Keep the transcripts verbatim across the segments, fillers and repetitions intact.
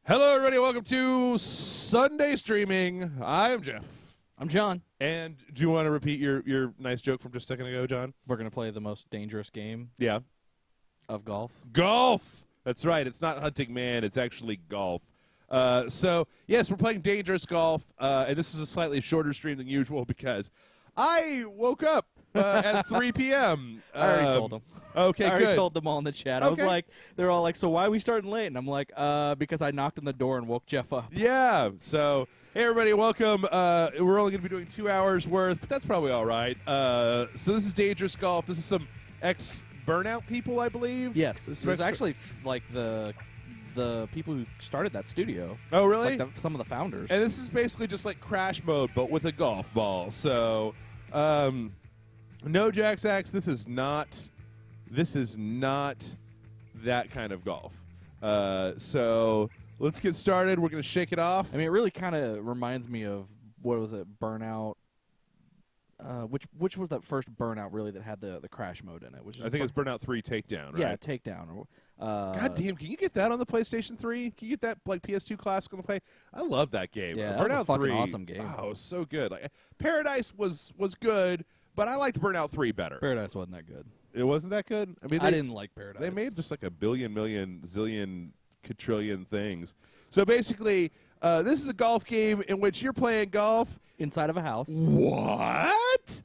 Hello, everybody. Welcome to Sunday Streaming. I'm Jeff. I'm John. And do you want to repeat your, your nice joke from just a second ago, John? We're going to play the most dangerous game Yeah. of golf. Golf! That's right. It's not hunting man. It's actually golf. Uh, so, yes, we're playing dangerous golf, uh, and this is a slightly shorter stream than usual because I woke up uh, at three p m I already Um, told them. Okay, I already good. told them all in the chat. I was Okay. like, they're all like, so why are we starting late? And I'm like, uh, because I knocked on the door and woke Jeff up. Yeah. So, hey, everybody, welcome. Uh, we're only going to be doing two hours worth, but that's probably all right. Uh, so this is Dangerous Golf. This is some ex-burnout people, I believe. Yes. This is It was ex- actually like the the people who started that studio. Oh, really? Like the, some of the founders. And this is basically just like Crash Mode, but with a golf ball. So, um, no Jack's Axe. This is not. This is not that kind of golf. Uh, so let's get started. We're going to shake it off. I mean, it really kind of reminds me of, what was it, Burnout? Uh, which which was that first Burnout, really, that had the, the crash mode in it? Which is I think it's Burnout three Takedown, right? Yeah, Takedown. Or, uh, God damn, can you get that on the PlayStation three? Can you get that like P S two Classic on the play? I love that game. Yeah, Uh, that was a Burnout fucking three, awesome game. Oh, it was so good. Like Paradise was was good, but I liked Burnout three better. Paradise wasn't that good. It wasn't that good. I mean, they, I didn't like Paradise. They made just like a billion, million, zillion, quadrillion things. So basically, uh, this is a golf game in which you're playing golf. Inside of a house. What?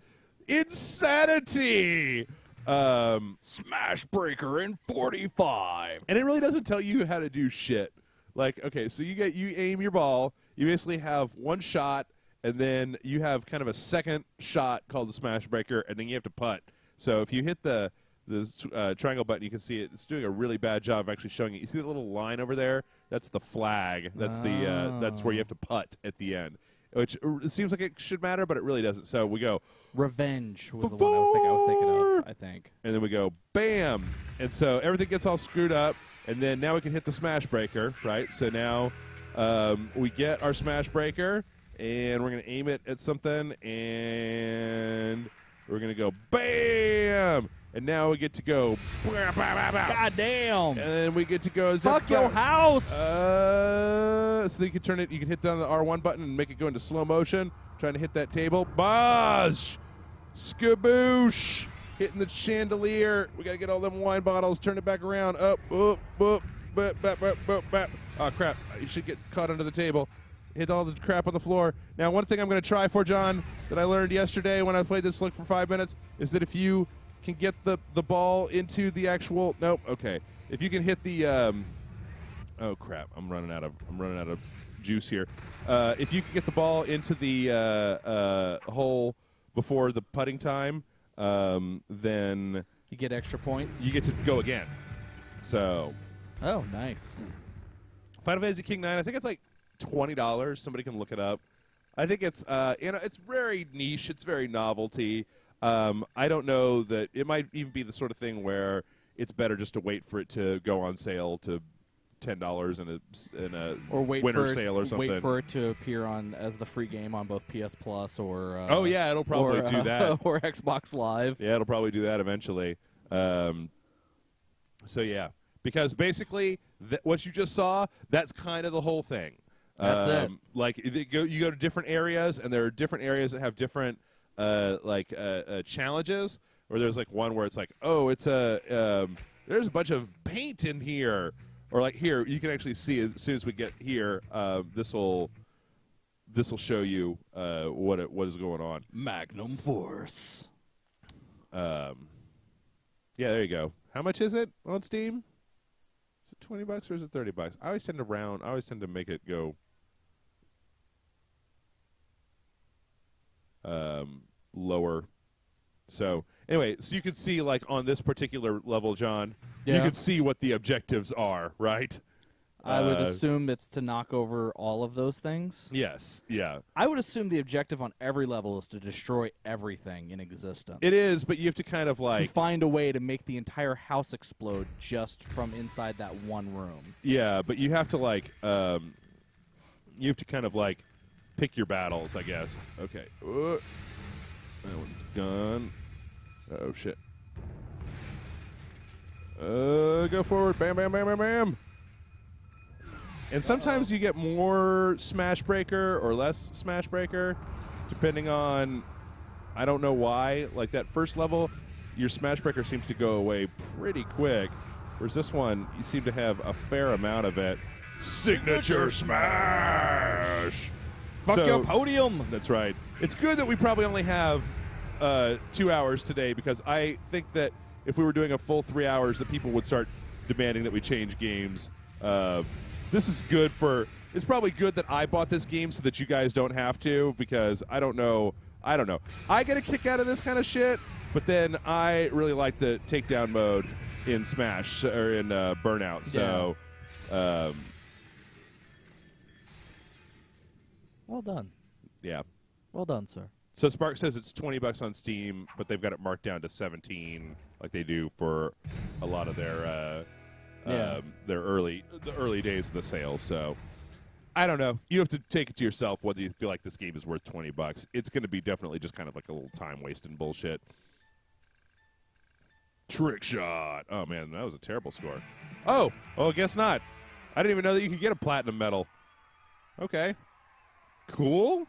Insanity! Um, Smash Breaker in forty-five. and it really doesn't tell you how to do shit. Like, okay, so you get you aim your ball. You basically have one shot, and then you have kind of a second shot called the Smash Breaker, and then you have to putt. So if you hit the the uh, triangle button, you can see it. It's doing a really bad job of actually showing it. You see the little line over there? That's the flag. That's the uh, that's where you have to putt at the end. Which uh, it seems like it should matter, but it really doesn't. So we go, Revenge was the one I was, think, I was thinking of, I think. and then we go, bam! And so everything gets all screwed up, and then now we can hit the Smash Breaker, right? So now um, we get our Smash Breaker, and we're going to aim it at something, and we're going to go, bam! And now we get to go, bah, bah, bah, bah. God damn. And then we get to go, Fuck your house. Uh, so you can turn it, you can hit down the R one button and make it go into slow motion. Trying to hit that table. Bosh! Skaboosh! Hitting the chandelier. We got to get all them wine bottles. Turn it back around. Up, up, up, bap, bap, bap, bap, bap. Oh, crap. You should get caught under the table. Hit all the crap on the floor. Now, one thing I'm going to try for, John, that I learned yesterday when I played this like for five minutes, is that if you can get the, the ball into the actual... Nope, okay. If you can hit the... Um, oh, crap. I'm running out of I'm running out of juice here. Uh, if you can get the ball into the uh, uh, hole before the putting time, um, then You get extra points. you get to go again. So, Oh, nice. Final Fantasy King nine, I think it's like twenty dollars. Somebody can look it up. I think it's uh, you know, it's very niche. It's very novelty. Um, I don't know that it might even be the sort of thing where it's better just to wait for it to go on sale to ten dollars in a in a Or wait winter for it, sale or something. Wait for it to appear on as the free game on both P S Plus or uh, Oh yeah, it'll probably or, do uh, that. or Xbox Live. Yeah, it'll probably do that eventually. Um, so yeah, because basically th- what you just saw, that's kind of the whole thing. That's it. um, Like they go, you go to different areas, and there are different areas that have different uh, like uh, uh, challenges. Or there's like one where it's like, oh, it's a um, there's a bunch of paint in here. Or like here, you can actually see it as soon as we get here. Uh, this will this will show you uh, what it, what is going on. Magnum Force. Um, yeah, there you go. How much is it on Steam? Is it twenty bucks or is it thirty bucks? I always tend to round. I always tend to make it go um, lower. So anyway, so you can see like on this particular level, John, you Yeah. can see what the objectives are, right? I would Uh, assume it's to knock over all of those things. Yes, yeah. I would assume the objective on every level is to destroy everything in existence. It is, but you have to kind of To like, find a way to make the entire house explode just from inside that one room. yeah, but you have to like, um, you have to kind of like pick your battles, I guess. Okay. Uh, that one's gone. Oh, shit. Uh, go forward. Bam, bam, bam, bam, bam. And sometimes you get more Smash Breaker or less Smash Breaker, depending on, I don't know why. Like that first level, your Smash Breaker seems to go away pretty quick, whereas this one, you seem to have a fair amount of it. Signature Smash! Fuck So- your podium. That's right. It's good that we probably only have uh, two hours today, because I think that if we were doing a full three hours, that people would start demanding that we change games. Uh, this is good for. It's probably good that I bought this game so that you guys don't have to, because I don't know. I don't know. I get a kick out of this kind of shit, but then I really like the takedown mode in Smash or in uh, Burnout. So. Um, Well done. yeah. Well done, sir. So Spark says it's twenty bucks on Steam, but they've got it marked down to seventeen, like they do for a lot of their uh, Yeah. um, their early the early days of the sale. So I don't know. You have to take it to yourself whether you feel like this game is worth twenty bucks. It's going to be definitely just kind of like a little time wasting bullshit. Trick shot. Oh man, that was a terrible score. Oh, well, guess not. I didn't even know that you could get a platinum medal. Okay, cool.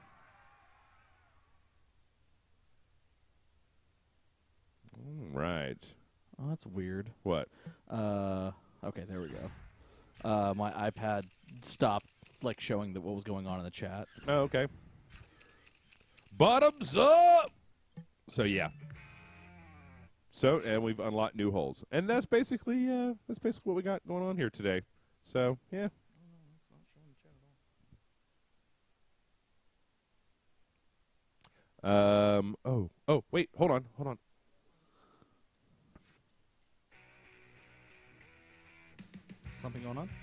Right. Oh, that's weird. What? Uh, okay, there we go. Uh, my iPad stopped like showing the, what was going on in the chat. Oh, okay. Bottoms up. So yeah. So and we've unlocked new holes, and that's basically uh, that's basically what we got going on here today. So yeah. Um. Oh. Oh. Wait. Hold on. Hold on. Something going on?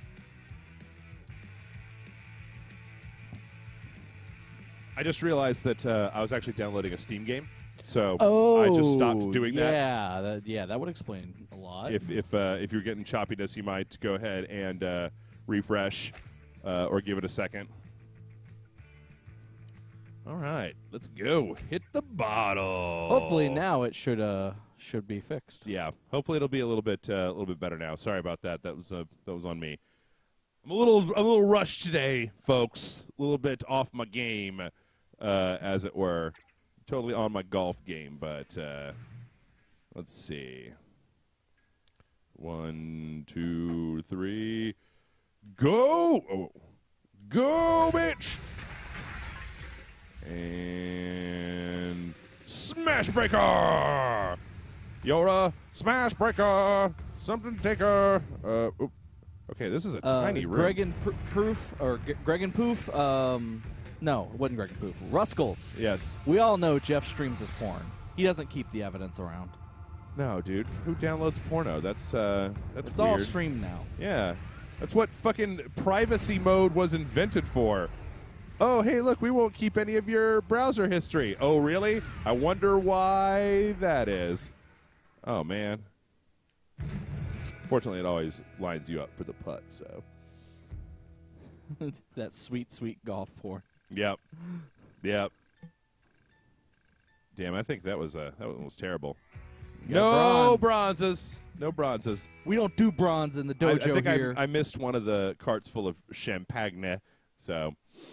I just realized that uh, I was actually downloading a Steam game, so Oh, I just stopped doing that. Yeah, that, yeah, that would explain a lot. If if uh, if you're getting choppiness, you might go ahead and uh, refresh uh, or give it a second. All right, let's go. Hit the bottle. Hopefully now it should uh should be fixed. Yeah. Hopefully it'll be a little bit uh, a little bit better now. Sorry about that. That was uh, that was on me. I'm a little I'm a little rushed today, folks. A little bit off my game, uh, as it were. Totally on my golf game, but uh, let's see. One, two, three, go! Oh. Go, bitch! And Smash Breaker! Yora, Smash Breaker! Something to take her. Uh, oop. Okay, this is a Uh, tiny room. Greg and Pr- Proof or G- Greg and Poof. Um, no, it wasn't Greg and Poof. Ruskells. Yes. We all know Jeff streams his porn. He doesn't keep the evidence around. No, dude. Who downloads porno? That's uh, that's It's weird. all streamed now. Yeah, that's what fucking privacy mode was invented for. Oh, hey, look, we won't keep any of your browser history. Oh, really? I wonder why that is. Oh, man. Fortunately, it always lines you up for the putt, so. That sweet, sweet golf porn. Yep. Yep. Damn, I think that was uh, that one was terrible. You No got bronze. bronzes. No bronzes. We don't do bronze in the I, I dojo think here. I, I missed one of the carts full of champagne, so.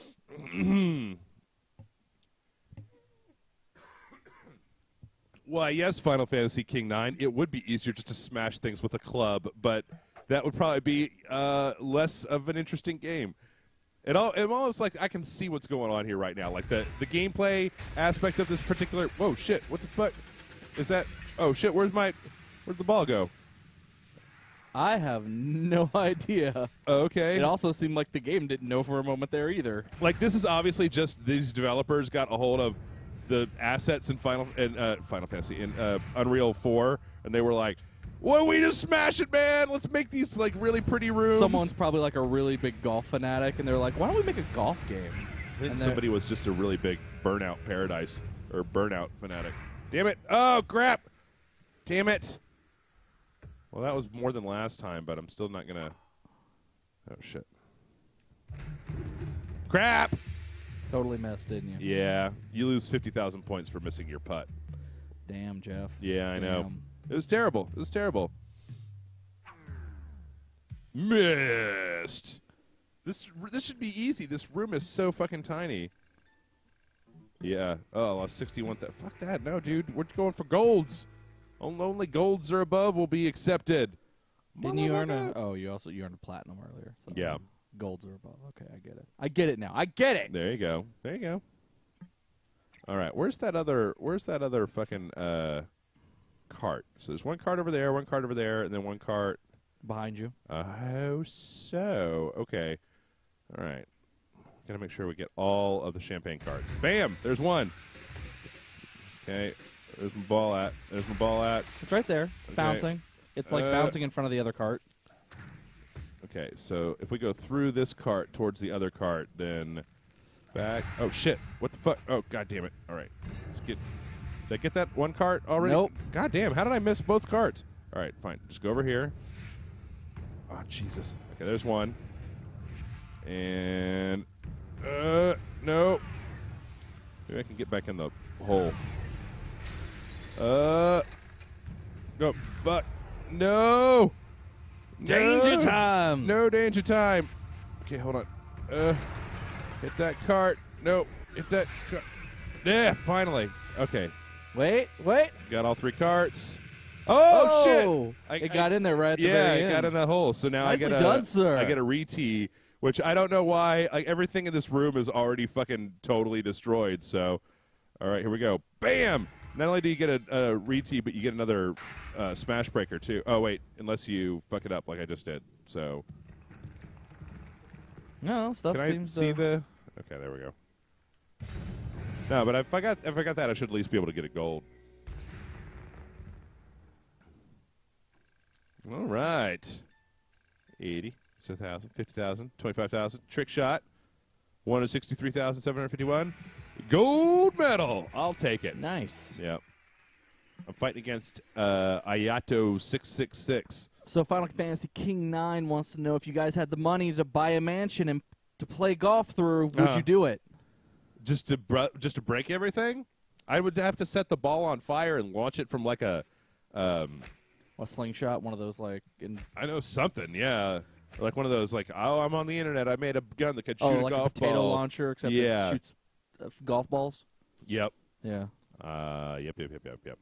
Why, yes, Final Fantasy King nine. It would be easier just to smash things with a club, but that would probably be uh, less of an interesting game. It all, it almost like I can see what's going on here right now. Like the, the gameplay aspect of this particular. Whoa, shit! What the fuck is that? Oh shit! Where's my? Where'd the ball go? I have no idea. Okay. It also seemed like the game didn't know for a moment there either. Like this is obviously just these developers got a hold of the assets in Final in uh, Final Fantasy in uh, Unreal four, and they were like, "Well, we just smash it, man! Let's make these like really pretty rooms." Someone's probably like a really big golf fanatic, and they're like, "Why don't we make a golf game?" I think and they're- somebody was just a really big Burnout Paradise or Burnout fanatic. Damn it! Oh crap! Damn it! Well, that was more than last time, but I'm still not gonna. Oh shit! Crap! Totally messed, didn't you? Yeah, you lose fifty thousand points for missing your putt. Damn, Jeff. Yeah, I know. Damn. It was terrible. It was terrible. Missed. This this should be easy. This room is so fucking tiny. Yeah. Oh, I lost sixty-one. Th- Fuck that. No, dude. We're going for golds. On- Only golds or above will be accepted. Didn't you earn a? Oh, you also you earned a platinum earlier. So Yeah. Golds or above. Okay, I get it. I get it now. I get it. There you go. There you go. All right. Where's that other? Where's that other fucking uh, cart? So there's one cart over there, one cart over there, and then one cart Behind you. Oh, so okay. All right. Gotta make sure we get all of the champagne cards. Bam! There's one. Okay. There's my ball at. There's my ball at. It's right there. Okay. Bouncing. It's like Uh, bouncing in front of the other cart. Okay, so if we go through this cart towards the other cart, then back. Oh shit! What the fuck? Oh god damn it! All right, let's get. Did I get that one cart already? Nope. God damn! How did I miss both carts? All right, fine. Just go over here. Oh Jesus! Okay, there's one. And uh no. Maybe I can get back in the hole. Uh. No fuck. No. Danger No. time. No danger time. Okay, hold on. Uh, hit that cart. Nope. Hit that. Car- yeah, finally. Okay, Wait, wait. got all three carts. Oh, shit! I- it I- got in there right at the Yeah, very it end. got in that hole. So now Nicely I get a. done, sir. I get a re-tee, which I don't know why. Like everything in this room is already fucking totally destroyed. So, all right, here we go. Bam! Not only do you get a, a re-tee, but you get another uh, smash breaker too. Oh wait, unless you fuck it up like I just did. So. No, stuff Can I seems see to... the? Okay, there we go. No, but if I got if I got that, I should at least be able to get a gold. All right, eighty, one thousand, fifty thousand, twenty-five thousand. Trick shot, one hundred sixty-three thousand seven hundred fifty-one. Gold medal. I'll take it. Nice. Yep. I'm fighting against uh, Ayato six six six. So Final Fantasy King nine wants to know if you guys had the money to buy a mansion and to play golf through, would Uh-huh. you do it? Just to br- just to break everything, I would have to set the ball on fire and launch it from like a. Um, A slingshot, one of those like in I know something, yeah. Like one of those, like, oh, I'm on the internet. I made a gun that could shoot oh, a like golf a potato ball. launcher, except Yeah. it shoots uh, golf balls. Yep. Yeah. Uh, yep, yep, yep, yep, yep.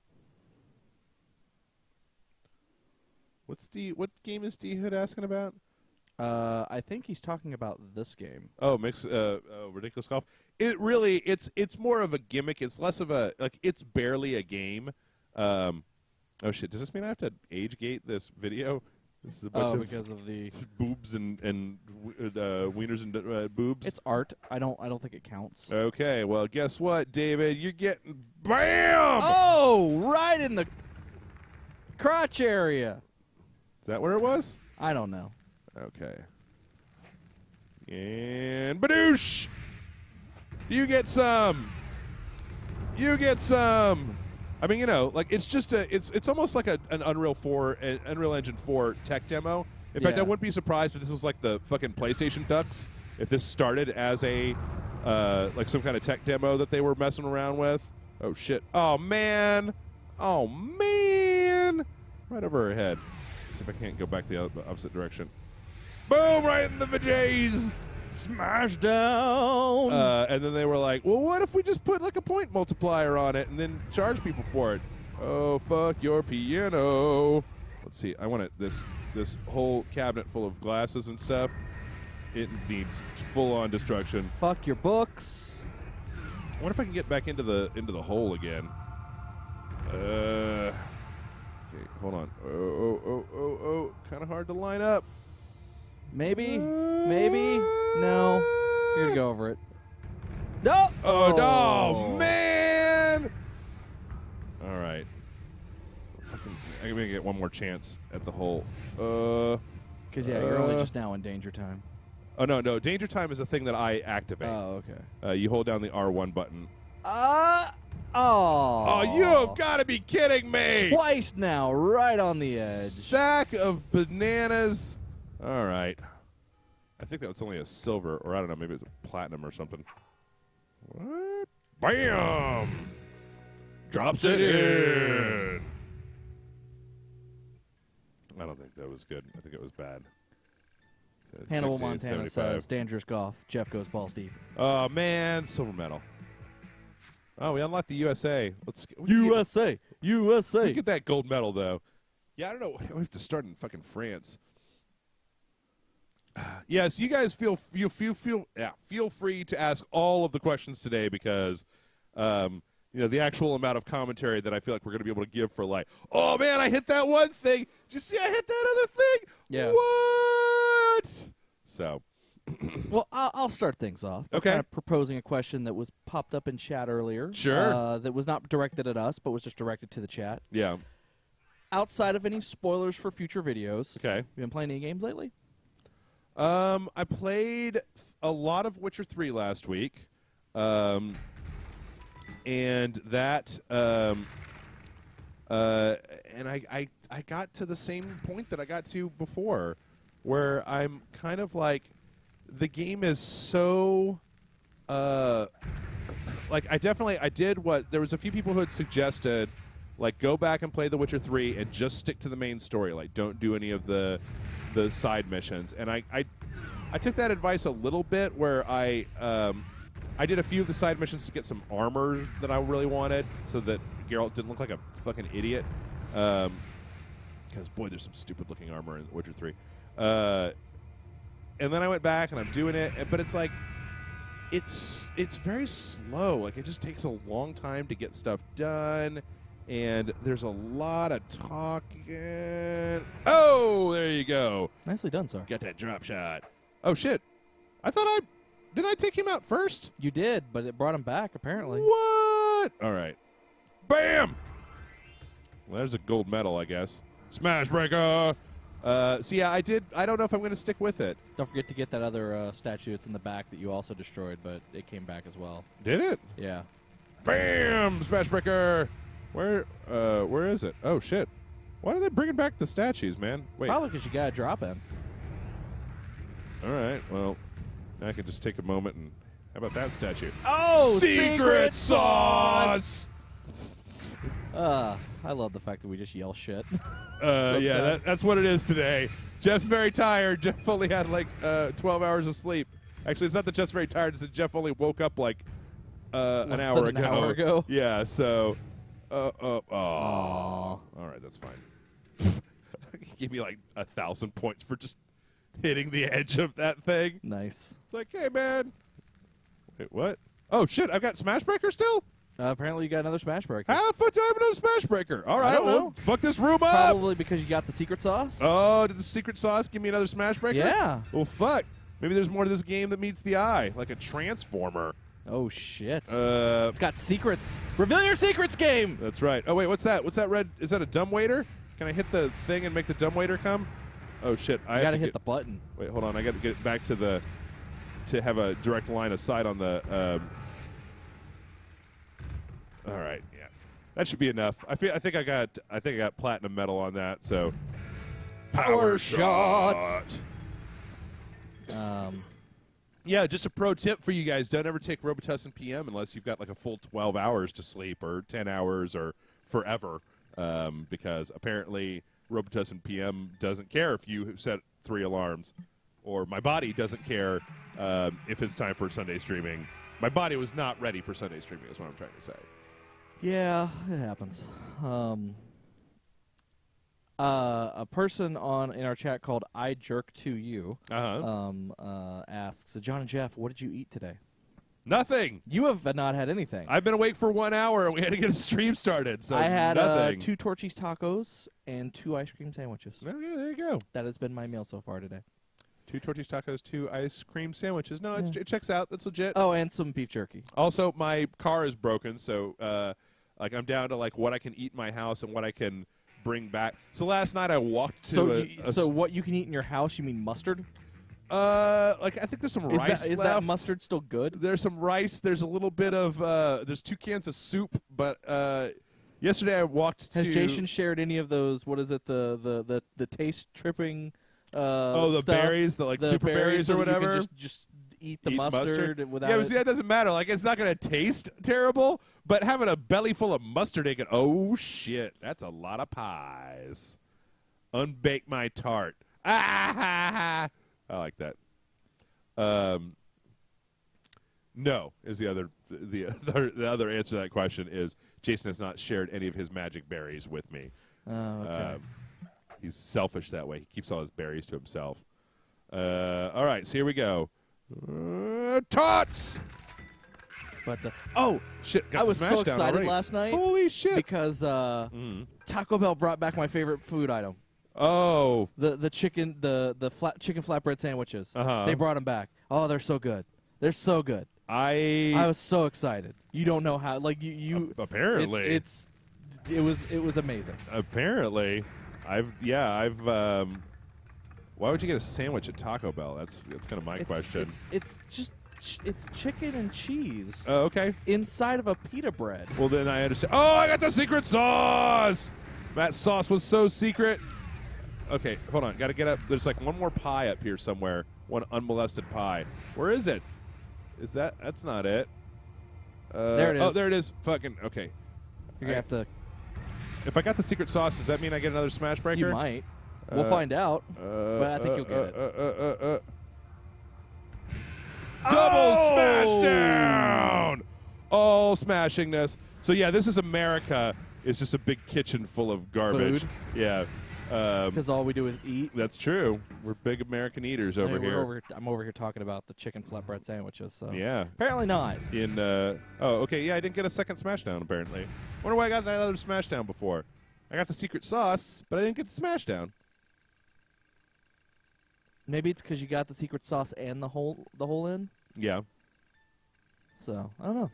What's D? What game is D Hood asking about? Uh, I think he's talking about this game. Oh, mix. Uh, uh, ridiculous golf. It really, it's it's more of a gimmick. It's less of a like. It's barely a game. Um, oh shit! Does this mean I have to age gate this video? This is a bunch Oh, of because of the boobs and and uh, wieners and uh, boobs. it's art. I don't. I don't think it counts. Okay, well, guess what, David? You're getting bam. Oh, right in the crotch area. Is that where it was? I don't know. Okay. And badoosh! You get some. You get some. I mean, you know, like it's just a, it's it's almost like a, an Unreal four, an Unreal Engine four tech demo. In fact, Yeah. I wouldn't be surprised if this was like the fucking PlayStation Ducks. If this started as a, uh, like some kind of tech demo that they were messing around with. Oh shit! Oh man! Oh man! Right over her head. Let's see if I can't go back the other, opposite direction. Boom! Right in the vajays. Smash down. Uh, and then they were like, well, what if we just put like a point multiplier on it and then charge people for it? Oh, fuck your piano. Let's see. I want it, this this whole cabinet full of glasses and stuff. It needs full-on destruction. Fuck your books. I wonder if I can get back into the into the hole again. Uh, okay, hold on. Oh, oh, oh, oh, oh. Kind of hard to line up. Maybe. Maybe. No. You're gonna go over it. No. Oh, no, man! All right. Fucking- I'm going to get one more chance at the hole. Uh, Because yeah, you're only Uh, just now in danger time. oh, no, no. Danger time is a thing that I activate. Oh, okay. Uh, you hold down the R one button. Uh. Oh. Oh, you have got to be kidding me! Twice now, right on the edge. Sack of bananas. All right. I think that was only a silver, or I don't know, maybe it's a platinum or something. What? Bam! Drops it in. I don't think that was good. I think it was bad. Hannibal sixty, Montana seventy-five. says, dangerous golf. Jeff goes balls deep. Oh man, silver medal. Oh, we unlocked the U S A. Let's we can U get- S A! U S A! we get that gold medal though. Yeah, I don't know. We have to start in fucking France. Yes, you guys feel feel feel feel yeah feel free to ask all of the questions today because, um, you know, the actual amount of commentary that I feel like we're going to be able to give for like, oh man, I hit that one thing. Did you see I hit that other thing? Yeah. What? So. Well, I'll, I'll start things off. by Okay. Kind of proposing a question that was popped up in chat earlier. Sure. Uh, that was not directed at us, but was just directed to the chat. Yeah. Outside of any spoilers for future videos, Okay. you been playing any games lately? Um, I played a lot of Witcher three last week, um, and that, um, uh, and I, I, I got to the same point that I got to before, where I'm kind of like, the game is so, uh, like I definitely I did what there was a few people who had suggested, like go back and play The Witcher three and just stick to the main story, like don't do any of the the side missions. And I I, I took that advice a little bit, where I um, I did a few of the side missions to get some armor that I really wanted, so that Geralt didn't look like a fucking idiot. Um, because boy, there's some stupid looking armor in Witcher three. Uh, and then I went back and I'm doing it, but it's like it's it's very slow. Like it just takes a long time to get stuff done, and there's a lot of talking. Oh, there you go. Nicely done, sir. Got that drop shot. Oh shit! I thought I did I take him out first? You did, but it brought him back, apparently. What? All right. Bam! Well, there's a gold medal, I guess. Smash breaker! Uh, so, yeah, I did. I don't know if I'm going to stick with it. Don't forget to get that other uh, statue that's in the back that you also destroyed, but it came back as well. Did it? Yeah. Bam! Smash breaker! Where, uh, where is it? Oh, shit. Why are they bringing back the statues, man? Wait. Probably because you got a drop in. All right, well, I can just take a moment and... How about that statue? Oh, Secret sauce! Uh, I love the fact that we just yell shit. Uh, yeah, that, Sometimes. that's what it is today. Jeff's very tired. Jeff only had like uh, twelve hours of sleep. Actually, it's not that Jeff's very tired. It's that Jeff only woke up like uh, an Less hour than an ago. hour ago. Yeah, so. Uh, uh, oh. Aw. All right, that's fine. Give me like a thousand points for just hitting the edge of that thing. Nice. It's like, hey, man. Wait, what? Oh, shit, I've got Smash Breaker still? Uh, apparently you got another smash breaker. How the fuck do I have another Smash Breaker? All right, don't well, know. fuck this room up. Probably because you got the secret sauce. Oh, did the secret sauce give me another Smash Breaker? Yeah. Well, fuck. Maybe there's more to this game that meets the eye, like a transformer. Oh, shit. Uh, It's got secrets. Reveal your secrets, game! that's right. Oh, wait, what's that? What's that red? Is that a dumbwaiter? Can I hit the thing and make the dumbwaiter come? Oh, shit. I You have gotta to hit get, the button. Wait, hold on. I got to get back to the... to have a direct line of sight on the... Um, all right, yeah. That should be enough. I feel. I think I got. I think I got platinum medal on that. So, Power shot. shot. Um, Yeah, just a pro tip for you guys: don't ever take Robitussin P M unless you've got like a full twelve hours to sleep, or ten hours, or forever, um, because apparently Robitussin P M doesn't care if you set three alarms, or my body doesn't care um, if it's time for Sunday streaming. My body was not ready for Sunday streaming. Is what I'm trying to say. yeah, it happens. Um, uh, a person on in our chat called I Jerk to You Uh huh. um, uh, asks, so John and Jeff, what did you eat today? Nothing. You have not had anything. I've been awake for one hour, and we had to get a stream started. So I had uh, nothing. two Torchy's tacos and two ice cream sandwiches. Okay, there you go. That has been my meal so far today. Two tortillas tacos, two ice cream sandwiches. No, it, it checks out. That's legit. Oh, and some beef jerky. Also, my car is broken, so uh, like I'm down to like what I can eat in my house and what I can bring back. So last night I walked to So, a, you, a so what you can eat in your house? You mean mustard? uh like I think there's some Is rice that is left. that mustard still good? There's some rice. There's a little bit of uh, there's two cans of soup. But uh, yesterday I walked Has to Jason shared any of those? What is it? The the the, the taste tripping. Uh, oh the stuff? berries, the like The super berries, so or that you can whatever. Just, just eat the Eat mustard, without. yeah, but it. see, that doesn't matter. Like, it's not going to taste terrible, but having a belly full of mustard, it can, oh, shit, that's a lot of pies. Unbake my tart. Ah, ha, ha. I like that. Um, no is the other the other the other answer to that question is Jason has not shared any of his magic berries with me. Oh, okay. Um, he's selfish that way. He keeps all his berries to himself. Uh, all right, so here we go. Uh, tots. But uh, oh, Shit! Got I the was smash so down excited already. last night Holy shit! because uh, Mhm. Taco Bell brought back my favorite food item. Oh, The the chicken the the flat chicken flatbread sandwiches. Uh-huh. They brought them back. Oh, they're so good. They're so good. I I was so excited. You don't know how. Like you, you apparently it's, it's it was it was amazing. apparently I've yeah I've um. Why would you get a sandwich at Taco Bell? That's that's kind of my It's, question. It's, it's just ch- it's chicken and cheese Oh, okay. inside of a pita bread. Well, then I understand. Oh, I got the secret sauce. That sauce was so secret. Okay, hold on. Got to get up. There's like one more pie up here somewhere. One unmolested pie. Where is it? Is that? That's not it. Uh, There it Oh, is. there it is. Fucking okay. You're gonna have to. If I got the secret sauce, does that mean I get another smash breaker? You might. We'll Uh, find out. Uh, But I think uh, you'll get uh, it. Uh, uh, uh, uh. Double smash down! All smashingness. So yeah, this is America. It's just a big kitchen full of garbage. Food. Yeah, um, Because all we do is eat. that's true. We're big American eaters over Hey, we're here. over- I'm over here talking about the chicken flatbread sandwiches. So Yeah. apparently not. In uh, oh, okay, yeah, I didn't get a second smashdown apparently. Wonder why I got another smashdown before. I got the secret sauce, but I didn't get the smashdown. Maybe it's because you got the secret sauce and the whole the whole in. Yeah. So I don't know.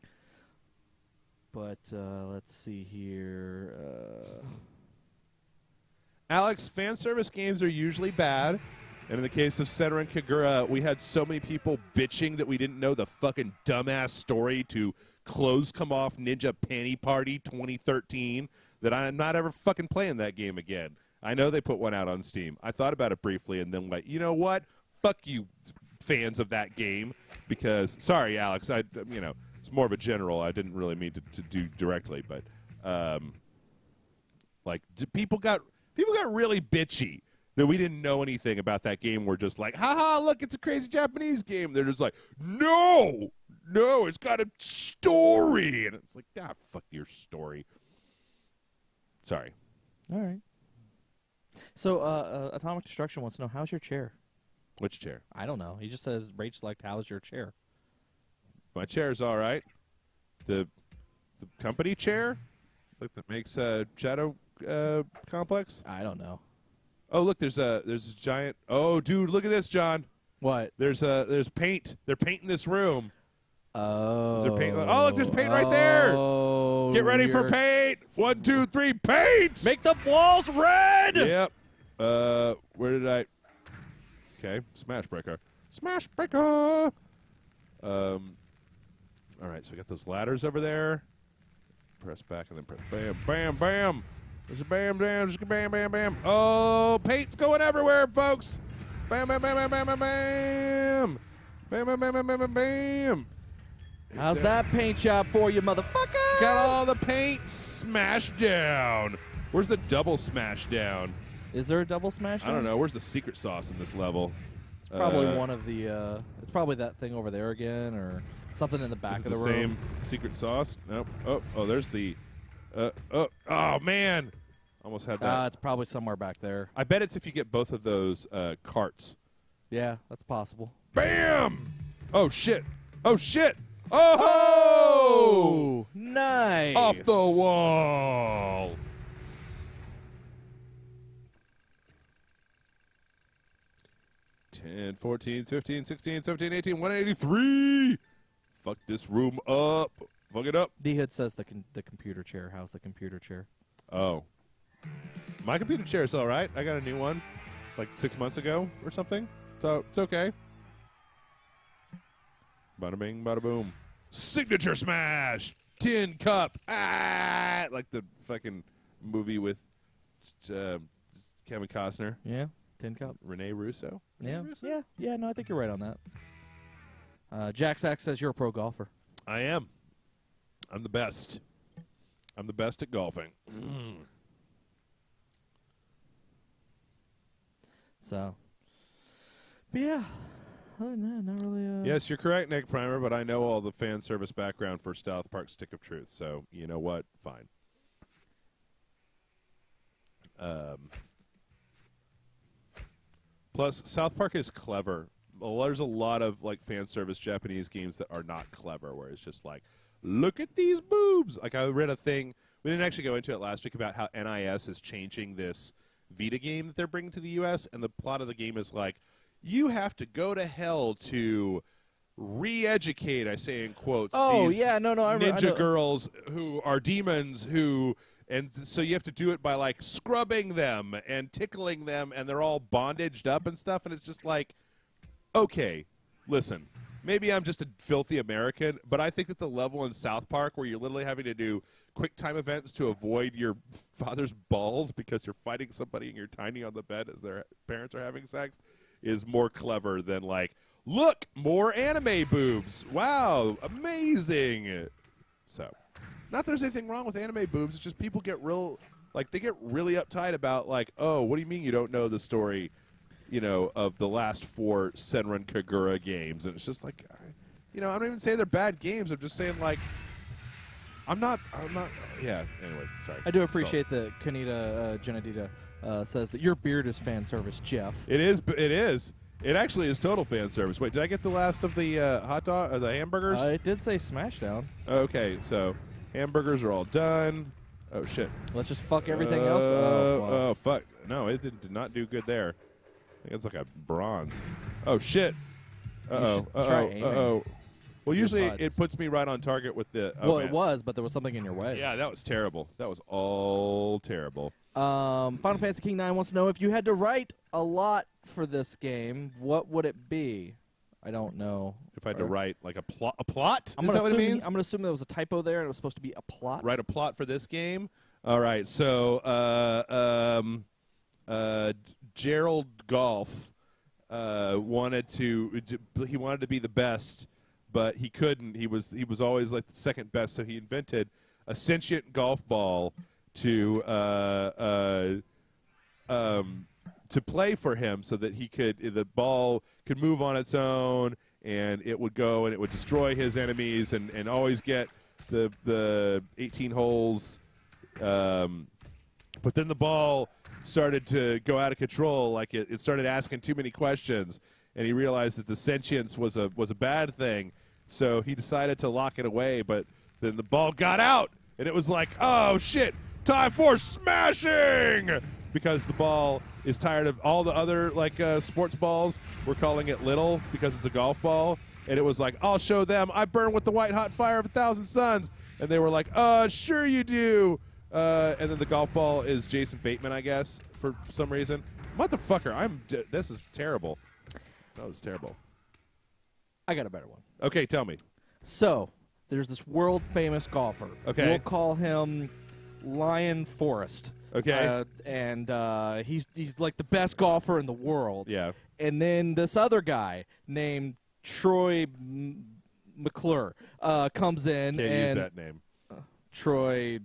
But uh, let's see here. Uh, Alex, fan service games are usually bad. And in the case of Senran Kagura, we had so many people bitching that we didn't know the fucking dumbass story to Clothes Come Off Ninja Panty Party twenty thirteen that I'm not ever fucking playing that game again. I know they put one out on Steam. I thought about it briefly and then like, you know what? Fuck you, fans of that game. Because, sorry, Alex, I, you know, it's more of a general. I didn't really mean to, to do directly, but, um, like, d- people got people got really bitchy that we didn't know anything about that game. We're just like, haha, look, it's a crazy Japanese game. They're just like, no, no, it's got a story. And it's like, ah, fuck your story. Sorry. all right. So uh, uh, Atomic Destruction wants to know, how's your chair? Which chair? I don't know. He just says, Rage Select, how's your chair? My chair's all right. The the company chair, like that makes uh, Shadow uh, Complex. I don't know. Oh, look, there's a there's a giant. Oh, dude, look at this, John. What? There's a there's paint. They're painting this room. Oh. Is there paint? Oh, look, there's paint right there. Oh, Get ready for you're- paint. One, two, three, paint. Make the walls red! Yep. Uh, where did I? Okay, smash breaker. Smash breaker. Um. All right, so we got those ladders over there. Press back and then press bam, bam, bam. There's a bam, bam, just a bam, bam, bam. Oh, paint's going everywhere, folks. Bam, bam, bam, bam, bam, bam, bam. Bam, bam, bam, bam, bam, bam, bam. How's that paint job for you, motherfucker? Got all the paint smashed down. Where's the double smash down? Is there a double smash? I don't know. Where's the secret sauce in this level? It's probably Uh, one of the. Uh, it's probably that thing over there again, or something in the back Is of it the, the room. same secret sauce? Nope. Oh, oh, there's the. Uh, oh, oh man, almost had that. Ah, it's probably somewhere back there. I bet it's if you get both of those uh, carts. Yeah, that's possible. Bam! Oh shit! Oh shit! Oh! nice. Off the wall. ten, fourteen, fifteen, sixteen, seventeen, eighteen, one eighty-three. Fuck this room up. Fuck it up. D Hood says the con- the computer chair. How's the computer chair? Oh. My computer chair is all right. I got a new one like six months ago or something. So it's okay. Bada bing, bada boom. Signature smash! Tin cup! Ah! Like the fucking movie with uh, Kevin Costner. Yeah, tin cup. Rene Russo? Yeah, Rene Russo? yeah, yeah. No, I think you're right on that. Uh, Jack Sack says you're a pro golfer. I am. I'm the best. I'm the best at golfing. So, But yeah, other than that, not really. Uh, Yes, you're correct, Nick Primer, but I know all the fan service background for South Park Stick of Truth, so you know what? Fine. Um, plus, South Park is clever. Well, there's a lot of like fan service Japanese games that are not clever, where it's just like, look at these boobs. Like I read a thing. We didn't actually go into it last week about how N I S is changing this Vita game that they're bringing to the U S, and the plot of the game is like, you have to go to hell to re-educate, I say in quotes, Oh, these yeah, no, no, I re- I ninja know. girls who are demons who, and th- so you have to do it by like scrubbing them and tickling them, and they're all bondaged up and stuff, and it's just like, okay, listen, maybe I'm just a filthy American, but I think that the level in South Park where you're literally having to do quick time events to avoid your father's balls because you're fighting somebody and you're tiny on the bed as their parents are having sex is more clever than like, look, more anime boobs. Wow, amazing. So, not that there's anything wrong with anime boobs. It's just people get real, like they get really uptight about like, oh, what do you mean you don't know the story, you know, of the last four Senran Kagura games? And it's just like, I, you know, I don't even say they're bad games. I'm just saying like, I'm not, I'm not, yeah, anyway, sorry. I do appreciate that Kanita uh, Genedita uh, says that your beard is fan service, Jeff. It is, it is. It actually is total fan service. Wait, did I get the last of the uh, hot dog, uh, the hamburgers? Uh, it did say Smashdown. Okay, so hamburgers are all done. Oh, shit. Let's just fuck everything Uh, else. Oh, fuck. oh, fuck. No, it did, did not do good there. I think it's like a bronze. Oh, shit. Uh-oh. should try Uh-oh. aiming Uh-oh. Well, your usually it butts. puts me right on target with the... Oh, well, man. it was, but there was something in your way. Yeah, that was terrible. That was all terrible. Um, Final Fantasy King nine wants to know if you had to write a lot for this game, what would it be? I don't know. If I had to Or- write like a plot, a plot? I'm Is gonna that what it assume- means? I'm going to assume there was a typo there and it was supposed to be a plot. Write a plot for this game. All right. So, uh, um, uh, Gerald Golf uh, wanted to. He wanted to be the best, but he couldn't. He was he was always like the second best. So he invented a sentient golf ball to uh, uh, um, to play for him, so that he could the ball could move on its own, and it would go and it would destroy his enemies, and, and always get the the eighteen holes. Um, but then the ball started to go out of control. Like it, it started asking too many questions, and he realized that the sentience was a was a bad thing. So he decided to lock it away. But then the ball got out, and it was like, oh shit, time for smashing! Because the ball is tired of all the other like uh, sports balls. We're calling it little because it's a golf ball, and it was like, I'll show them. I burn with the white hot fire of a thousand suns. And they were like, uh, sure you do. Uh, and then the golf ball is Jason Bateman, I guess, for some reason. Motherfucker, I'm. D- this is terrible. That was terrible. I got a better one. Okay, tell me. So, there's this world famous golfer. Okay. We'll call him Lion Forest. Okay. Uh, and uh, he's he's like the best golfer in the world. Yeah. And then this other guy named Troy M- McClure uh, comes in Can't and use that name. Troy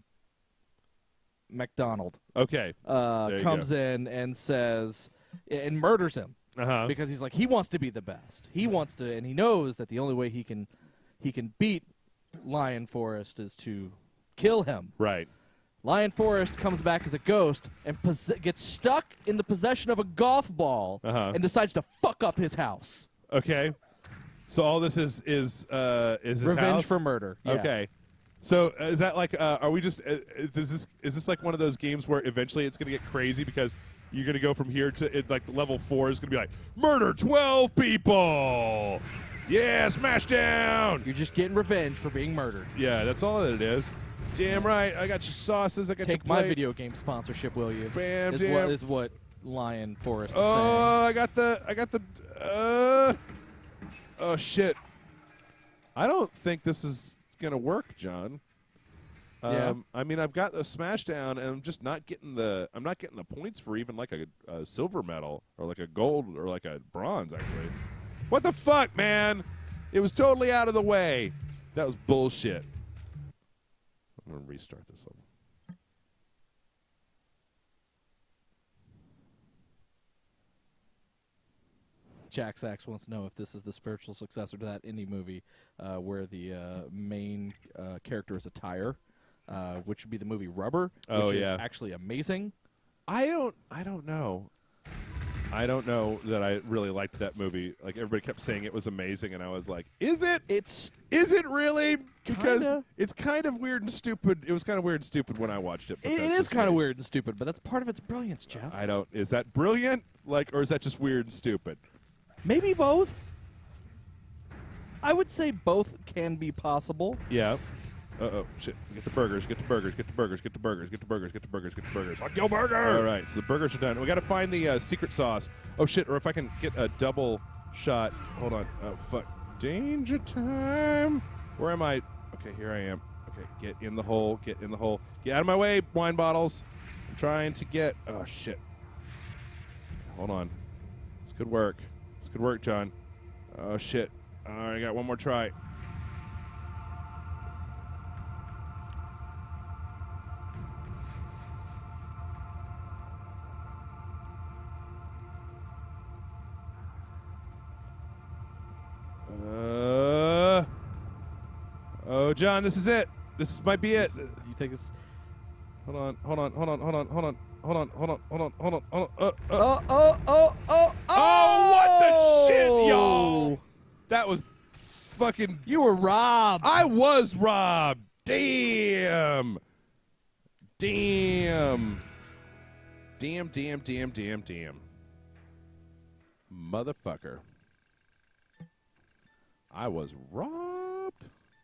McDonald Okay. uh, There you comes go. in and says and murders him Uh huh. because he's like he wants to be the best. He wants to, and he knows that the only way he can he can beat Lion Forest is to kill him. Right. Lion Forest comes back as a ghost and pos- gets stuck in the possession of a golf ball Uh-huh. and decides to fuck up his house. Okay. So all this is is uh, is his Revenge house? for murder. Yeah. Okay. So uh, is that like? Uh, are we just? Uh, does this is this like one of those games where eventually it's going to get crazy because you're going to go from here to it, like level four is going to be like murder twelve people. Yeah, smash down. You're just getting revenge for being murdered. Yeah, that's all that it is. Damn right. I got your sauces. I got Take your my plates. video game sponsorship, will you? Bam, is damn. what is what Lion Forest is Oh, I got the. I got the. Uh, oh shit. I don't think this is gonna work, John. Um, Yeah. I mean, I've got the smash down, and I'm just not getting the. I'm not getting the points for even like a, a silver medal or like a gold or like a bronze. Actually, what the fuck, man? It was totally out of the way. That was bullshit. I'm gonna restart this level. Jack Sachs wants to know if this is the spiritual successor to that indie movie uh, where the uh, main uh, character is a tire, uh, which would be the movie Rubber, which Oh, is yeah. actually amazing. I don't. I don't know. I don't know that I really liked that movie. Like everybody kept saying it was amazing, and I was like, "Is it? It's Is it really?" Because Kinda. it's kind of weird and stupid. It was kind of weird and stupid when I watched it. but it, that's it is just kind of me. weird and stupid, but that's part of its brilliance, Jeff. I don't. Is that brilliant? Like, or is that just weird and stupid? Maybe both. I would say both can be possible. Yeah. Uh oh, shit. Get the burgers, get the burgers, get the burgers, get the burgers, get the burgers, get the burgers, get the burgers. Fuck your burger! All right, so the burgers are done. We got to find the uh, secret sauce. Oh, shit, or if I can get a double shot. Hold on. Oh, fuck. Danger time. Where am I? Okay, here I am. Okay, get in the hole, get in the hole. Get out of my way, wine bottles. I'm trying to get. Oh, shit. Hold on. It's good work. It's good work, John. Oh, shit. All right, I got one more try. Uh, oh, John, this is it. This might be it. You think it's? Hold on, hold on, hold on, hold on, hold on, hold on, hold on, hold on, hold on, hold on. Uh, uh. Oh, oh, oh, oh, Oh, what the shit, y'all? That was fucking. You were robbed. I was robbed. Damn. Damn. Damn, damn, damn, damn, damn. Motherfucker. I was robbed.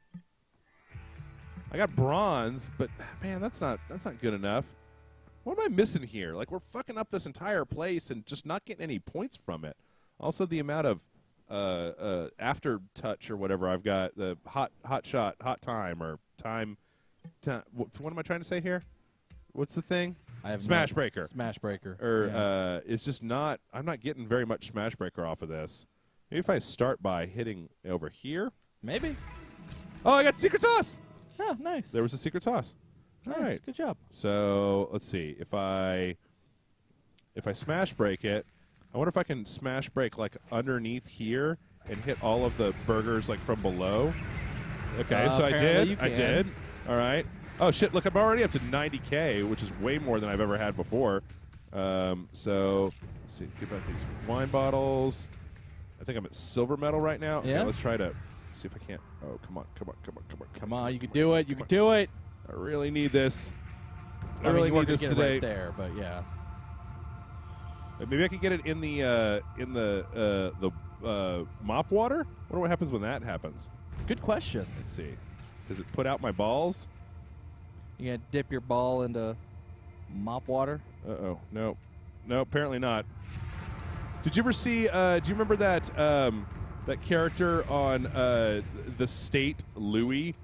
I got bronze, but man, that's not that's not good enough. What am I missing here? Like, we're fucking up this entire place and just not getting any points from it. Also, the amount of uh, uh, after touch or whatever I've got, the hot hot shot, hot time, or time. time what, what am I trying to say here? What's the thing? I have Smash no- Breaker. Smash Breaker. Or Yeah. uh, it's just not. I'm not getting very much Smash Breaker off of this. Maybe if I start by hitting over here. Maybe. Oh, I got secret sauce. Oh, nice. There was a secret sauce. nice. All right. Good job. So let's see if I if I smash break it. I wonder if I can smash break like underneath here and hit all of the burgers like from below. Okay, Uh, so I apparently did. you I can. did. All right. Oh shit! Look, I'm already up to ninety K, which is way more than I've ever had before. Um, so let's see. Get back these wine bottles. I think I'm at silver medal right now. Okay, Yeah. let's try to see if I can't. Oh, come on, come on, come on, come on, Come on, you can do it. You can do it. I really need this. I, I mean, really you weren't need gonna this get it today. right there, but yeah. Maybe I could get it in the uh, in the uh, the uh, mop water. Wonder what happens when that happens. Good question. Let's see. Does it put out my balls? You gonna dip your ball into mop water? Uh oh. No. No. Apparently not. Did you ever see? Uh, do you remember that um, that character on uh, the State, Louis?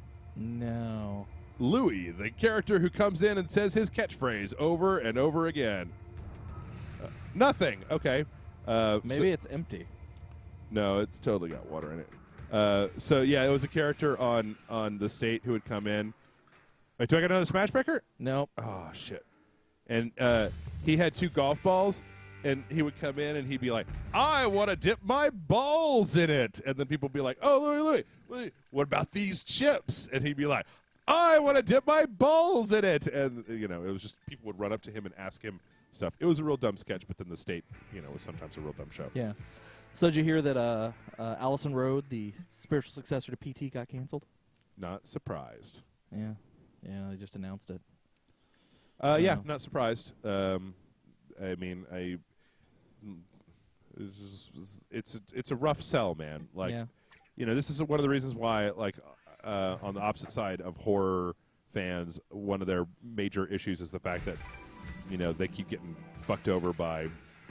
No. Louis, the character who comes in and says his catchphrase over and over again. Uh, nothing. Okay. Uh, so- Maybe it's empty. No, it's totally got water in it. Uh, so yeah, it was a character on on the State who would come in. Wait, do I got another Smash Breaker? Nope. Oh shit! And uh, he had two golf balls, and he would come in and he'd be like, "I want to dip my balls in it," and then people would be like, "Oh, Louis, Louis, Louis, what about these chips?" And he'd be like, "I want to dip my balls in it," and you know, it was just people would run up to him and ask him stuff. It was a real dumb sketch, but then the State, you know, was sometimes a real dumb show. Yeah. So did you hear that uh, uh, Allison Road, the spiritual successor to P T, got canceled? Not surprised. Yeah. Yeah, they just announced it. Uh, yeah, No. not surprised. Um, I mean, I it's just- it's a, it's a rough sell, man. Like, Yeah. you know, this is one of the reasons why, like, uh, on the opposite side of horror fans, one of their major issues is the fact that, you know, they keep getting fucked over by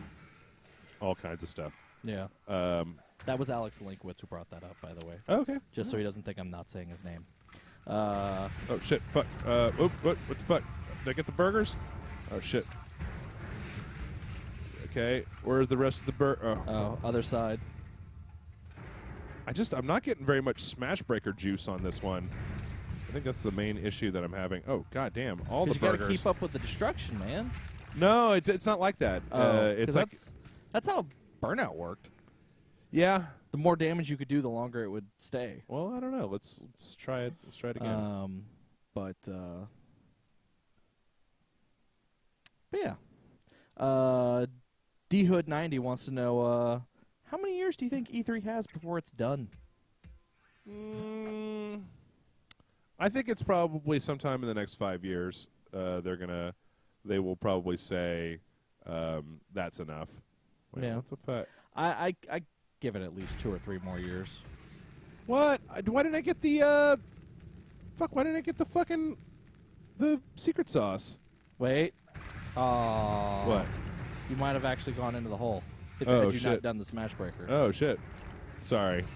all kinds of stuff. Yeah. Um, That was Alex Linkwitz who brought that up, by the way. okay. Just so he doesn't think I'm not saying his name. Uh, Oh shit! Fuck! Uh, oop, what? What the fuck? Did I get the burgers? Oh shit! Okay, where's the rest of the bur? Oh, oh, other side. I just I'm not getting very much Smash Breaker juice on this one. I think that's the main issue that I'm having. Oh god damn! All the you got to burgers. keep up with the destruction, man. No, it's it's not like that. Oh, uh, 'cause it's like that's that's how Burnout worked. Yeah. The more damage you could do, the longer it would stay. Well, I don't know. Let's let's try it. Let's try it again. Um, but uh, but yeah. Uh, D Hood ninety wants to know uh, how many years do you think E three has before it's done? Mm, I think it's probably sometime in the next five years. Uh, they're gonna, they will probably say um, that's enough. Wait, Yeah. What the fuck? I, I I give it at least two or three more years. What? I- Why didn't I get the? Uh, fuck! Why didn't I get the fucking the secret sauce? Wait. Oh. What? You might have actually gone into the hole if Oh, had you shit. not done the smash breaker. Oh shit! Sorry.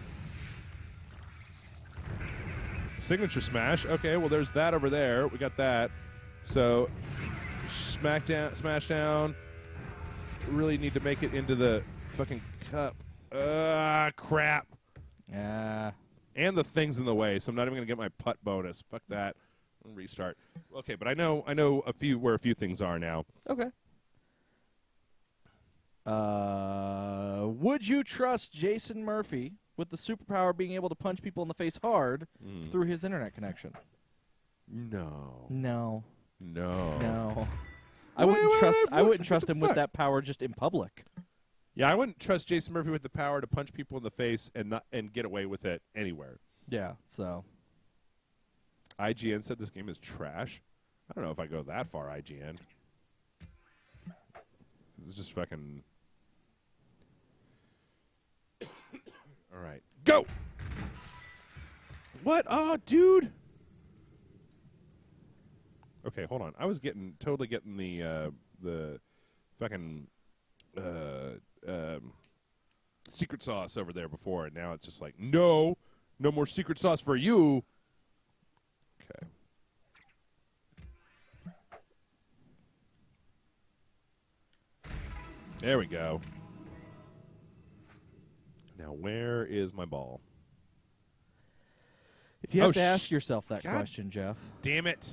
Signature smash. Okay, well there's that over there. We got that. So smack down, smash down. Really need to make it into the fucking cup. Ah, crap. Yeah. And the thing's in the way, so I'm not even gonna get my putt bonus. Fuck that. I'll restart. Okay, but I know I know a few where a few things are now. Okay. Uh, would you trust Jason Murphy with the superpower being able to punch people in the face hard Mm. through his internet connection? No. No. No. No. I Wait, wouldn't wait, trust wait, I what- wouldn't what trust the him with fuck? that power just in public. Yeah, I wouldn't trust Jason Murphy with the power to punch people in the face and not and get away with it anywhere. Yeah, so I G N said this game is trash. I don't know if I go that far, I G N. This is just fucking... All right. Go! What? Oh, dude! Okay, hold on. I was getting totally getting the uh, the fucking uh, um, secret sauce over there before, and now it's just like, no, no more secret sauce for you. Okay. There we go. Now, where is my ball? if you have Oh, to ask sh- yourself that God. question, Jeff. Damn it!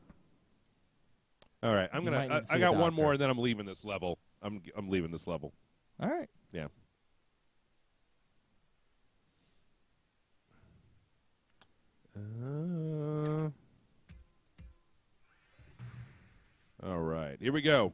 All right, I'm You gonna. might need I, to see I a got one doctor. more, and then I'm leaving this level. I'm I'm leaving this level. All right. Yeah. Uh, all right, here we go.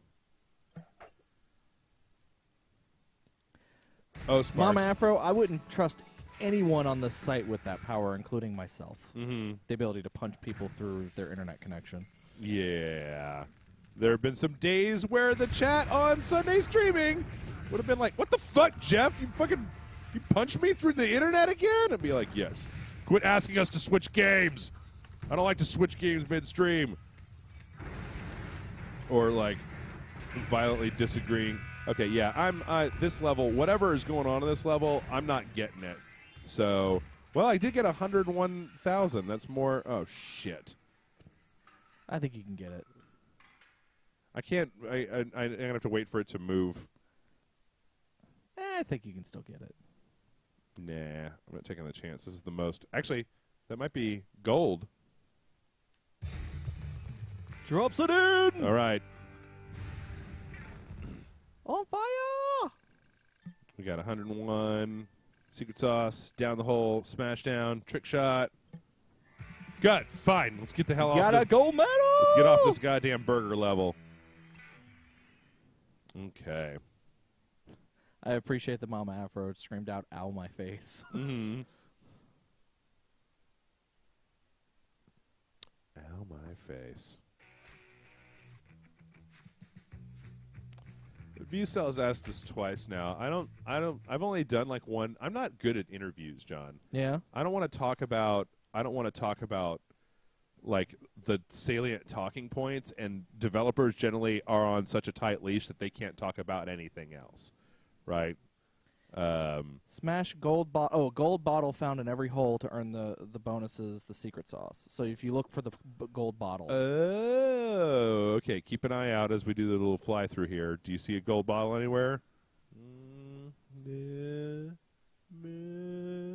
Oh, Sparks. Mama Afro, I wouldn't trust anyone on the site with that power, including myself. Mm-hmm. The ability to punch people through their internet connection. Yeah. There have been some days where the chat on Sunday streaming would have been like, what the fuck, Jeff? You fucking, you punched me through the internet again? I'd be like, yes. Quit asking us to switch games. I don't like to switch games midstream. Or like violently disagreeing. Okay, yeah, I'm uh, this level, whatever is going on in this level, I'm not getting it. So, well, I did get one hundred one thousand. That's more, oh, shit. I think you can get it. I can't. I, I, I'm gonna have to wait for it to move. Eh, I think you can still get it. Nah, I'm not taking the chance. This is the most. Actually, that might be gold. Drops it in! All right, On fire! we got one hundred one. Secret sauce down the hole, smash down, trick shot. Good, fine. Let's get the hell off. Got a This, gold medal! let's get off this goddamn burger level. Okay. I appreciate the Mama Afro screamed out, ow, my face. Mm-hmm. Ow, my face. Viewcell has asked this twice now. I don't. I don't. I've only done like one. I'm not good at interviews, John. Yeah? I don't want to talk about. I don't want to talk about like the salient talking points. And developers generally are on such a tight leash that they can't talk about anything else, right? Um, Smash gold bottle. Oh, gold bottle found in every hole to earn the, the bonuses, the secret sauce. So if you look for the b- gold bottle. Oh, okay. Keep an eye out as we do the little fly through here. Do you see a gold bottle anywhere? Mm, meh, meh,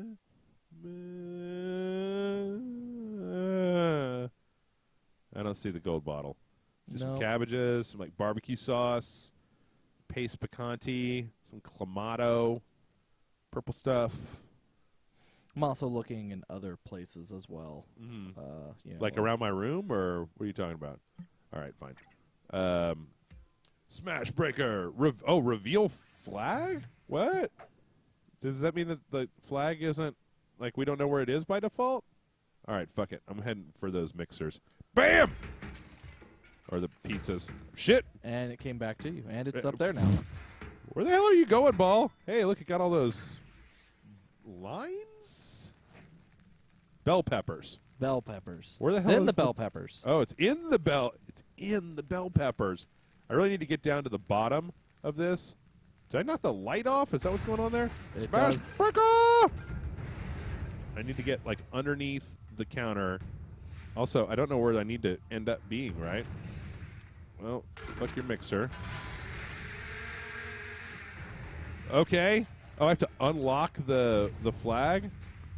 meh. I don't see the gold bottle. See some No. cabbages, some like barbecue sauce, paste picante, some clamato, purple stuff. I'm also looking in other places as well. Mm-hmm. Uh, you know, Like around my room, or what are you talking about? All right, fine. Um, Smash Breaker. Re- oh, reveal flag? What? Does that mean that the flag isn't, like, we don't know where it is by default? All right, fuck it. I'm heading for those mixers. Bam! Or the pizzas. Shit! And it came back to you, and it's Uh, up there now. Where the hell are you going, ball? Hey, look, it got all those lines? Bell peppers. Bell peppers. Where the It's hell in is the the- bell peppers. Oh, it's in the bell. It's in the bell peppers. I really need to get down to the bottom of this. Did I knock the light off? Is that what's going on there? It Smash does. breaker! I need to get like underneath the counter. Also, I don't know where I need to end up being, right? Well, fuck your mixer. Okay. Oh, I have to unlock the the flag?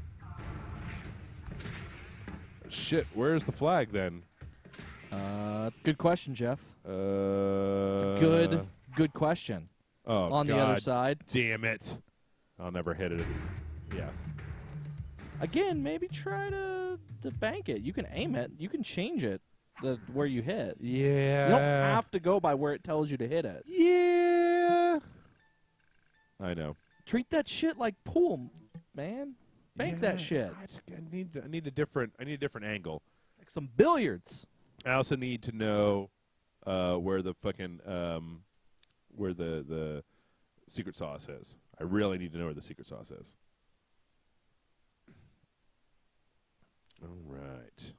Shit, where's the flag then? Uh, it's a good question, Jeff. Uh, It's a good, good question. Oh, On the God other side, damn it. I'll never hit it. Yeah. again, maybe try to to bank it. You can aim it. You can change it the where you hit. Yeah. You don't have to go by where it tells you to hit it. Yeah. I know. Treat that shit like pool, man. Bank Yeah, that shit I, just- I need I need a different I need a different angle. like some billiards. I also need to know uh, where the fucking um, where the the secret sauce is. I really need to know where the secret sauce is. All right.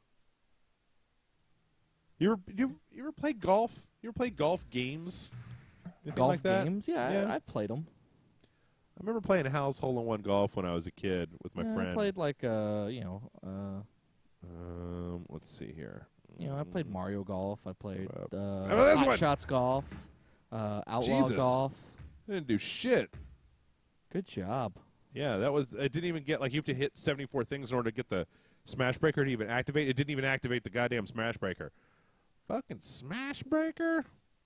You ever you, you ever play golf? You ever play golf games? Anything Golf like that? games, yeah, Yeah. I, I've played them. I remember playing house hole in one golf when I was a kid with my yeah, friend. I played like uh, you know, uh, Um, let's see here. you know, I played Mario Golf. I played Uh, uh, Oh, this Hot one. Shots Golf, uh, Outlaw Jesus. Golf. I didn't do shit. Good job. Yeah, that was. It didn't even get like you have to hit seventy-four things in order to get the smash breaker to even activate. It didn't even activate the goddamn smash breaker. Fucking smash breaker.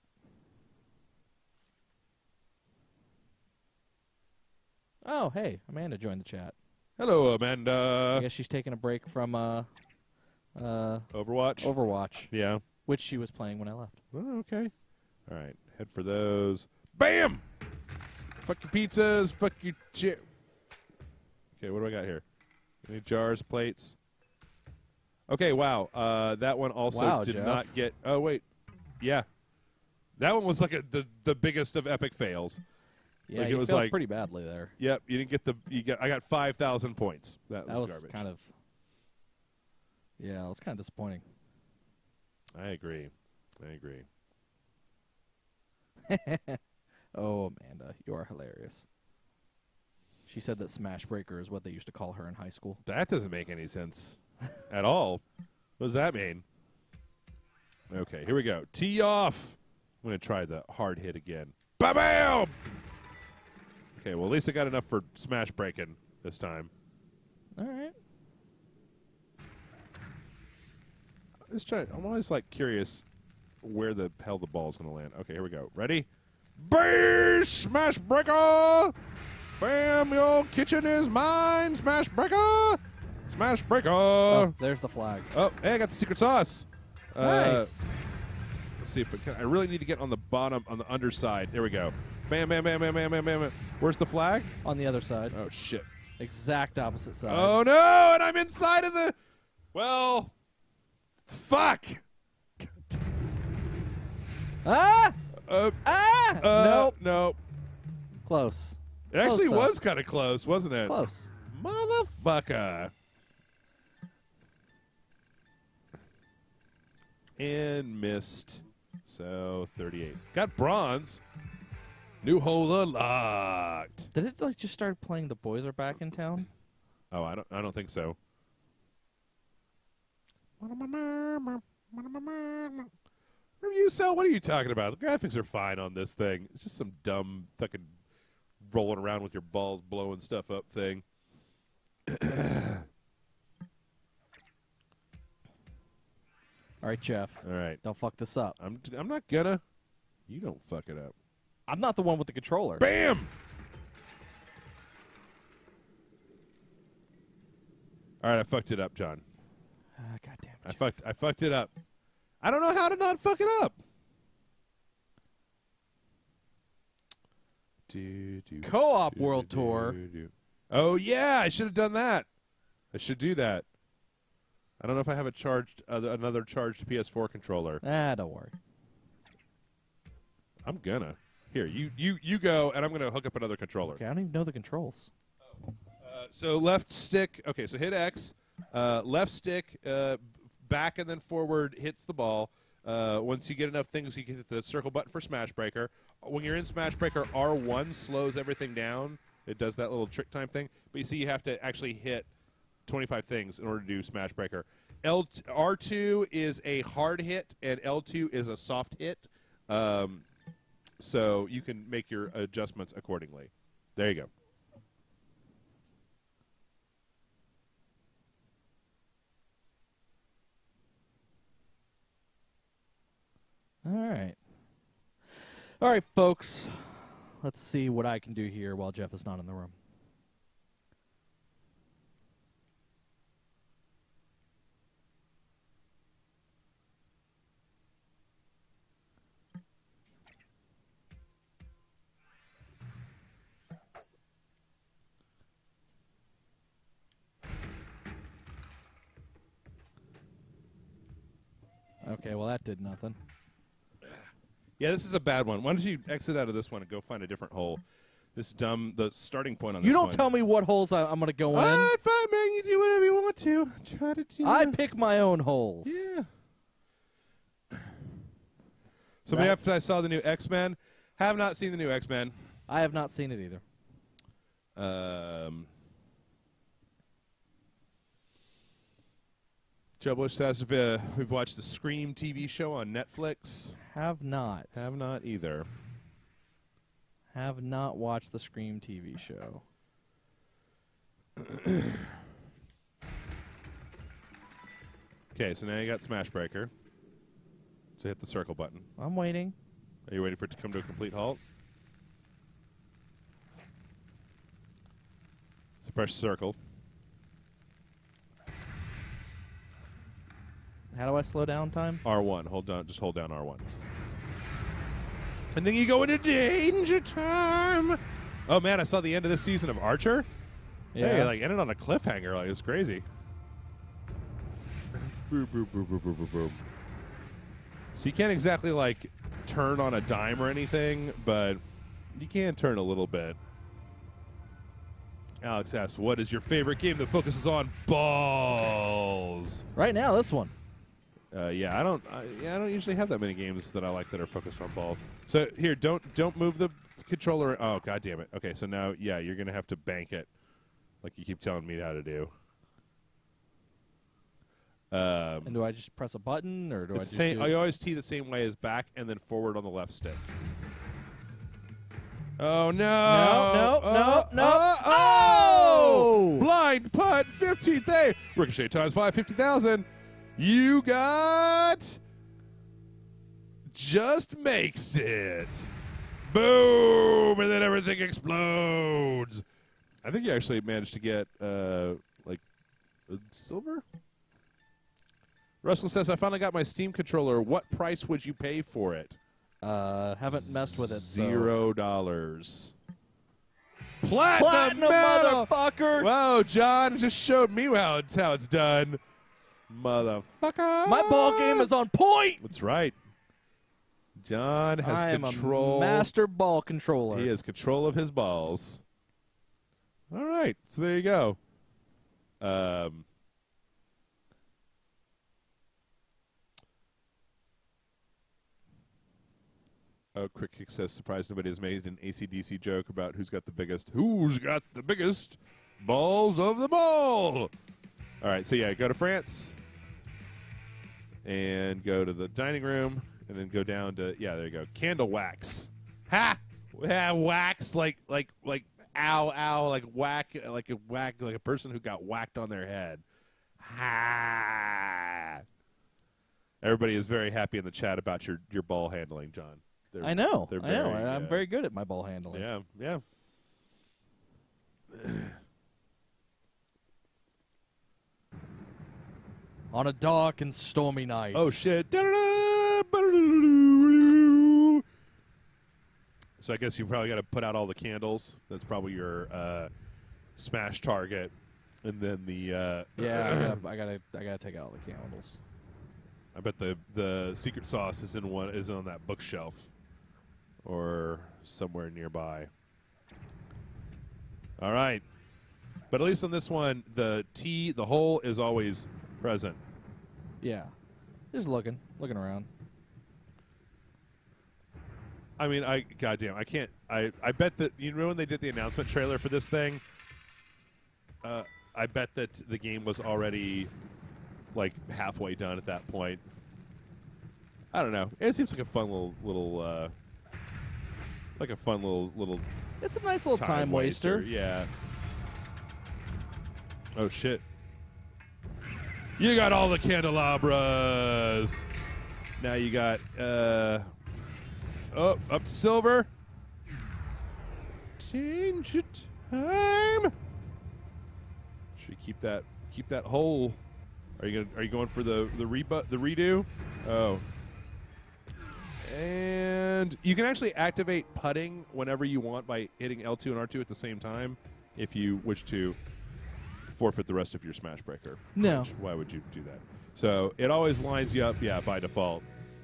Oh, hey, Amanda joined the chat. Hello, I Amanda. guess she's taking a break from uh, uh, Overwatch. Overwatch, Yeah. which she was playing when I left. Oh, okay. All right. Head for those. Bam. Fuck your pizzas. Fuck your chip. Okay, what do I got here? Any jars, plates? Okay, wow. Uh, that one also Wow, did Jeff. not get. Oh wait, yeah, that one was like a, the the biggest of epic fails. Yeah, Like, it you was failed like- pretty badly there. Yep, you didn't get the. You got. I got five thousand points. That, That was, was garbage. kind of. Yeah, it was kind of disappointing. I agree. I agree. Oh, Amanda, you are hilarious. She said that Smash Breaker is what they used to call her in high school. That doesn't make any sense at all. What does that mean? Okay, here we go. Tee off. I'm going to try the hard hit again. Ba-bam! Okay, well, at least I got enough for smash breaking this time. All right. Let's try. I'm always, like, curious where the hell the ball's going to land. Okay, here we go. Ready? Bam! Smash breaker! Bam! Your kitchen is mine! Smash breaker! Smash breaker! Oh, there's the flag. Oh, hey, I got the secret sauce. Uh, Nice. Let's see if it can. I really need to get on the bottom, on the underside. There we go. Bam, bam, bam, bam, bam, bam, bam. bam. Where's the flag? On the other side. Oh, shit. Exact opposite side. Oh, no, and I'm inside of the... Well, fuck. Ah! Uh, Ah! uh, nope. Nope. Close. It actually Close, though. was kind of close, wasn't it? Close. Motherfucker. And missed. So thirty-eight. Got bronze. New hole unlocked. Did it like just start playing The Boys Are Back in Town? Oh, I don't. I don't think so. Review cell. What are you talking about? The graphics are fine on this thing. It's just some dumb fucking rolling around with your balls, blowing stuff up thing. All right, Jeff. All right. Don't fuck this up. I'm. I'm not gonna. You don't fuck it up. I'm not the one with the controller. Bam! All right, I fucked it up, John. Uh, God damn it. I fucked. I fucked it up. I don't know how to not fuck it up. Do, do, Co-op do, World do, Tour. do, do. Oh yeah, I should have done that. I should do that. I don't know if I have a charged uh, another charged P S four controller. Ah, don't worry. I'm gonna. Here, you you you go, and I'm gonna hook up another controller. Okay, I don't even know the controls. Uh, so left stick. Okay, so hit X. Uh, left stick, uh, back and then forward hits the ball. Uh, once you get enough things, you can hit the circle button for Smash Breaker. When you're in Smash Breaker, R one slows everything down. It does that little trick time thing. But you see, you have to actually hit twenty-five things in order to do Smash Breaker. L R two is a hard hit, and L two is a soft hit. Um, so you can make your adjustments accordingly. There you go. All right. All right, folks. Let's see what I can do here while Jeff is not in the room. Okay, well, that did nothing. Yeah, this is a bad one. Why don't you exit out of this one and go find a different hole? This dumb, the starting point on this You don't one. tell me what holes I, I'm going to go in. All right, fine, man. You do whatever you want to. Try to do I pick my own holes. Yeah. So maybe after I saw the new X-Men, have not seen the new X-Men. I have not seen it either. Um, Joe Bush says if, uh, we've watched the Scream T V show on Netflix. Have not. Have not either. Have not watched the Scream T V show. Okay, so now you got Smash Breaker. So hit the circle button. I'm waiting. Are you waiting for it to come to a complete halt? So press circle. How do I slow down time? R one. Hold down. Just hold down R one. And then you go into danger time. Oh man, I saw the end of this season of Archer. Yeah. Hey, like ended on a cliffhanger. Like it's crazy. Boom, boom, boom, boom, boom, boom, boom. So you can't exactly like turn on a dime or anything, but you can turn a little bit. Alex asks, "What is your favorite game that focuses on balls?" Right now, this one. Uh, yeah, I don't. I, yeah, I don't usually have that many games that I like that are focused on balls. So here, don't don't move the controller. Oh, god damn it. Okay, so now, yeah, you're gonna have to bank it, like you keep telling me how to do. Um, And do I just press a button, or do I it's just same, do I always tee the same way as back and then forward on the left stick. Oh no! No, no, oh, no, no. Oh! Oh! Blind putt, fifteenth day. Ricochet times five, fifty thousand. You got just makes it. Boom! And then everything explodes. I think you actually managed to get uh, like uh, silver. Russell says, "I finally got my Steam controller. What price would you pay for it?" Uh, haven't messed with it. so- Zero dollars. Platinum, Platinum, medal! motherfucker! Whoa, John just showed me how it's, how it's done. Motherfucker. My ball game is on point. That's right. John has I am control. a master ball controller. He has control of his balls. All right, so there you go. Um, oh, Quick Kick says, surprised nobody has made an A C D C joke about who's got the biggest. Who's got the biggest balls of them all? All right, so yeah, go to France and go to the dining room and then go down to, yeah, there you go, candle wax. Ha! Yeah, wax like like like ow ow like whack like a whack like a person who got whacked on their head. Ha! Everybody is very happy in the chat about your your ball handling, John. They're, I know. They're I know. very, I'm uh, very good at my ball handling. Yeah, yeah. On a dark and stormy night. Oh, shit. So I guess you probably got to put out all the candles. That's probably your uh, smash target. And then the... Uh, Yeah, I gotta, I gotta, I gotta take out all the candles. I bet the, the secret sauce is in one is on that bookshelf. Or somewhere nearby. All right. But at least on this one, the T, the hole, is always present. Yeah. Just looking, looking around. I mean, I goddamn, I can't. I I bet that you know when they did the announcement trailer for this thing. Uh, I bet that the game was already like halfway done at that point. I don't know. It seems like a fun little little, uh, like a fun little little. It's a nice little time, time waster. waster. Yeah. Oh shit. You got all the candelabras. Now you got uh oh, up to silver. Change it time. Should we keep that keep that hole? Are you gonna are you going for the the rebu the redo? Oh. And you can actually activate putting whenever you want by hitting L two and R two at the same time if you wish to forfeit the rest of your smash breaker. No. Which, why would you do that? So it always lines you up, yeah, by default.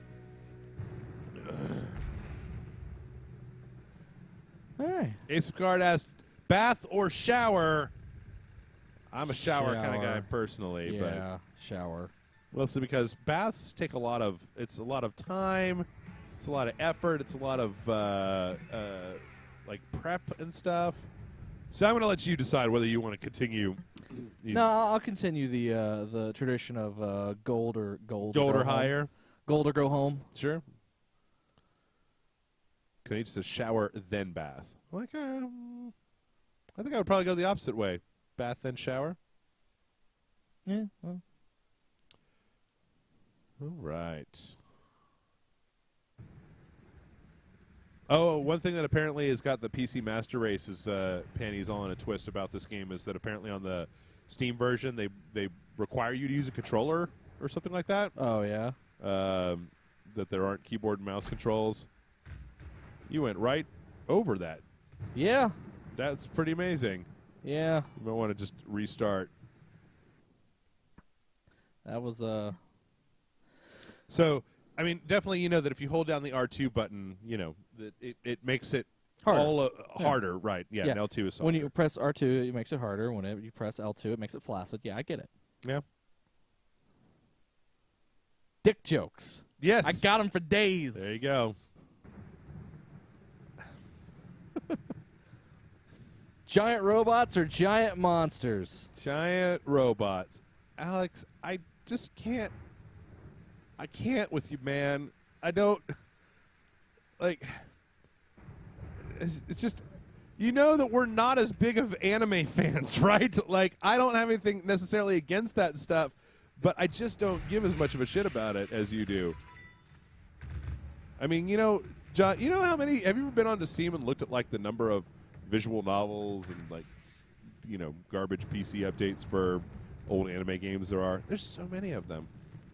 All right. Ace of Card asked, bath or shower? I'm a shower, kind of Shower. guy personally, Yeah, shower. but mostly because baths take a lot of, it's a lot of time, it's a lot of effort, it's a lot of uh, uh, like prep and stuff. So I'm going to let you decide whether you want to continue. You No, I'll continue the uh, the tradition of uh, gold or gold. Gold go or home. higher? Gold or go home. Sure. Can just says shower then bath. Like, um, I think I would probably go the opposite way: bath then shower. Yeah. Well. All right. Oh, one thing that apparently has got the P C Master Race's uh, panties all in a twist about this game is that apparently on the Steam version they they require you to use a controller or something like that. Oh yeah. Um, that there aren't keyboard and mouse controls. You went right over that. Yeah. That's pretty amazing. Yeah. You might want to just restart. That was uh. So, I mean, definitely, you know that if you hold down the R two button, you know, that it, it makes it Harder. all uh, Yeah. harder, right? Yeah, Yeah. and L two is When softer. you press R two, it makes it harder. When you press L two, it makes it flaccid. Yeah, I get it. Yeah. Dick jokes. Yes. I got them for days. There you go. Giant robots or giant monsters? Giant robots. Alex, I just can't. I can't with you, man. I don't. Like. It's, it's just. You know that we're not as big of anime fans, right? Like, I don't have anything necessarily against that stuff, but I just don't give as much of a shit about it as you do. I mean, you know, John, you know how many. Have you ever been onto Steam and looked at, like, the number of visual novels and, like, you know, garbage P C updates for old anime games there are? There's so many of them.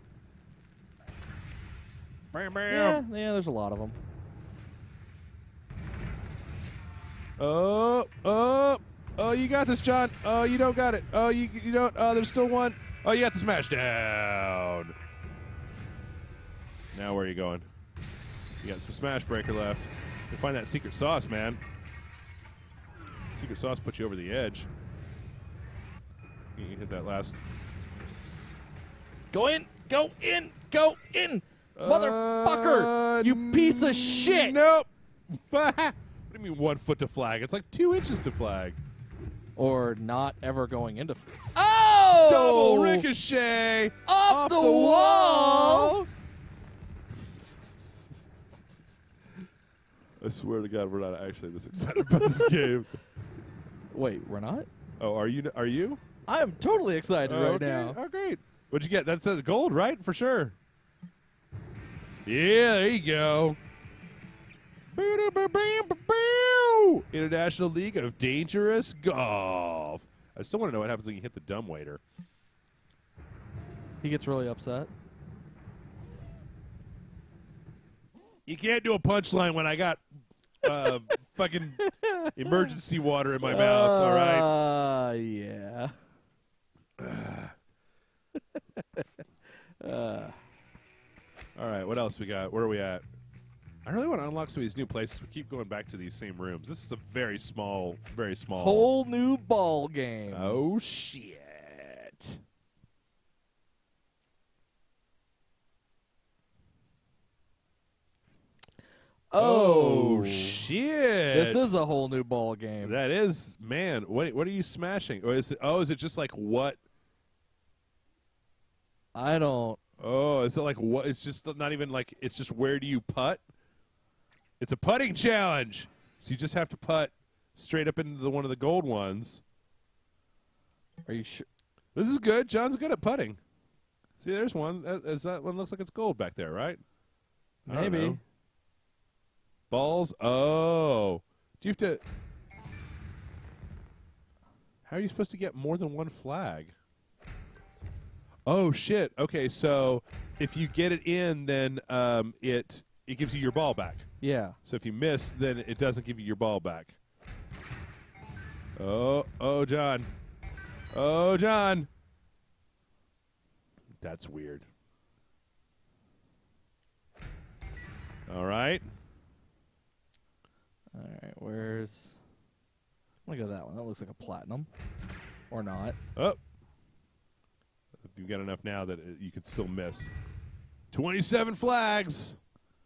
Bam, Yeah, bam. yeah. There's a lot of them. Oh, oh, oh, you got this, John. Oh, you don't got it. Oh, you you don't. Oh, there's still one. Oh, you got the smash down. Now where are you going? You got some smash breaker left. You find that secret sauce, man. Secret sauce puts you over the edge. You can hit that last. Go in. Go in. Go in. Motherfucker. Uh, You piece of shit. Nope. What do you mean one foot to flag? It's like two inches to flag. Or not ever going into. Oh! Double ricochet Off the wall! I swear to God, we're not actually this excited about this game. Wait, we're not? Oh, are you? Are you? I am totally excited Oh, right okay. now. Oh, great. What'd you get? That's uh, gold, right? For sure. Yeah, there you go. International League of Dangerous Golf. I still want to know what happens when you hit the dumbwaiter. He gets really upset. You can't do a punchline when I got uh, fucking emergency water in my mouth, all right? Uh, yeah. uh. All right, what else we got? Where are we at? I really want to unlock some of these new places. We keep going back to these same rooms. This is a very small, very small. Whole new ball game. Oh, shit. Oh, Oh, shit. This is a whole new ball game. That is, man. What what are you smashing? Or is it, oh, is it just like what? I don't. Oh, is it like what? It's just not even like, it's just where do you putt? It's a putting challenge. So you just have to putt straight up into the, one of the gold ones. Are you sure? This is good. John's good at putting. See, there's one. That, is that one looks like it's gold back there, right? I don't Maybe. know. Balls. Oh. Do you have to... How are you supposed to get more than one flag? Oh, shit. Okay, so if you get it in, then um, it it gives you your ball back. Yeah. So if you miss, then it doesn't give you your ball back. Oh, oh, John. Oh, John. That's weird. All right. All right. Where's? I'm gonna go that one. That looks like a platinum, or not. Oh. You've got enough now that it, you could still miss. twenty-seven flags.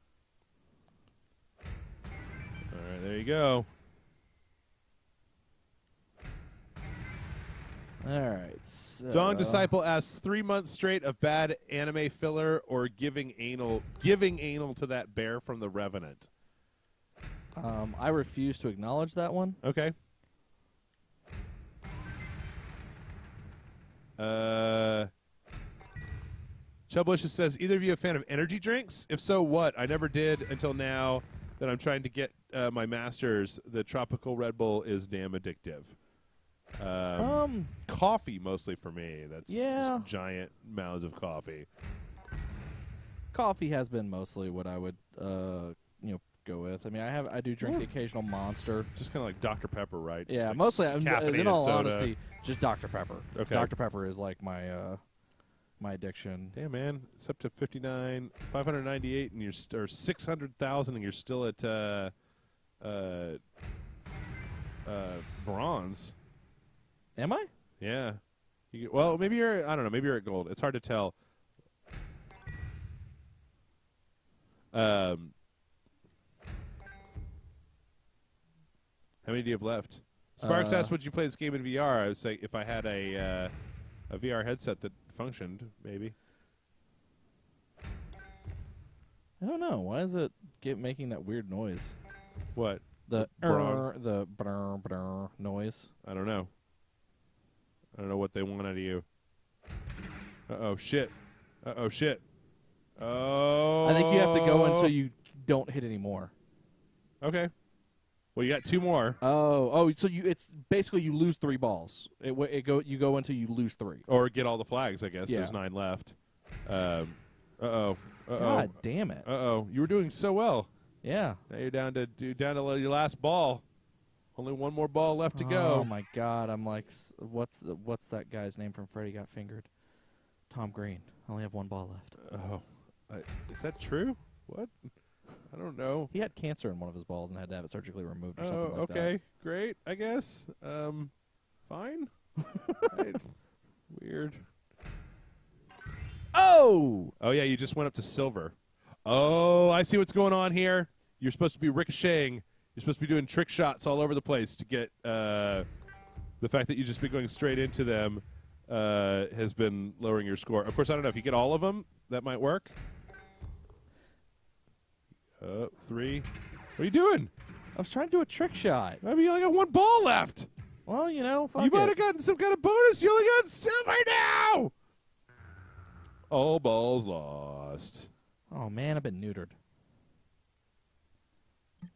All right, there you go. All right. So Dawn Disciple asks, three months straight of bad anime filler or giving anal giving anal to that bear from The Revenant? Um, I refuse to acknowledge that one. Okay. Uh, Chubblishes says, either of you a fan of energy drinks? If so, what? I never did until now that I'm trying to get uh, my master's. The tropical Red Bull is damn addictive. Um, Um, coffee mostly for me. That's Yeah. just giant mounds of coffee. coffee has been mostly what I would, uh, you know, go with. I mean, I have, I do drink the occasional Monster. Just kind of like Doctor Pepper, right? Just Yeah, like mostly. s- I'm, caffeinated in all soda. honesty, just Doctor Pepper. Okay. Doctor Pepper is like my, uh, my addiction. Damn, man, it's up to fifty-nine, five hundred ninety-eight, and you're st- or six hundred thousand, and you're still at uh, uh, uh, bronze. Am I? Yeah. You get, well, maybe you're. I don't know. Maybe you're at gold. It's hard to tell. Um, how many do you have left? Sparks Uh, asked, "Would you play this game in V R?" I would say, if I had a uh, a V R headset that functioned, maybe. I don't know. Why is it get making that weird noise? What? The Brr. er, the brr, brr noise. I don't know. I don't know what they want out of you. Uh oh, shit. Uh oh, shit. Oh. I think you have to go until you don't hit anymore. Okay. Well, you got two more. Oh, oh, so you it's basically you lose three balls. It, w- it go you go until you lose three. Or get all the flags, I guess. Yeah. There's nine left. Um, uh oh. Uh oh. God damn it! Uh oh. You were doing so well. Yeah. Now you're down to you're down to your last ball. Only one more ball left to go. Oh my God! I'm like, s- what's the, what's that guy's name from Freddy Got Fingered? Tom Green. I only have one ball left. Oh. Uh, is that true? What? I don't know. He had cancer in one of his balls and had to have it surgically removed or Oh, something like okay. Great, I guess. Um, fine. Right. Weird. that. Oh! Oh, yeah, you just went up to silver. Oh, I see what's going on here. You're supposed to be ricocheting. You're supposed to be doing trick shots all over the place to get uh, the fact that you just been going straight into them uh, has been lowering your score. Of course, I don't know. If you get all of them, that might work. Uh, three. What are you doing? I was trying to do a trick shot. I mean, you only got one ball left. Well, you know, fuck You might it. have gotten some kind of bonus. You only got silver now. All balls lost. Oh man, I've been neutered.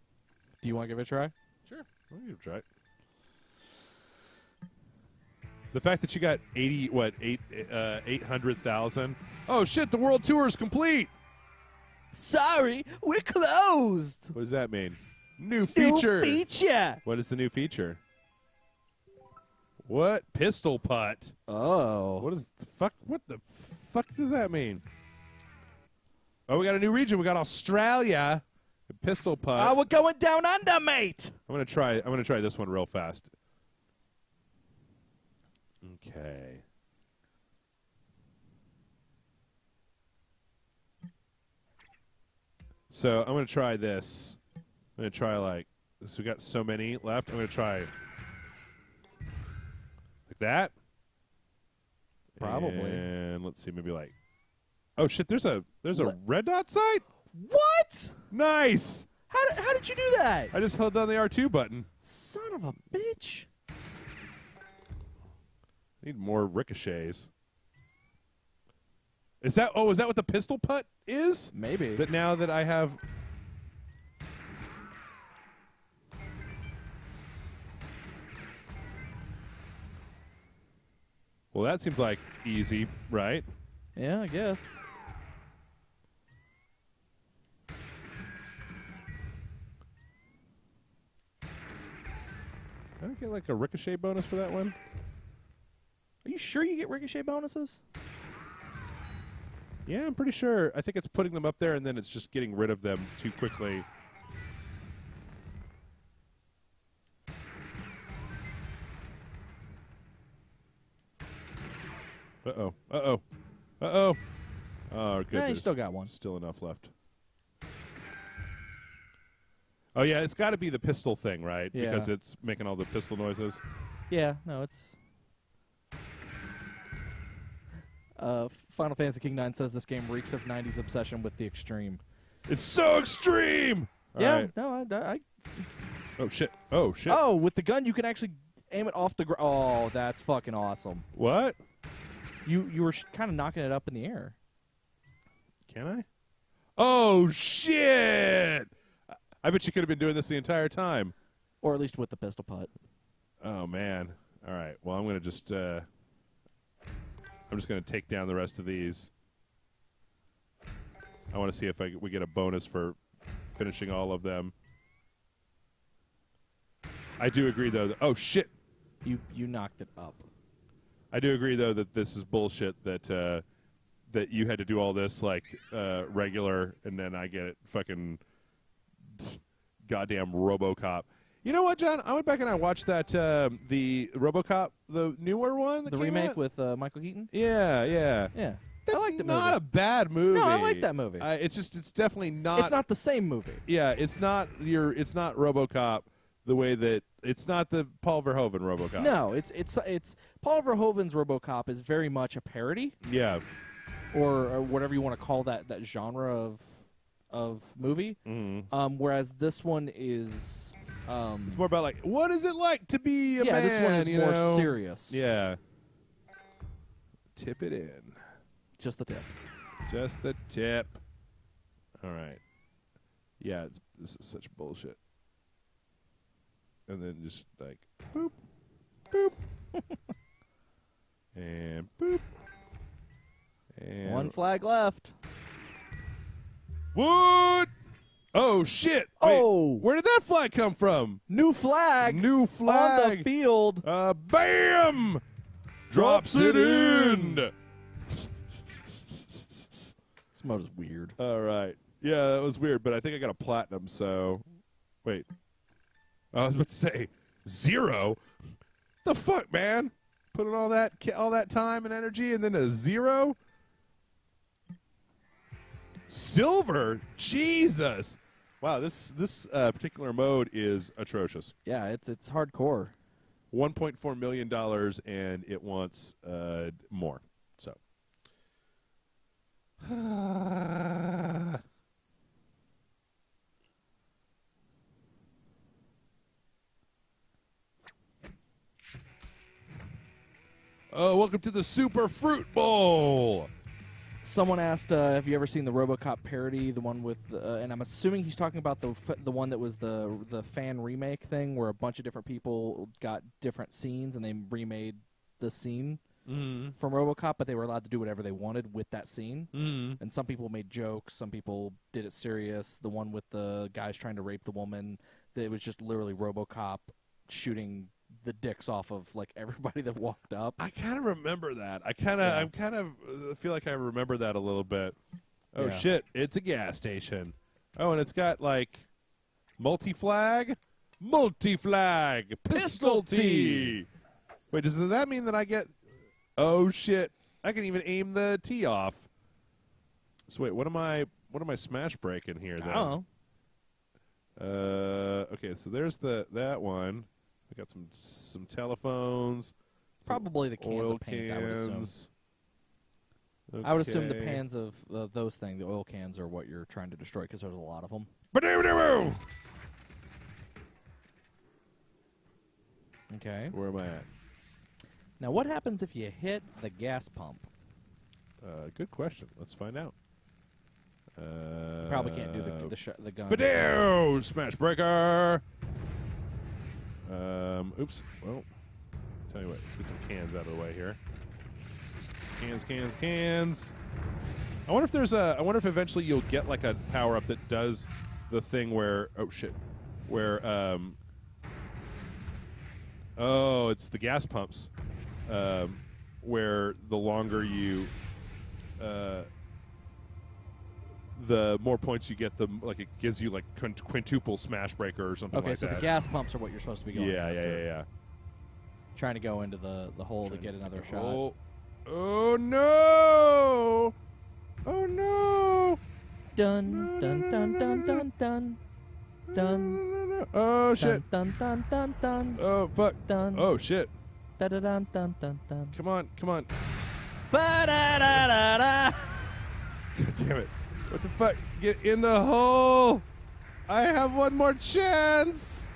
Do you want to give it a try? Sure. I'll give it a try. The fact that you got eighty, what, eight, uh, eight hundred thousand. Oh shit! The world tour is complete. Sorry, we're closed. What does that mean? New feature. New feature. What is the new feature? What pistol putt? Oh. What is the fuck? What the fuck does that mean? Oh, we got a new region. We got Australia. Pistol putt. Oh, we're going down under, mate. I'm gonna try. I'm gonna try this one real fast. Okay. So I'm gonna try this. I'm gonna try like this. We got so many left. I'm gonna try like that. Probably. And let's see, maybe like. Oh shit! There's a there's a What? red dot sight. What? Nice. How did, how did you do that? I just held down the R two button. Son of a bitch. Need more ricochets. Is that? Oh, is that what the pistol putt is? Maybe. But now that I have. Well, that seems like easy, right? Yeah, I guess. Can I get like a ricochet bonus for that one? Are you sure you get ricochet bonuses? Yeah, I'm pretty sure. I think it's putting them up there and then it's just getting rid of them too quickly. Uh-oh. Uh-oh. Uh-oh. Oh, good. Yeah, you still got one. Still enough left. Oh, yeah, it's got to be the pistol thing, right? Yeah. Because it's making all the pistol noises. Yeah, no, it's... Uh, Final Fantasy King nine says this game reeks of nineties obsession with the extreme. It's so extreme! All yeah, right. no, I, I... Oh, shit. Oh, shit. Oh, with the gun, you can actually aim it off the ground. Oh, that's fucking awesome. What? You you were sh- kind of knocking it up in the air. Can I? Oh, shit! I bet you could have been doing this the entire time. Or at least with the pistol putt. Oh, man. All right. Well, I'm going to just... Uh, I'm just going to take down the rest of these. I want to see if I, we get a bonus for finishing all of them. I do agree, though. That, oh, shit. You you knocked it up. I do agree, though, that this is bullshit, that uh, that you had to do all this, like, uh, regular, and then I get it fucking goddamn RoboCop. You know what, John? I went back and I watched that, uh, the RoboCop, the newer one that The came remake out. with uh, Michael Keaton? Yeah, yeah. Yeah. That's I like the not movie. a bad movie. No, I like that movie. Uh, it's just, it's definitely not. It's not the same movie. Yeah, it's not your. It's not RoboCop the way that it's not the Paul Verhoeven RoboCop. No, it's it's it's Paul Verhoeven's RoboCop is very much a parody, Yeah. or, or whatever you want to call that that genre of of movie. Mm-hmm. Um, whereas this one is, um, It's more about like, what is it like to be a yeah, man? this one is you more know? serious. Yeah. Tip it in. Just the tip. Just the tip. All right. Yeah, it's, this is such bullshit. And then just like boop, boop, and boop, and One flag left. what? Oh shit! Wait, Oh. where did that flag come from? New flag New on flag. the field. Uh, bam! Drops it in. This mode is weird. All right. Yeah, that was weird, but I think I got a platinum. So, wait. I was about to say zero. The fuck, man? Put in all that all that time and energy, and then a zero. Silver, Jesus! Wow, this this uh, particular mode is atrocious. Yeah, it's it's hardcore. One point four million dollars, and it wants uh, more. So. Oh, welcome to the Super Fruit Bowl. Someone asked, uh, "Have you ever seen the RoboCop parody, the one with?" Uh, and I'm assuming he's talking about the f- the one that was the the fan remake thing, where a bunch of different people got different scenes and they remade the scene Mm-hmm. from RoboCop, but they were allowed to do whatever they wanted with that scene. Mm-hmm. And some people made jokes, some people did it serious. The one with the guys trying to rape the woman, it was just literally RoboCop shooting the dicks off of like everybody that walked up. I kind of remember that. I kind of, Yeah. I'm kind of uh, feel like I remember that a little bit. Oh Yeah. shit! It's a gas station. Oh, and it's got like multi-flag, multi-flag, pistol T. Wait, does that mean that I get? Oh shit! I can even aim the T off. So wait, what am I? What am I smash breaking here? Then? I don't know. Uh, okay, so there's the that one. We got some some telephones. Probably the cans oil of paint, I would assume. cans. I would assume the Okay. pans of uh, those things, the oil cans, are what you're trying to destroy because there's a lot of them. Ba-doo-doo-doo! Okay. Where am I at? Now, what happens if you hit the gas pump? Uh, good question. Let's find out. Uh, Probably can't do the the, sh- the gun. Ba-doo! Smash breaker. Um. Oops. Well, tell you what. Let's get some cans out of the way here. Cans, cans, cans. I wonder if there's a. I wonder if eventually you'll get like a power up that does the thing where. Oh shit. Where. Um. Oh, it's the gas pumps. Um, where the longer you. Uh, the more points you get, the like it gives you like quint- quintuple smash breaker or something Okay, like so that. the gas pumps are what you're supposed to be going yeah, yeah, after. yeah, yeah. Trying to go into the, the hole to get another shot. Oh, oh no! Oh no! Dun, dun, dun, dun, dun, dun. Dun. Oh shit! Dun, dun, dun, dun, Oh fuck! dun. Oh shit! Dun, dun, dun, dun, dun, dun. Come on, come on! Ba-da-da-da-da. God damn it! What the fuck? Get in the hole! I have one more chance!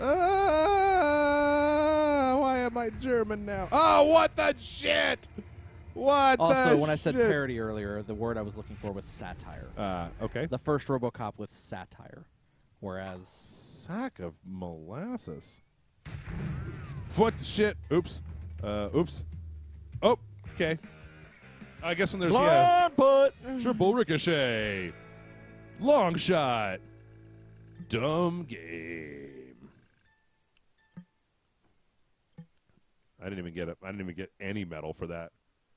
Ah, why am I German now? Oh, what the shit! What Also, the when I said shit? parody earlier, the word I was looking for was satire. Uh, okay. The first RoboCop was satire, whereas Sack of molasses. What the shit? Oops. Uh, oops. Oh, okay. I guess when there's yeah, put. triple ricochet, long shot, dumb game. I didn't even get it. I didn't even get any medal for that.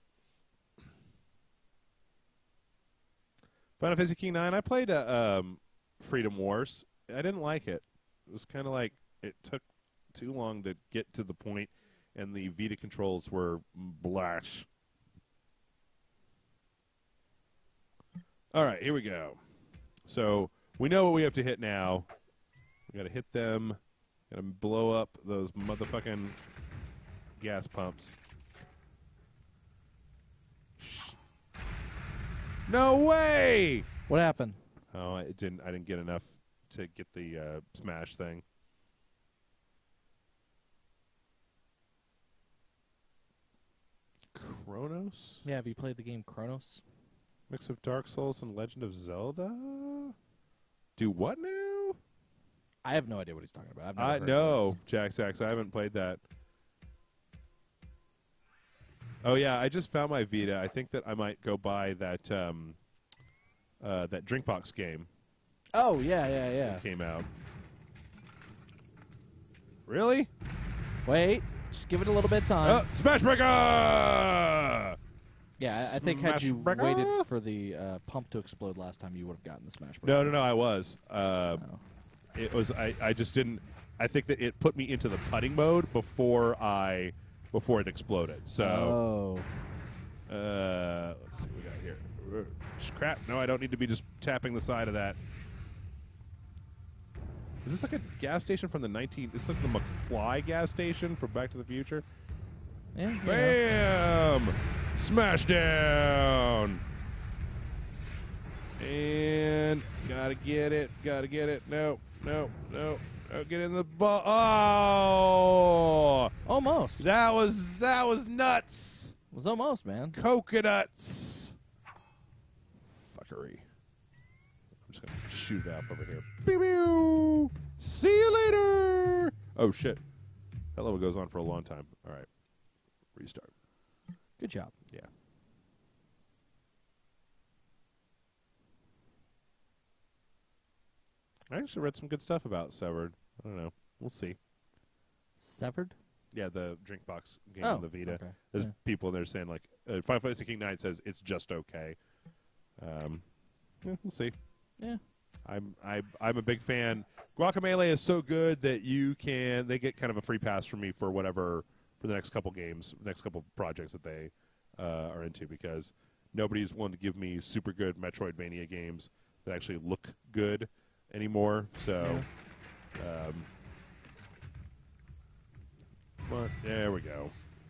Final Fantasy King nine. I played uh, um, Freedom Wars. I didn't like it. It was kind of like it took too long to get to the point, and the Vita controls were blash. All right, here we go. So we know what we have to hit now. We got to hit them. Got to blow up those motherfucking gas pumps. No way! What happened? Oh, it didn't. I didn't get enough to get the uh, smash thing. Chronos? Yeah, have you played the game Chronos? Mix of Dark Souls and Legend of Zelda? Do what now? I have no idea what he's talking about. I've never I heard of know, this. Jack Sachs. I haven't played that. Oh yeah, I just found my Vita. I think that I might go buy that um, uh, that Drinkbox game Oh yeah, yeah, yeah. that came out. Really? Wait, just give it a little bit of time. Oh, Smash Breaker! Yeah, I, I think had Smash you breaker? waited for the uh, pump to explode last time, you would have gotten the smash. No, Breaker. no, no. I was. Uh, Oh. It was. I, I just didn't. I think that it put me into the putting mode before I before it exploded. So. Oh. Uh, let's see what we got here. Uh, Crap. No, I don't need to be just tapping the side of that. Is this like a gas station from the nineteen? This is like the McFly gas station from Back to the Future. Yeah. you know. Bam! Smash down. And gotta get it. Gotta get it. No, no, no. no get in the ball. Oh, Almost. that was that was nuts. It was almost, man. Coconuts. Fuckery. I'm just gonna shoot it off over here. Pew pew. See you later. Oh shit. That level goes on for a long time. All right. restart. Good job. Yeah. I actually read some good stuff about Severed. I don't know. We'll see. Severed? Yeah, the Drinkbox game Oh, on the Vita. okay. There's Yeah. people in there saying, like, uh, Final Fantasy King nine says it's just okay. Um, yeah, we'll see. Yeah. I'm I, I'm a big fan. Guacamelee is so good that you can they get kind of a free pass from me for whatever for the next couple games, next couple projects that they uh, are into, because nobody's willing to give me super good Metroidvania games that actually look good anymore. So, um, but there we go.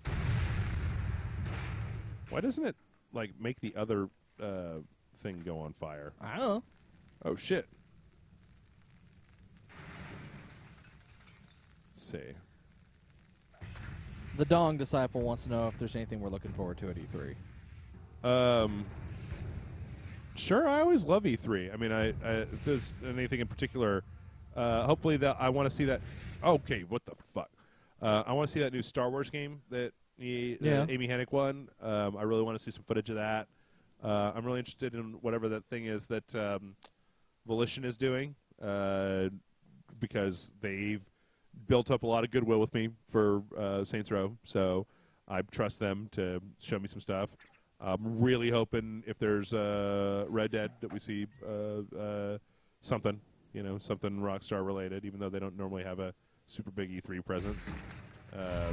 Why doesn't it like make the other uh, thing go on fire? I don't know. Oh, shit. Let's see. The Dong Disciple wants to know if there's anything we're looking forward to at E three. Um, sure, I always love E three. I mean, I, I if there's anything in particular, uh, hopefully that I want to see that. Okay, what the fuck? Uh, I want to see that new Star Wars game that he, Yeah. uh, Amy Hennig won. Um, I really want to see some footage of that. Uh, I'm really interested in whatever that thing is that um, Volition is doing, uh, because they've built up a lot of goodwill with me for uh, Saints Row, so I trust them to show me some stuff. I'm really hoping if there's uh, Red Dead that we see uh, uh, something, you know, something Rockstar related, even though they don't normally have a super big E three presence. Um,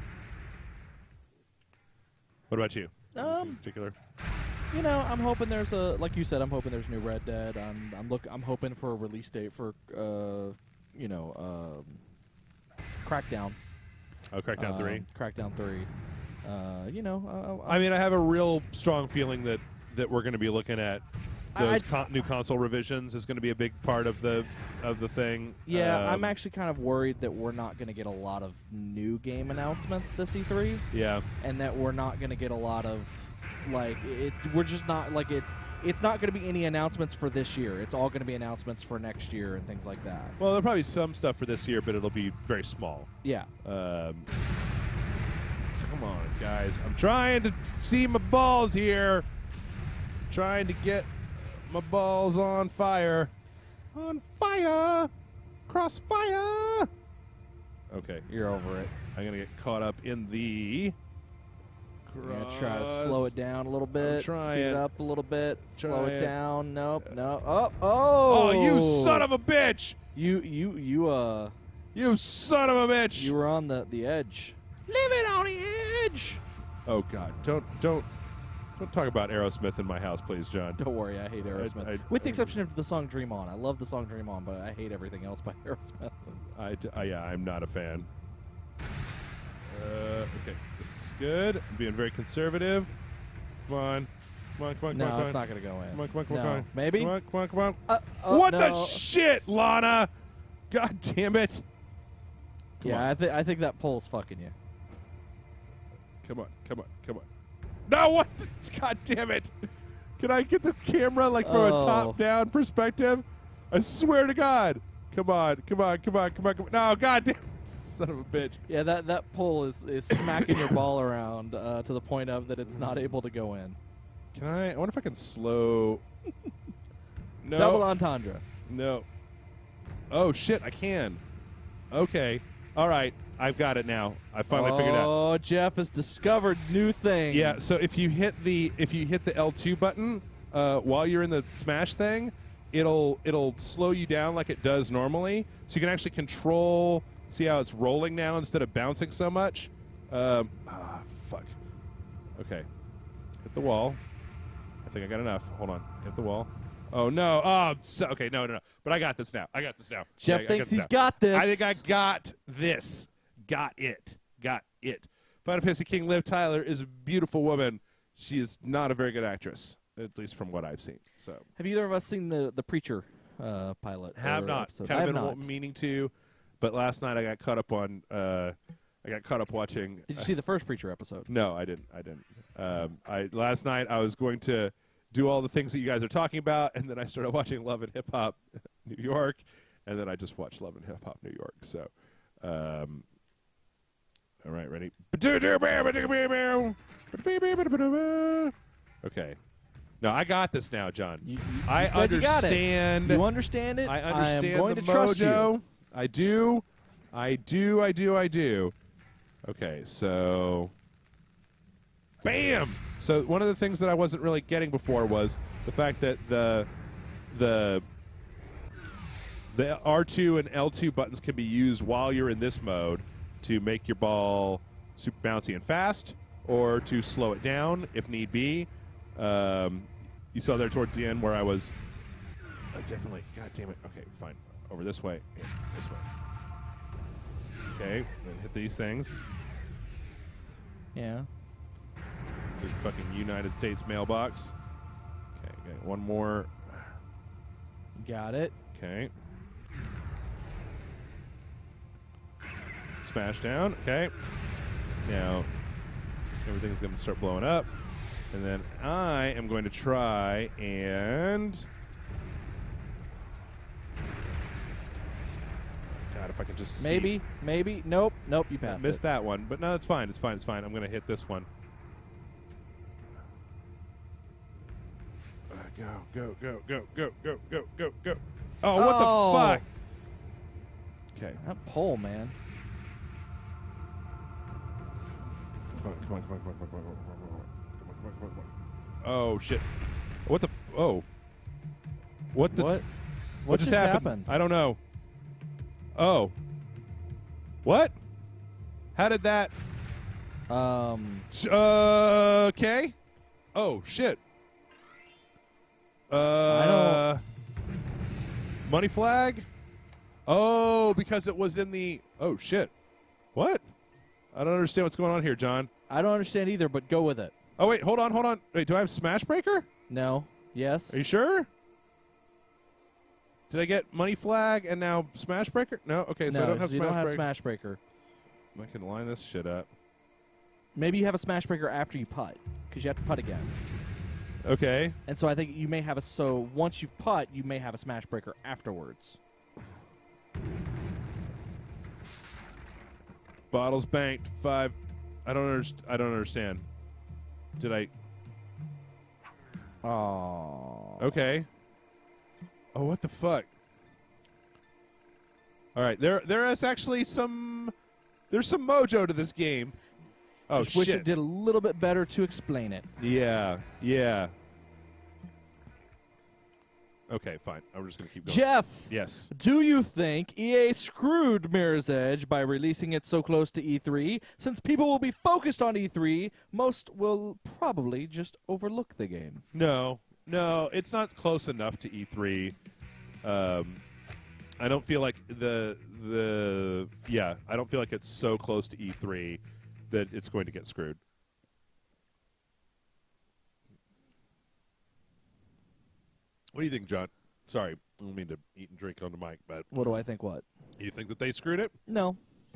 what about you? Anything Um, in particular? You know, I'm hoping there's a like you said. I'm hoping there's new Red Dead. I'm I'm look. I'm hoping for a release date for uh, you know, um, Crackdown. Oh, Crackdown Um, three. Crackdown three. Uh, you know, uh, I mean, I have a real strong feeling that, that we're going to be looking at those I- con- new console revisions is going to be a big part of the of the thing. yeah, Um, I'm actually kind of worried that we're not going to get a lot of new game announcements this E three, Yeah, and that we're not going to get a lot of like it. We're just not like it's. It's not going to be any announcements for this year. It's all going to be announcements for next year and things like that. well, there'll probably be some stuff for this year, but it'll be very small. Yeah. Um, come on, guys! I'm trying to see my balls here. Trying to get my balls on fire. On fire! Crossfire! Okay, You're over it. I'm gonna get caught up in the. You're gonna try to slow it down a little bit. Speed trying. it up a little bit. Slow Trying. it down. Nope. No. Oh. Oh. Oh, you son of a bitch! You you you uh You son of a bitch! you were on the the edge. living on the edge. Oh God! Don't don't don't talk about Aerosmith in my house, please, John. Don't worry, I hate Aerosmith. I- With the exception of the song "Dream On." I love the song "Dream On," but I hate everything else by Aerosmith. I, d- I- yeah, I'm not a fan. Uh, okay, this is good. I'm being very conservative. Come on, come on, come on, come No, on, come it's on. not gonna go in. Come on, come on, come on, No. come on. Maybe. Come on, come on, come on. Uh, oh, what the no. shit, Lana? God damn it! Come yeah, on. I think I think that pole's fucking you. Come on, come on, come on. No, what? the- God damn it! Can I get the camera like from a Oh. top-down perspective? I swear to God! Come on, come on, come on, come on, come on! No, God damn! Son of a bitch! Yeah, that that pole is is smacking your ball around uh, to the point of that it's not able to go in. Can I? I wonder if I can slow. No. Double entendre. No. Oh shit! I can. Okay. All right. I've got it now. I finally oh, figured it out. Oh, Jeff has discovered new things. Yeah. So if you hit the if you hit the L two button uh, while you're in the smash thing, it'll it'll slow you down like it does normally. So you can actually control. See how it's rolling now instead of bouncing so much. Um, ah, fuck. Okay. Hit the wall. I think I got enough. Hold on. Hit the wall. Oh no! Oh, so, okay, no, no, no. But I got this now. I got this now. Jeff I, I got thinks this he's now. got this. I think I got this. Got it. Got it. Final Fantasy King Liv Tyler is a beautiful woman. She is not a very good actress, at least from what I've seen. So Have either of us seen the the Preacher uh, pilot? have or not episode? kind I of have been not. meaning to, but last night I got caught up on. Uh, I got caught up watching. Did you see the first Preacher episode? No, I didn't. I didn't. Um, I last night I was going to do all the things that you guys are talking about, and then I started watching Love and Hip Hop New York, and then I just watched Love and Hip Hop New York. So, um, All right, ready? Okay. No, I got this now, John. You, you, I you said you got it. understand. You understand it. I understand I am going the to trust mojo. you. I do. I do. I do. I do. Okay, so. Bam! So one of the things that I wasn't really getting before was the fact that the the the R two and L two buttons can be used while you're in this mode to make your ball super bouncy and fast, or to slow it down if need be. Um, you saw there towards the end where I was uh, definitely. God damn it. Okay, fine. Over this way. Yeah, this way. Okay, then hit these things. Yeah. Big fucking United States mailbox. Okay, okay, one more. Got it. Okay. Smash down. Okay. Now, everything's going to start blowing up. And then I am going to try and... God, if I can just see. Maybe. Maybe. Nope. Nope. You passed Missed it. that one. But no, it's fine. It's fine. It's fine. I'm going to hit this one. Uh, go, go, go, go, go, go, go, go, go. Oh, what Oh. the fuck? Okay. That pole, man. Come on, come on, come on, come on, come on, come on, come on, come on, come on, come on, come on. Oh, shit. What the f- Oh. What the... What? What, just happened? I don't know. Oh. What? How did that... Um. Uh, okay. Oh, shit. Uh... I don't... Money flag? Oh, because it was in the... Oh, shit. What? I don't understand what's going on here, John. I don't understand either, but go with it. Oh, wait, hold on, hold on. Wait, do I have Smash Breaker? No. Yes. Are you sure? Did I get Money Flag and now Smash Breaker? No? Okay, so no, I don't have so you Smash don't have Breaker. Smash Breaker. I can line this shit up. Maybe you have a Smash Breaker after you putt, because you have to putt again. Okay. And so I think you may have a... So once you putt, you may have a Smash Breaker afterwards. Bottles banked, five. I don't underst- I don't understand. Did I... Oh. Okay. Oh, what the fuck? All right, there there is actually some... There's some mojo to this game. Oh, Just shit. wish it did a little bit better to explain it. Yeah, yeah. Okay, fine. I'm just going to keep going. Jeff, Yes. do you think E A screwed Mirror's Edge by releasing it so close to E three? Since people will be focused on E three, most will probably just overlook the game. No, no, it's not close enough to E three. Um, I don't feel like the the yeah, I don't feel like it's so close to E three that it's going to get screwed. What do you think, John? Sorry, I don't mean to eat and drink on the mic, but What do I think what? you think that they screwed it? No.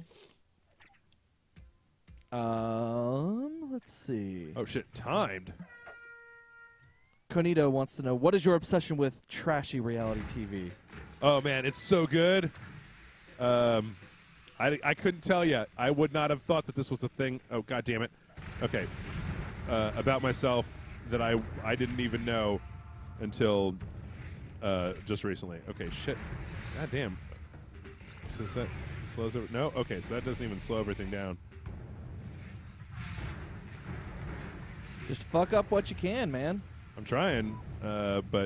Um, let's see. Oh shit, timed. Konito wants to know, what is your obsession with trashy reality T V? Oh man, it's so good. Um, I, I couldn't tell you. I would not have thought that this was a thing. Oh god damn it. Okay. Uh, about myself that I I didn't even know until uh, just recently. Okay, shit. God damn. So is that slows over? No. Okay, so that doesn't even slow everything down. Just fuck up what you can, man. I'm trying, uh, but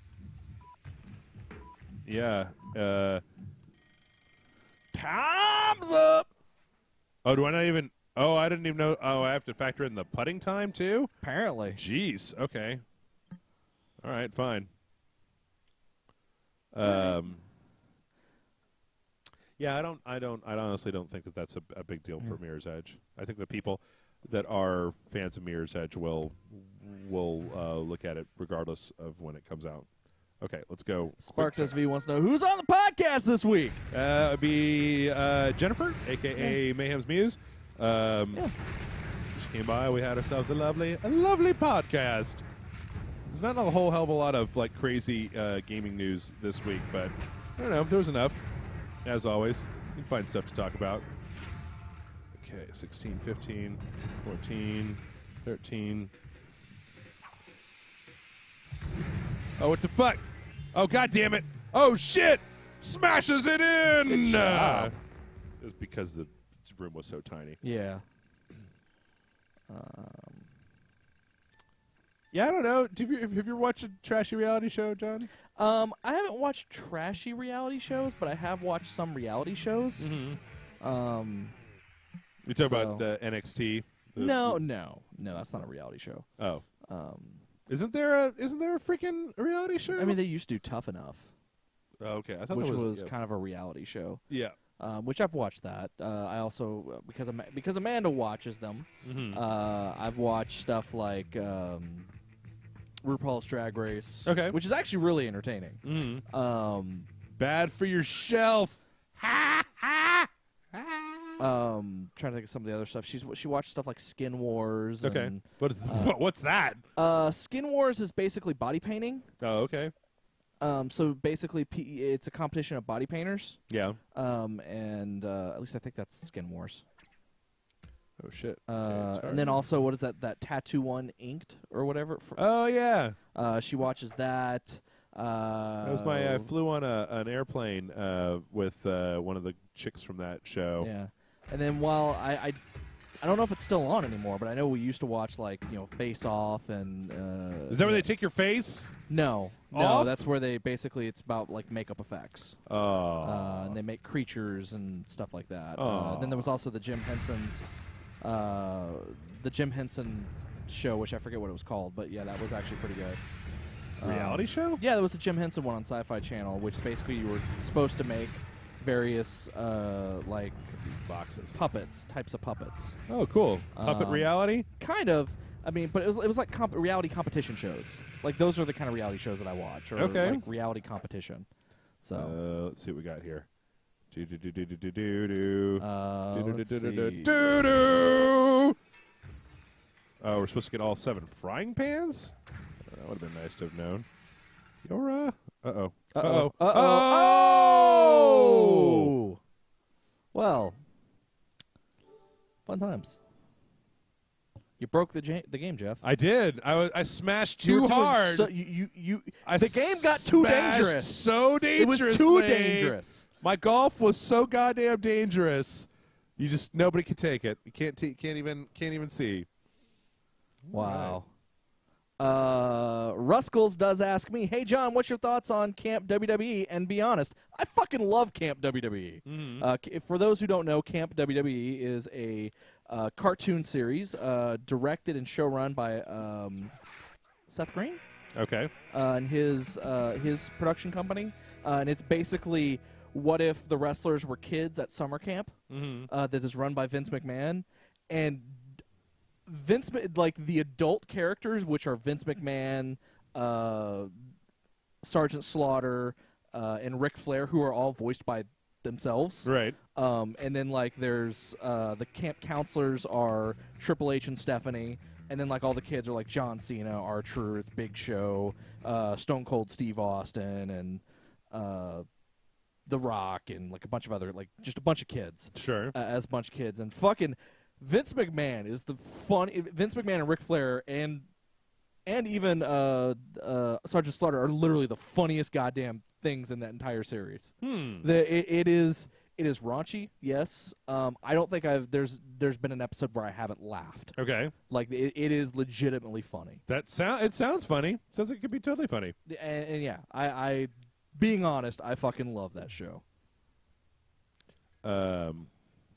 yeah. Uh, Time's up! oh, do I not even? Oh, I didn't even know. Oh, I have to factor in the putting time too. Apparently. Jeez. Okay. All right. Fine. Um. Yeah, I don't. I don't. I honestly don't think that that's a, a big deal for Mirror's Edge. I think the people that are fans of Mirror's Edge will will uh, look at it regardless of when it comes out. Okay, let's go. Sparks S V wants to know, who's on the podcast this week? Uh, it'd be uh, Jennifer, a k a. Mayhem's Muse. Um, Yeah. She came by. We had ourselves a lovely, a lovely podcast. There's not a whole hell of a lot of like crazy uh, gaming news this week, but I don't know. There was enough. As always, you can find stuff to talk about. Okay, sixteen, fifteen, fourteen, thirteen. Oh, what the fuck? Oh, god damn it. Oh, shit. Smashes it in. Good job. Uh, it was because the room was so tiny. Yeah. Um, Yeah, I don't know. Have you, have you ever watched a trashy reality show, John? um, I haven't watched trashy reality shows, but I have watched some reality shows. Mm-hmm. Um, You talk So- about uh, N X T? The- no, no, no, that's not a reality show. Oh. Um, Isn't there a isn't there a freaking reality show? I mean, they used to do Tough Enough, oh, okay. I thought which that was, was, yeah. kind of a reality show. Yeah. Um, which I've watched that. Uh, I also uh, because Ama- because Amanda watches them. Mm-hmm. Uh, I've watched stuff like um, RuPaul's Drag Race, Okay. which is actually really entertaining. Mm-hmm. Um, Bad for your shelf. Ha ha. um, trying to think of some of the other stuff. She's she watched stuff like Skin Wars. Okay. And, What is uh, what's that? uh, Skin Wars is basically body painting. Oh, okay. Um, so basically, P- it's a competition of body painters. Yeah. Um, and uh, at least I think that's Skin Wars. Oh shit. Uh, it's and then hard. also, what is that? That Tattoo One Inked or whatever. For, Oh yeah. uh, she watches that. Uh, That was my. I flew on a an airplane uh, with uh, one of the chicks from that show. Yeah, and then while I, I, I don't know if it's still on anymore, but I know we used to watch like you know Face Off and. Uh, Is that where they take your face? No, no, Off? that's where they basically it's about like makeup effects. Oh. Uh, and they make creatures and stuff like that. Uh, then there was also the Jim Henson's, uh, the Jim Henson show, which I forget what it was called, but yeah, that was actually pretty good. Reality Um, show? Yeah, there was a Jim Henson one on Sci-Fi Channel, which basically you were supposed to make various uh, like These boxes. puppets, types of puppets. Oh, cool. Puppet Um, reality. Kind of. I mean, but it was it was like comp- reality competition shows. Like those are the kind of reality shows that I watch, or Okay. like reality competition. So. Uh, let's see what we got here. Do do do do do do do do. Uh, Do do let's do do do see. do do. Oh, we're supposed to get all seven frying pans. Uh, that would have been nice to have known. You're uh. Uh oh. Uh Uh-oh. oh. Uh-oh. Oh! Well, fun times. You broke the ja- the game, Jeff. I did. I was. I smashed You too were doing hard. So, you, you, you, I the game got too smashed dangerous. So It dangerous. was too dangerous. My golf was so goddamn dangerous. You just nobody can take it. You can't. T- can't even. Can't even see. Wow. Uh, Ruskells does ask me, "Hey John, what's your thoughts on Camp W W E?" And be honest, I fucking love Camp W W E. Mm-hmm. Uh, c- for those who don't know, Camp W W E is a uh, cartoon series uh, directed and showrun by um, Seth Green Okay. uh, and his uh, his production company, uh, and it's basically what if the wrestlers were kids at summer camp Mm-hmm. uh, that is run by Vince McMahon, and Vince, Ma- like the adult characters, which are Vince McMahon, uh, Sergeant Slaughter, uh, and Ric Flair, who are all voiced by themselves. Right. Um, and then like there's uh, the camp counselors are Triple H and Stephanie, and then like all the kids are like John Cena, R-Truth, Big Show, uh, Stone Cold Steve Austin, and uh, The Rock, and like a bunch of other like just a bunch of kids Sure. uh, as a bunch of kids. And fucking Vince McMahon is the fun. Vince McMahon and Ric Flair and and even uh, uh, Sergeant Slaughter are literally the funniest goddamn things in that entire series. Hmm. The it, it is it is raunchy, yes. Um, I don't think I've there's there's been an episode where I haven't laughed. Okay. Like it, it is legitimately funny. That sound. It sounds funny. Sounds like it could be totally funny. And, and yeah, I, I being honest, I fucking love that show. Um.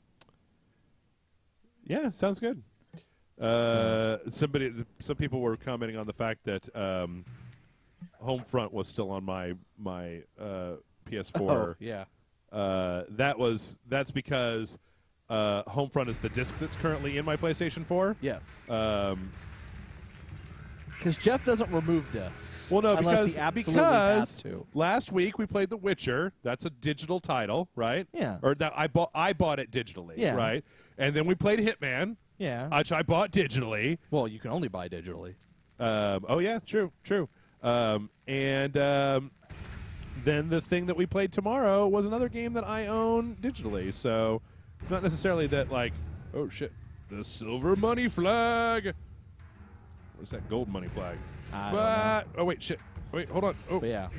Yeah, sounds good. Uh, somebody, some people were commenting on the fact that um, Homefront was still on my my uh, P S four. Oh, yeah. Uh, that was that's because uh, Homefront is the disc that's currently in my PlayStation four. Yes. Um, Because Jeff doesn't remove discs. well, no, unless because he absolutely because has to. last week we played The Witcher. That's a digital title, right? Yeah. Or that I bought. I bought it digitally, Yeah. right? And then we played Hitman, Yeah. which I bought digitally. well, you can only buy digitally. Um, oh yeah, true, true. Um, and um, then the thing that we played tomorrow was another game that I own digitally. So it's not necessarily that like Oh shit! The silver money flag. Where's that gold money flag? I But oh wait, shit! Wait, hold on. Oh, But yeah.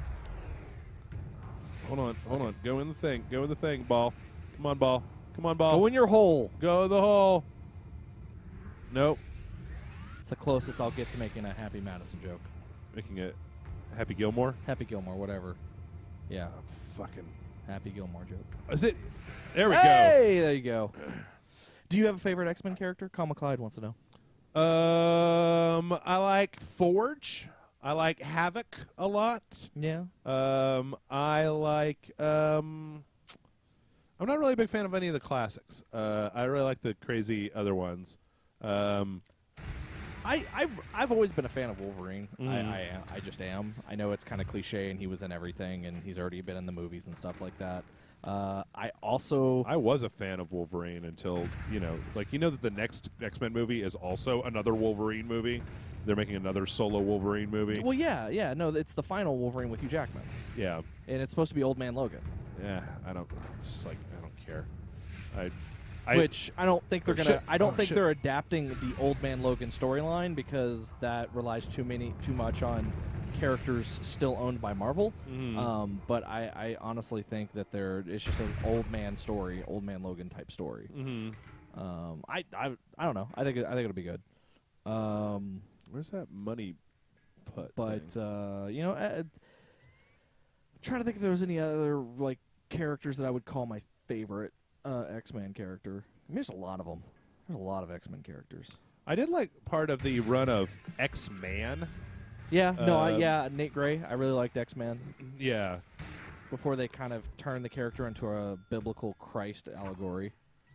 hold on, hold on. Go in the thing. Go in the thing, ball. Come on, ball. Come on, ball. Go in your hole. Go in the hole. Nope. It's the closest I'll get to making a Happy Madison joke. Making it Happy Gilmore. Happy Gilmore, whatever. Yeah, Fucking. Happy Gilmore joke. Is it? There we Hey, there you go. Do you have a favorite X-Men character? Kyle McClyde wants to know. go. Um, I like Forge. I like Havoc a lot. Yeah. Um, I like. Um, I'm not really a big fan of any of the classics. Uh, I really like the crazy other ones. Um, I, I've, I've always been a fan of Wolverine. Mhm. I, I am- I just am. I know it's kind of cliche, and he was in everything, and he's already been in the movies and stuff like that. Uh, I also I was a fan of Wolverine until, you know, like, you know that the next X-Men movie is also another Wolverine movie? They're making another solo Wolverine movie. well, yeah, yeah, no, it's the final Wolverine with Hugh Jackman, Yeah. and it's supposed to be Old Man Logan, Yeah, I don't, it's like, I don't care. I, I which I don't think they're Oh, gonna. shit. I don't Oh, think shit. they're adapting the Old Man Logan storyline because that relies too many, too much on characters still owned by Marvel. Mhm. Um, but I, I honestly think that they're it's just an old man story, Old Man Logan type story. Mhm. Um, I, I, I don't know. I think it, I think it'll be good. Um, Where's that money put but thing? uh, you know, uh, I'm trying to think if there was any other like characters that I would call my favorite uh, X-Men character. I mean, there's a lot of them. There's a lot of X-Men characters. I did like part of the run of X-Man. Yeah, no, I, Um, yeah, Nate Gray. I really liked X-Men Yeah. before they kind of turned the character into a biblical Christ allegory.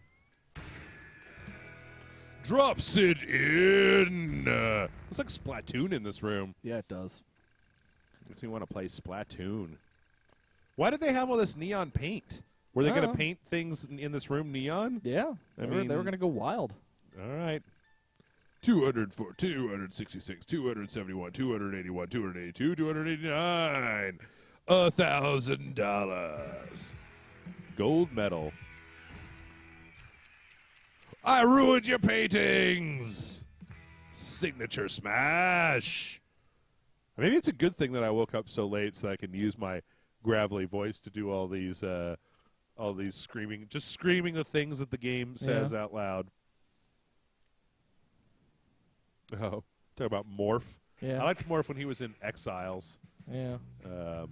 Drops it in. Uh, it's like Splatoon in this room. Yeah, it does. Makes me want to play Splatoon. Why did they have all this neon paint? Were they I going don't to know. paint things in- in this room neon? Yeah, I they were, they mean- were going to go wild. All right. two hundred four, two hundred sixty-six, two hundred seventy-one, two hundred eighty-one, two hundred eighty-two, two hundred eighty-nine. A thousand dollars. Gold medal. I ruined your paintings. Signature smash. Maybe it's a good thing that I woke up so late so I can use my gravelly voice to do all these, uh, all these screaming, just screaming the things that the game says out loud. Oh, talk about Morph. Yeah, I liked Morph when he was in Exiles. yeah, Um,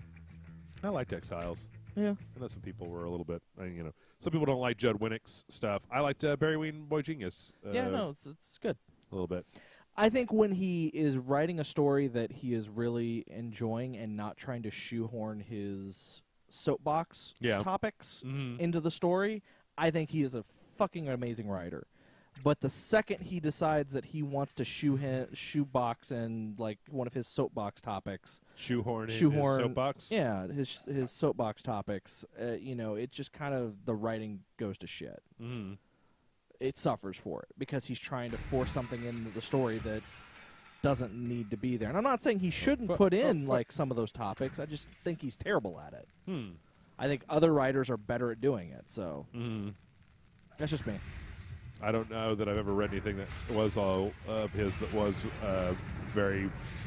I liked Exiles. yeah. I know some people were a little bit, I, you know, some people don't like Judd Winnick's stuff. I liked uh, Barry Ween Boy Genius. Uh, yeah, no, it's it's good. a little bit. I think when he is writing a story that he is really enjoying and not trying to shoehorn his soapbox Yeah. topics Mhm. into the story, I think he is a fucking amazing writer. But the second he decides that he wants to shoe him, shoebox and like one of his soapbox topics, Shoehorn in shoehorn his soapbox. yeah, his his soapbox topics, uh, you know, it just kind of the writing goes to shit. Mhm. It suffers for it because he's trying to force something into the story that doesn't need to be there. And I'm not saying he shouldn't But- put oh, in but- like some of those topics. I just think he's terrible at it. Hmm. I think other writers are better at doing it. So Mhm. that's just me. I don't know that I've ever read anything that was all of his that was uh, very,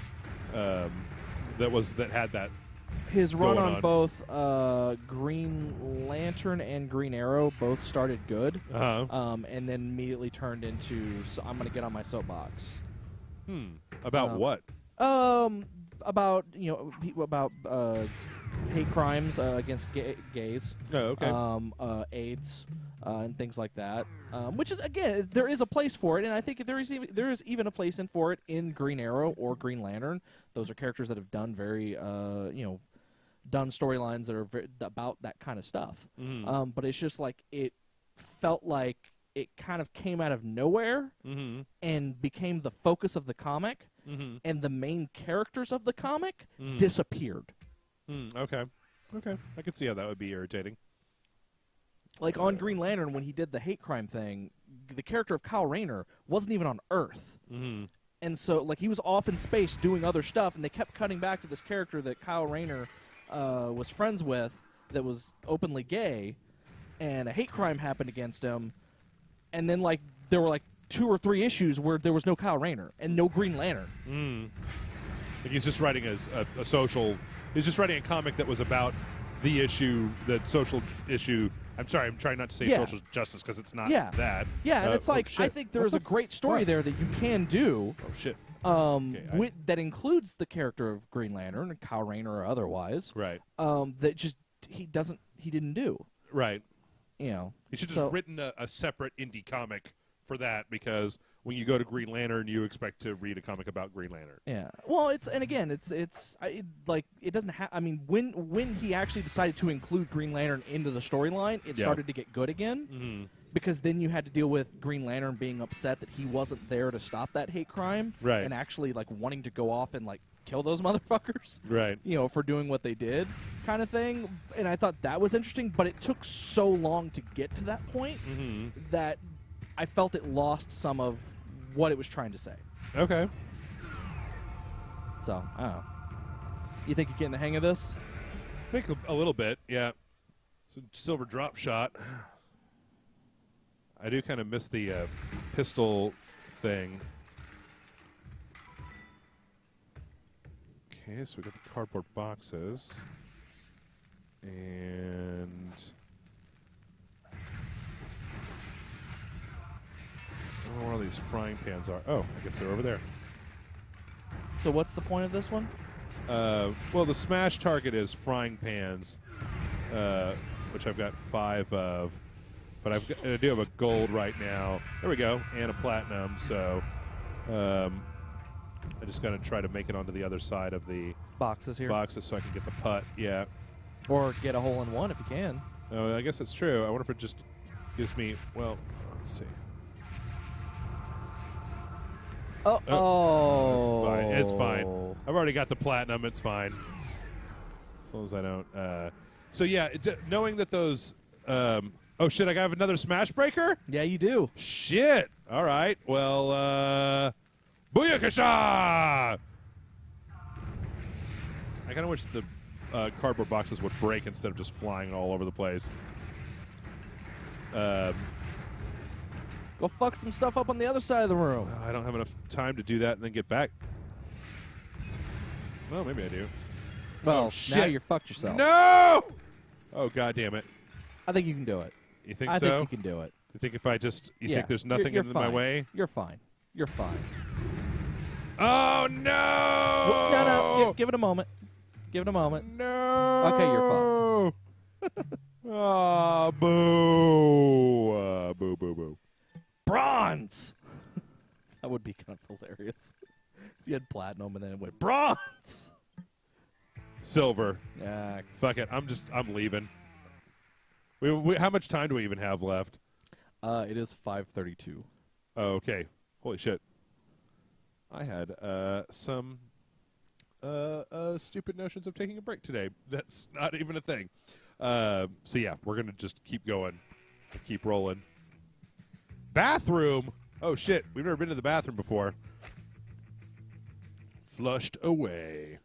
um, that was that had that. His run Going on, on. both uh, Green Lantern and Green Arrow both started good, Uh huh. um, and then immediately turned into so I'm going to get on my soapbox. Hmm. About um, what? Um, about you know pe- about uh, hate crimes uh, against ga- gays. Oh, okay. um, uh, AIDS, uh, and things like that. Um, which is again, there is a place for it, and I think there is even, there is even a place in for it in Green Arrow or Green Lantern. Those are characters that have done very, uh, you know, done storylines that are very, about that kind of stuff. Mhm. Um, but it's just like it felt like it kind of came out of nowhere Mm-hmm. and became the focus of the comic, Mm-hmm. and the main characters of the comic Mm. disappeared. Mm, okay. Okay. I could see how that would be irritating. Like on Green Lantern, when he did the hate crime thing, the character of Kyle Rayner wasn't even on Earth. Mm-hmm. And so, like, he was off in space doing other stuff, and they kept cutting back to this character that Kyle Rayner uh, was friends with that was openly gay, and a hate crime happened against him, and then like there were like two or three issues where there was no Kyle Rayner and no Green Lantern. Mm. Like he's just writing a, a, a social. He's just writing a comic that was about the issue, the social issue. I'm sorry, I'm trying not to say Yeah. social justice because it's not Yeah. that. Yeah, and Uh, it's oh, like I shit. think there What is a the great story fuck? there that you can do. Oh shit! Um, Okay, I- with, that includes the character of Green Lantern and Kyle Rayner or otherwise. Right, Um, that just he doesn't he didn't do. right. You know, He should have so, just written a, a separate indie comic for that because when you go to Green Lantern, you expect to read a comic about Green Lantern. Yeah. Well, it's and again, it's it's I, it, like it doesn't have. I mean, when when he actually decided to include Green Lantern into the storyline, it Yeah. started to get good again. Mm-hmm. Because then you had to deal with Green Lantern being upset that he wasn't there to stop that hate crime, Right. and actually like wanting to go off and like kill those motherfuckers, Right. you know, for doing what they did, kind of thing. And I thought that was interesting, but it took so long to get to that point Mm-hmm. that I felt it lost some of what it was trying to say. Okay. So I don't know. You think you're getting the hang of this? I think a, a little bit, yeah. So silver drop shot. I do kind of miss the uh, pistol thing. Okay, so we got the cardboard boxes. And I don't know where all these frying pans are. Oh, I guess they're over there. So what's the point of this one? Uh, well, the smash target is frying pans, uh, which I've got five of. But I've got, I do have a gold right now. There we go, and a platinum. So um, I just got to try to make it onto the other side of the Boxes here, boxes so I can get the putt. Yeah. or get a hole in one if you can. Oh, I guess that's true. I wonder if it just gives me. Well, let's see. Oh, oh, It's fine. It's fine. I've already got the platinum. It's fine. As long as I don't. Uh, so yeah, it, knowing that those. Um, oh shit! I have another smash breaker. Yeah, you do. Shit. All right. Well, uh, booyakasha! I kind of wish the uh, cardboard boxes would break instead of just flying all over the place. Um, Go fuck some stuff up on the other side of the room. I don't have enough time to do that and then get back. Well, maybe I do. Well, Oh, now shit. you're fucked yourself. No! Oh, god damn it. I think you can do it. You think I so? think you can do it. You think if I just, you yeah. think there's You're- nothing you're in fine. my way? You're fine. You're fine. Oh, no! No, no. Give, give it a moment. Give it a moment. No! Okay, you're fucked. Oh, boo. Uh, boo, boo, boo. Bronze. That would be kind of hilarious. If you had platinum and then it went bronze. Silver. Yeah. Fuck it. I'm just, I'm leaving. We, we, how much time do we even have left? Uh, it is five thirty-two. Oh, okay. Holy shit. I had uh, some uh, uh, stupid notions of taking a break today. That's not even a thing. Uh, so, yeah, we're going to just keep going. Keep rolling. Bathroom. Oh, shit. We've never been to the bathroom before. Flushed away.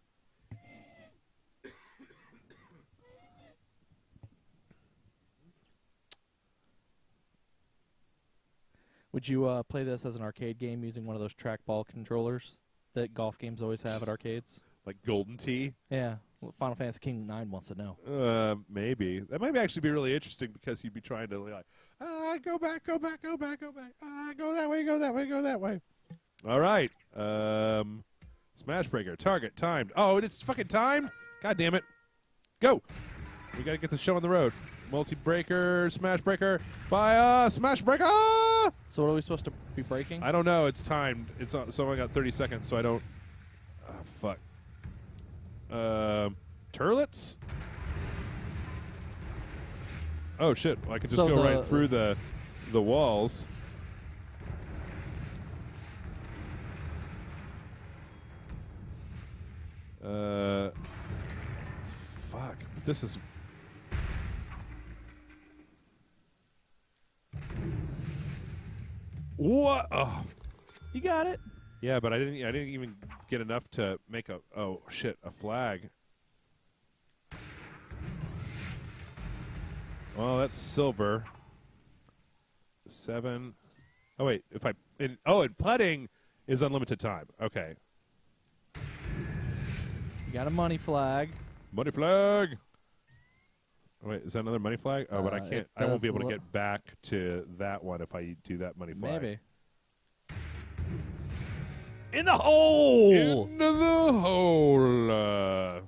Would you uh, play this as an arcade game using one of those trackball controllers that golf games always have at arcades? Like Golden Tee? Yeah. Well, Final Fantasy King nine wants to know. Uh, maybe. That might actually be really interesting because you'd be trying to, like, ah, go back, go back, go back, go back. Ah, go that way, go that way, go that way. All right. Um, Smash Breaker. Target. Timed. Oh, it's fucking timed? God damn it. Go. We got to get the show on the road. Multi-breaker, Smash Breaker. Fire, Smash Breaker! So what are we supposed to be breaking? I don't know. It's timed. It's uh, so I got thirty seconds, so I don't. Oh, fuck. Um, turlets? Oh shit! Well, I could just So go the- right through the the walls. Uh, fuck. This is. What? Oh. You got it. Yeah, but I didn't. I didn't even get enough to make a. Oh shit! A flag. Well, that's silver. Seven, Oh wait, if I in, oh and putting is unlimited time. Okay, You got a money flag. money flag. Oh, wait, is that another money flag? Oh, but I Uh, can't. it I won't does be able to look- get back to that one if I do that money flag. Maybe. In the hole. Into the hole. Uh,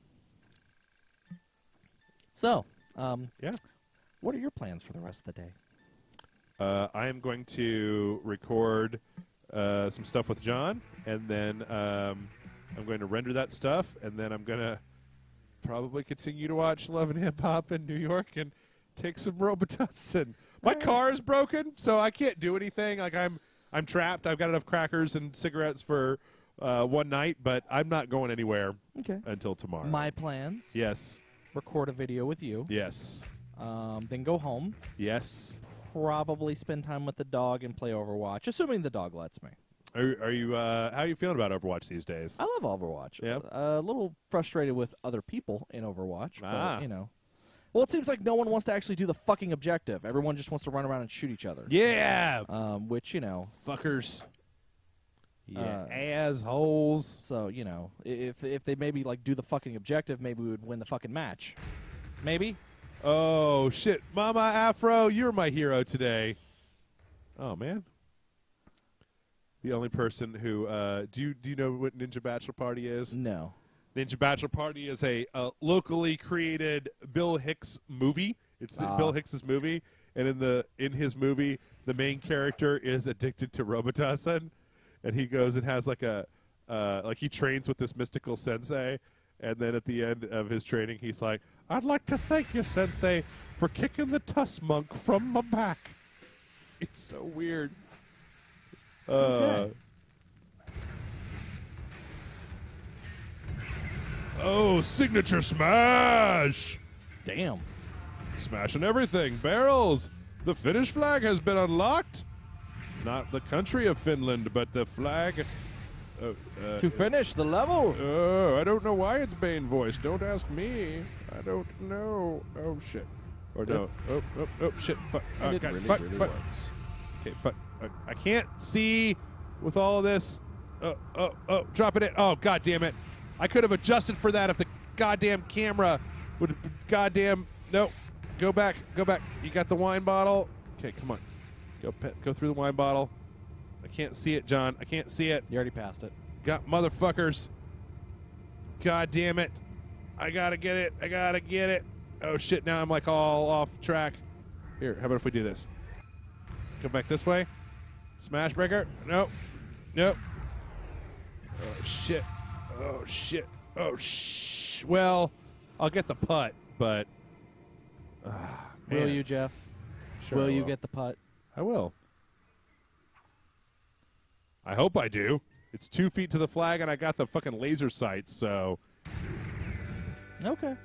So, um, yeah. what are your plans for the rest of the day? Uh, I am going to record uh, some stuff with John, and then um, I'm going to render that stuff, and then I'm going to probably continue to watch Love and Hip Hop in New York and take some Robitussin. My All right. car is broken, so I can't do anything. Like I'm, I'm trapped. I've got enough crackers and cigarettes for uh, one night, but I'm not going anywhere Okay. until tomorrow. My plans: yes, record a video with you, yes, um, then go home, yes. probably spend time with the dog and play Overwatch, assuming the dog lets me. Are, are you? Uh, how are you feeling about Overwatch these days? I love Overwatch. Yeah. Uh, a little frustrated with other people in Overwatch, Ah. but you know. Well, it seems like no one wants to actually do the fucking objective. Everyone just wants to run around and shoot each other. Yeah, Um, which you know, fuckers. Yeah, Uh, assholes. so you know, i- if if they maybe like do the fucking objective, maybe we would win the fucking match. Maybe. Oh shit, Mama Afro, you're my hero today. Oh man, the only person who uh, do you do you know what Ninja Bachelor Party is? No. Ninja Bachelor Party is a uh, locally created Bill Hicks movie. It's Ah. Bill Hicks's movie, and in the in his movie, the main character is addicted to Robitussin, and he goes and has like a uh, like he trains with this mystical sensei, and then at the end of his training, he's like, "I'd like to thank you, sensei, for kicking the tuss monk from my back." It's so weird. Uh, Okay. Oh, signature smash! Damn. Smashing everything. Barrels. The Finnish flag has been unlocked. Not the country of Finland, but the flag. Uh, uh, To finish the level. oh, I don't know why it's Bane voice. Don't ask me. I don't know. Oh shit. Or no. Oh, oh, oh shit. Fuck. Oh, And it God. really, fuck. really fuck. works. Okay. Fuck. Uh, I can't see with all of this. Oh, oh, oh. Dropping it. Oh, god damn it. I could have adjusted for that if the goddamn camera would have goddamn. No. Go back. Go back. You got the wine bottle? Okay, come on. Go pe- go through the wine bottle. I can't see it, John. I can't see it. You already passed it. Got motherfuckers. God damn it. I gotta get it. I gotta get it. Oh shit, now I'm like all off track. Here, how about if we do this? Come back this way. Smash breaker. Nope. Nope. Oh shit. Oh shit. Oh sh. Well, I'll get the putt, but. ah, Will man. you, Jeff? Sure will I you get the putt? I will. I hope I do. It's two feet to the flag, and I got the fucking laser sights, so. Okay.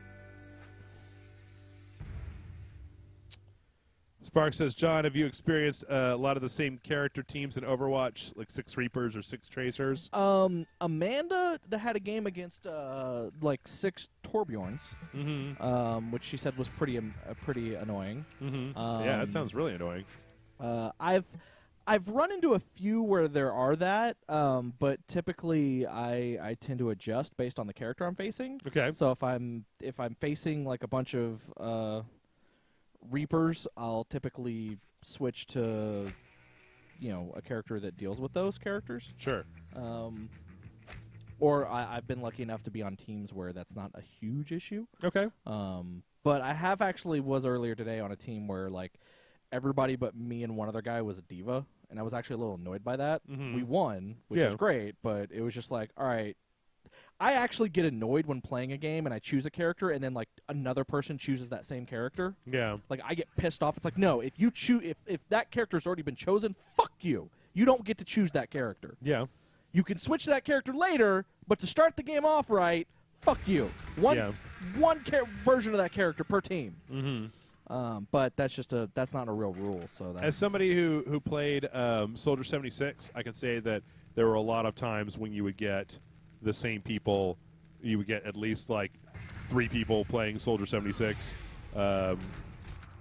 Spark says, John, have you experienced uh, a lot of the same character teams in Overwatch, like six Reapers or six Tracers? Um, Amanda that had a game against uh like six Torbjorns, Mm-hmm. um, which she said was pretty um, uh, pretty annoying. Mm-hmm. Um, yeah, that sounds really annoying. Uh, I've I've run into a few where there are that, um, but typically I I tend to adjust based on the character I'm facing. Okay. So if I'm if I'm facing like a bunch of uh, Reapers, I'll typically switch to you know a character that deals with those characters. Sure. Um, or I, I've been lucky enough to be on teams where that's not a huge issue. Okay. Um, but I have actually was earlier today on a team where like everybody but me and one other guy was a diva, and I was actually a little annoyed by that. Mhm. We won, which Yeah. is great, but it was just like, all right. I actually get annoyed when playing a game and I choose a character and then like another person chooses that same character. Yeah. Like I get pissed off. It's like, no, if you choose if, if that character's already been chosen, fuck you. You don't get to choose that character. Yeah. You can switch that character later, but to start the game off right, fuck you. One Yeah. one char- version of that character per team. Mm-hmm. Um, but that's just a that's not a real rule. So that's As somebody who who played um, Soldier seventy-six, I can say that there were a lot of times when you would get the same people. You would get at least like three people playing Soldier seventy-six, um,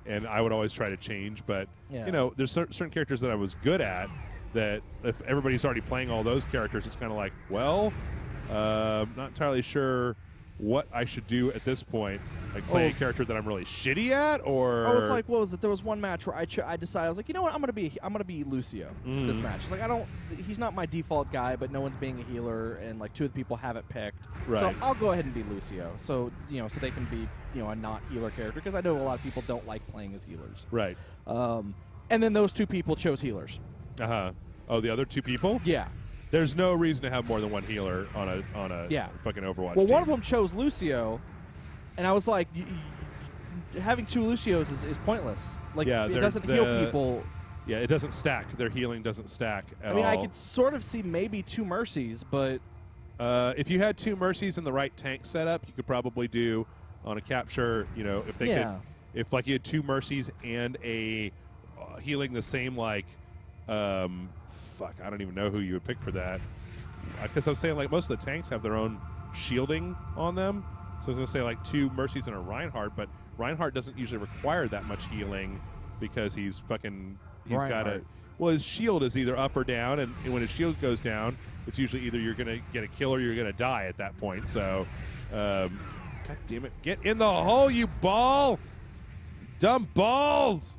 and I would always try to change. But Yeah. you know, there's cer- certain characters that I was good at. That if everybody's already playing all those characters, it's kind of like, well, uh, not entirely sure what I should do at this point. Like play Oh. a character that I'm really shitty at, or I was like, what was it? There was one match where I ch- I decided I was like, you know what? I'm gonna be I'm gonna be Lucio this Mhm. match. It's like I don't. He's not my default guy, but no one's being a healer, and like two of the people have it picked. Right. So I'll go ahead and be Lucio. So you know, so they can be you know a not healer character because I know a lot of people don't like playing as healers. right. Um, and then those two people chose healers. Uh huh. Oh, the other two people. Yeah. There's no reason to have more than one healer on a on a Yeah. fucking Overwatch. Well, team. one of them chose Lucio, and I was like, y- y- having two Lucios is, is pointless. Like Yeah, it they're- doesn't the- heal people. Yeah, it doesn't stack. Their healing doesn't stack at I mean, all. I could sort of see maybe two mercies, but Uh, if you had two mercies in the right tank setup, you could probably do on a capture. You know, if they Yeah. could, if like you had two mercies and a uh, healing the same like, um, fuck, I don't even know who you would pick for that. Because I was saying like most of the tanks have their own shielding on them, so I was gonna say like two mercies and a Reinhardt, but Reinhardt doesn't usually require that much healing because he's fucking he's got a. Reinhardt. Well, his shield is either up or down, and when his shield goes down, it's usually either you're going to get a kill or you're going to die at that point. So, um, God damn it. Get in the hole, you ball! Dumb balls!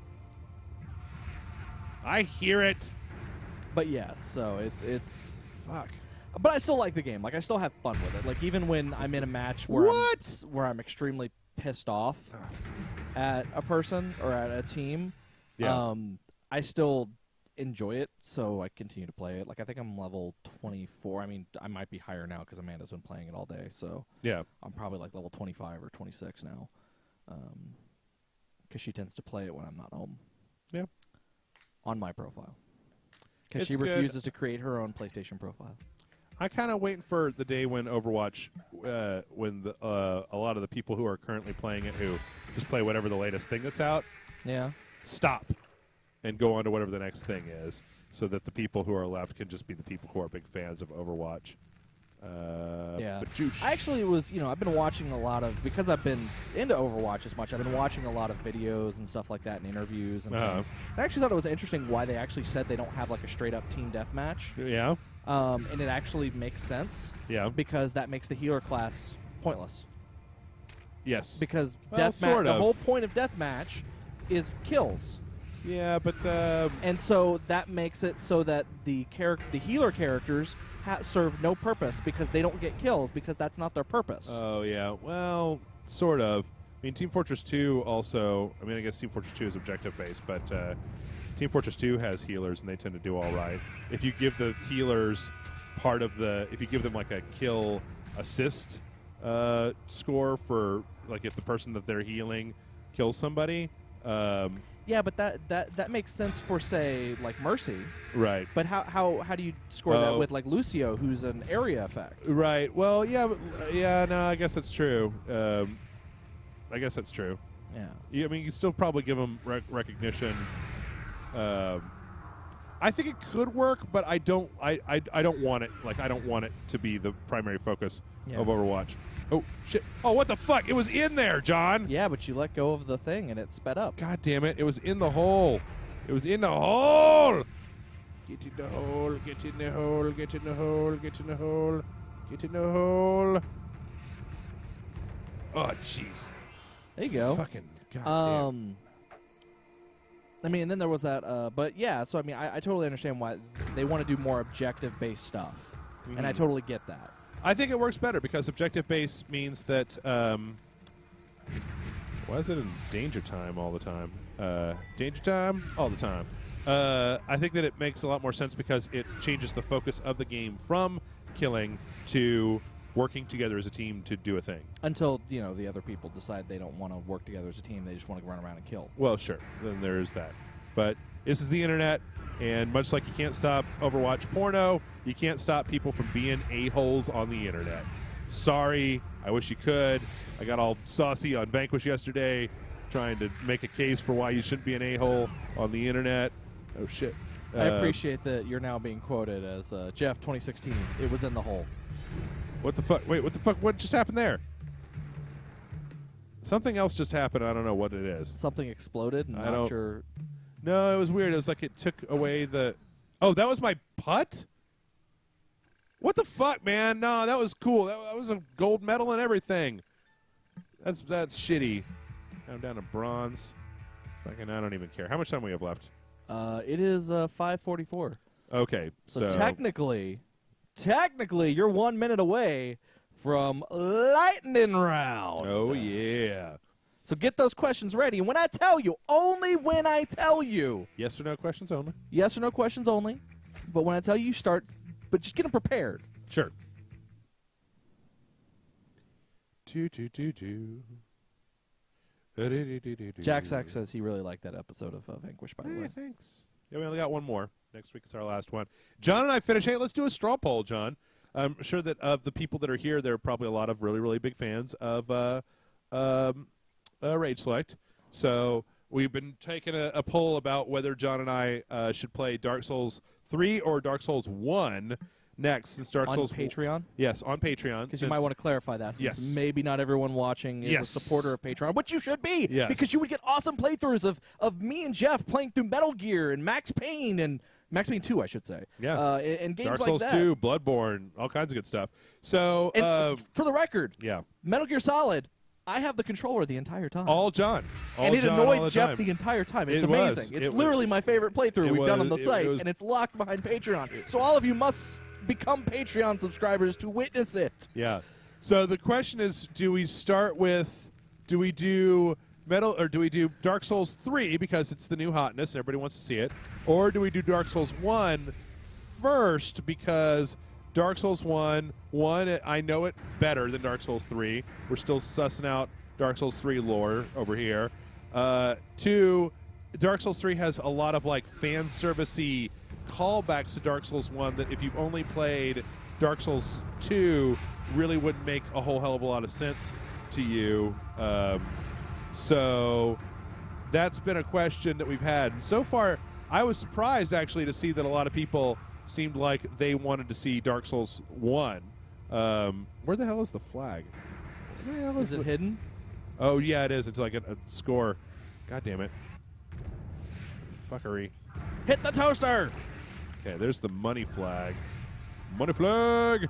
I hear it. but yeah. So it's it's. Fuck. But I still like the game. Like I still have fun with it. Like even when I'm in a match where I'm, What? s- where I'm extremely pissed off at a person or at a team, Yeah. um, I still enjoy it. So I continue to play it. Like I think I'm level twenty-four. I mean, I might be higher now because Amanda's been playing it all day. So Yeah. I'm probably like level twenty-five or twenty-six now, because she tends to play it when I'm not home. Yeah. On my profile, because It's she good. refuses to create her own PlayStation profile. I kind of waiting for the day when Overwatch, uh, when the, uh, a lot of the people who are currently playing it, who just play whatever the latest thing that's out, Yeah. stop and go on to whatever the next thing is, so that the people who are left can just be the people who are big fans of Overwatch. Uh, Yeah. but juice. I actually was, you know, I've been watching a lot of, because I've been into Overwatch as much, I've been watching a lot of videos and stuff like that and interviews and Uh-huh. things. I actually thought it was interesting why they actually said they don't have like a straight up team deathmatch. Yeah, Um, and it actually makes sense yeah, because that makes the healer class pointless. yes. Because Well, deathmatch, sort the of. whole point of deathmatch is kills. Yeah, but um, And so that makes it so that the char- the healer characters ha- serve no purpose because they don't get kills because that's not their purpose. oh yeah, well, sort of. I mean, Team Fortress two also. I mean, I guess Team Fortress two is objective based, but uh, Team Fortress two has healers, and they tend to do all right. If you give the healers part of the, if you give them like a kill assist uh, score for like if the person that they're healing kills somebody. Um, yeah, but that, that, that makes sense for, say, like Mercy. right. But how, how, how do you score that Oh. with, like, Lucio, who's an area effect? Right. Well, yeah, but, yeah. No, I guess that's true. Um, I guess that's true. Yeah. You, I mean, you still probably give them rec- recognition. Um, I think it could work, but I don't. I, I I don't want it. Like I don't want it to be the primary focus Yeah. of Overwatch. Oh shit! Oh, what the fuck? It was in there, John. Yeah, but you let go of the thing and it sped up. God damn it! It was in the hole. It was in the hole. Get in the hole. Get in the hole. Get in the hole. Get in the hole. Get in the hole. Oh, jeez. There you go. Fucking goddamn. Um, I mean, and then there was that, uh, but yeah, so I mean, I, I totally understand why they want to do more objective-based stuff, and I Mhm. totally get that. I think it works better because objective base means that. Um, why is it in danger time all the time? Uh, danger time all the time. Uh, I think that it makes a lot more sense because it changes the focus of the game from killing to working together as a team to do a thing. Until, you know, the other people decide they don't want to work together as a team, they just want to run around and kill. Well, sure, then there is that. But this is the internet, and much like you can't stop Overwatch porno, you can't stop people from being a-holes on the internet. Sorry, I wish you could. I got all saucy on Vanquish yesterday, trying to make a case for why you shouldn't be an a-hole on the internet. Oh, shit. I Uh, appreciate that you're now being quoted as uh, Jeff twenty sixteen. It was in the hole. What the fuck? Wait, what the fuck? What just happened there? Something else just happened. I don't know what it is. Something exploded. And I not don't- sure. No, it was weird. It was like it took away the. Oh, that was my putt? What the fuck, man? No, that was cool. That, that was a gold medal and everything. That's that's shitty. I'm down to bronze. Fucking, I don't even care. How much time we have left? Uh, it is uh, five forty-four. Okay, So, so, technically, technically, you're one minute away from lightning round. oh yeah. So get those questions ready. And when I tell you, only when I tell you, Yes or no questions only. yes or no questions only. But when I tell you, you start. But just get them prepared. Sure. Two two two two. Jack Sack says he really liked that episode of uh, Vanquish, by the Hey, way. thanks. Yeah, we only got one more. Next week is our last one. John and I finish. Hey, let's do a straw poll, John. I'm sure that of the people that are here, there are probably a lot of really, really big fans of uh, um, uh, Rage Select. So we've been taking a, a poll about whether John and I uh, should play Dark Souls three or Dark Souls one next, since Dark On Souls Patreon? Yes, on Patreon. Because you might want to clarify that, since Yes. maybe not everyone watching is Yes. a supporter of Patreon, which you should be, Yes. because you would get awesome playthroughs of, of me and Jeff playing through Metal Gear and Max Payne and Max Payne two, I should say. Yeah. uh, and, and games Dark like Souls that. two, Bloodborne, all kinds of good stuff. So, And uh, for the record, yeah, Metal Gear Solid, I have the controller the entire time. all John. All and it John all annoyed the Jeff time. the entire time. It's It was. amazing. It's It was- literally my favorite playthrough it we've done on the was- it- site, it was- and it's locked behind Patreon. So all of you must become Patreon subscribers to witness it. Yeah. So the question is, do we start with, do we do Metal, or do we do Dark Souls three because it's the new hotness and everybody wants to see it, or do we do Dark Souls one first because Dark Souls one, one, I know it better than Dark Souls three. We're still sussing out Dark Souls three lore over here. Uh, two, Dark Souls three has a lot of like fan servicey callbacks to Dark Souls one that if you've only played Dark Souls two really wouldn't make a whole hell of a lot of sense to you. Um, so that's been a question that we've had. And so far, I was surprised actually to see that a lot of people seemed like they wanted to see Dark Souls one. Um, where the hell is the flag? Where the hell Is it the- hidden? Oh, yeah, it is. It's like a, a score. God damn it. Fuckery. Hit the toaster! Okay, there's the money flag. Money flag!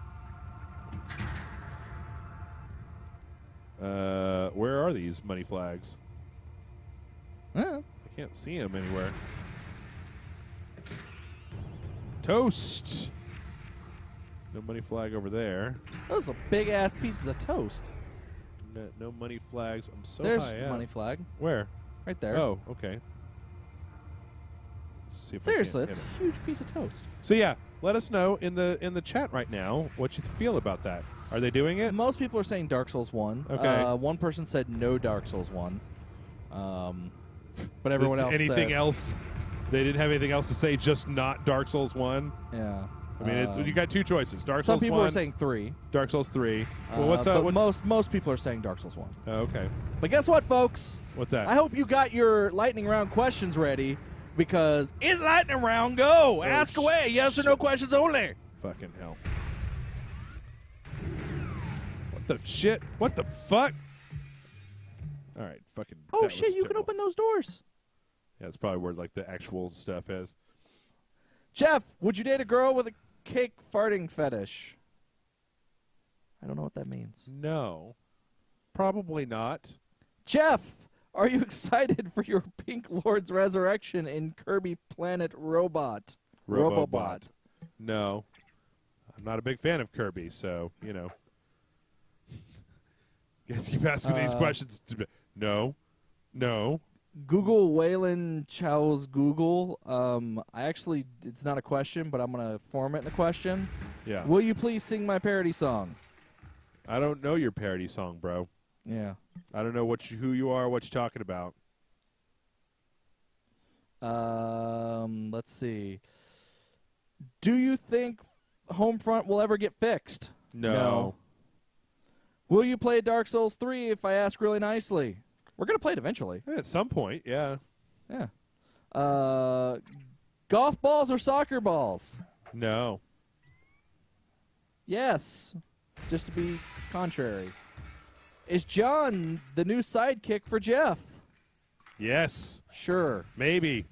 Uh, where are these money flags? Huh? I can't see them anywhere. Toast! No money flag over there. Those are big-ass pieces of toast. No, no money flags. I'm so There's high the up. money flag. Where? Right there. Oh, okay. Let's see if I Seriously, can't that's hit a huge piece of toast. it. So yeah, let us know in the in the chat right now what you feel about that. Are they doing it? Most people are saying Dark Souls one. Okay. Uh, one person said no Dark Souls one. Um, but everyone else Anything said, else? They didn't have anything else to say. Just not Dark Souls one. Yeah. I mean, Um, it, you got two choices: Dark some Souls people one, are saying three. Dark Souls three. Well, Uh, what's uh, but what, most most people are saying Dark Souls one. oh, okay. But guess what, folks? What's that? I hope you got your lightning round questions ready, because it's lightning round. Go, ask away. Yes or no questions only. Fucking hell! What the shit? What the fuck? All right, fucking. Oh that shit! was You can terrible. open those doors. Yeah, it's probably where like the actual stuff is. Jeff, would you date a girl with a cake farting fetish? I don't know what that means. No, probably not. Jeff, are you excited for your Pink Lord's resurrection in Kirby Planet Robot? Robobot. No, I'm not a big fan of Kirby, so you know. Guess keep asking these Uh, questions. To, no, no. Google Waylon Chow's Google. Um, I actually, it's not a question, but I'm going to form it in a question. Yeah, Will you please sing my parody song? I don't know your parody song, bro. Yeah. I don't know what you, who you are, what you're talking about. Um, let's see. Do you think Homefront will ever get fixed? No. No. Will you play Dark Souls three if I ask really nicely? We're going to play it eventually. Eh, At some point, yeah. Yeah. Uh, golf balls or soccer balls? No. Yes. Just to be contrary. Is John the new sidekick for Jeff? Yes, Sure. maybe.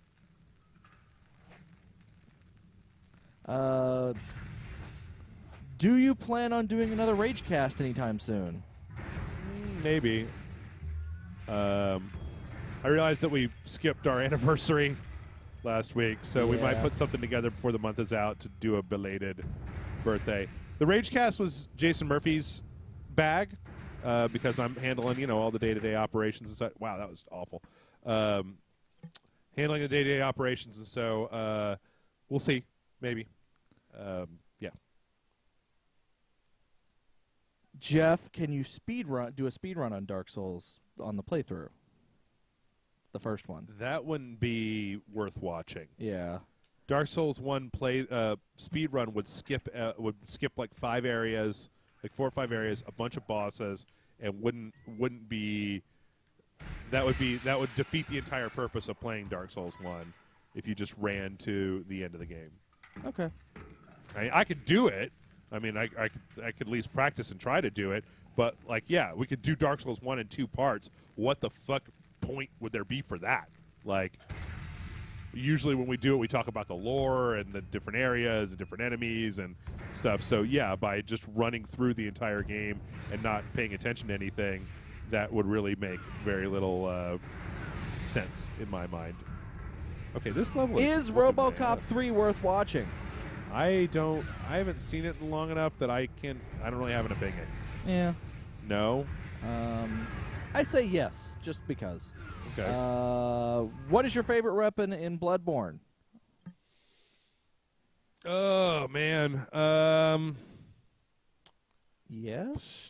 Uh, do you plan on doing another Ragecast anytime soon? Maybe. Um, I realized that we skipped our anniversary last week, so we might Yeah. put something together before the month is out to do a belated birthday. The Ragecast was Jason Murphy's bag uh, because I'm handling, you know, all the day-to-day operations and such. Wow, that was awful. Um, handling the day-to-day operations, and so uh, we'll see. Maybe. Um, yeah. Jeff, can you speed run? Do a speed run on Dark Souls on the playthrough? The first one. That wouldn't be worth watching. Yeah. Dark Souls one play uh, speed run would skip uh, would skip like five areas, like four or five areas, a bunch of bosses, and wouldn't wouldn't be that would be that would defeat the entire purpose of playing Dark Souls one if you just ran to the end of the game. Okay. I, I could do it. I mean, I, I could I could at least practice and try to do it. But like, yeah, we could do Dark Souls one in two parts. What the fuck point would there be for that? Like, usually when we do it, we talk about the lore and the different areas and different enemies and stuff. So yeah, by just running through the entire game and not paying attention to anything, that would really make very little uh, sense in my mind. Okay, this level is Is whooping my RoboCop ass. three worth watching? I don't. I haven't seen it long enough that I can. I don't really have an opinion. Yeah. No. Um, I say yes, just because. Okay. Uh, what is your favorite weapon in Bloodborne? oh man. Um. Yes.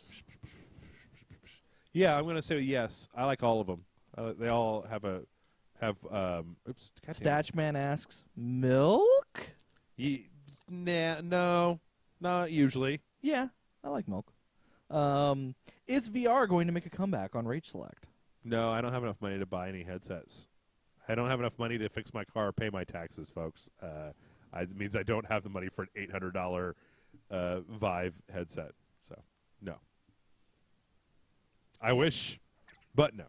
Yeah, I'm gonna say yes. I like all of them. Uh, they all have a have. Um. Oops. goddamn. Statchman asks, milk? Ye- nah, no, not usually. Yeah, I like milk. Um, is V R going to make a comeback on Rage Select? No, I don't have enough money to buy any headsets. I don't have enough money to fix my car or pay my taxes, folks. Uh, I, it means I don't have the money for an eight hundred dollar uh, Vive headset. So, no. I wish, but no.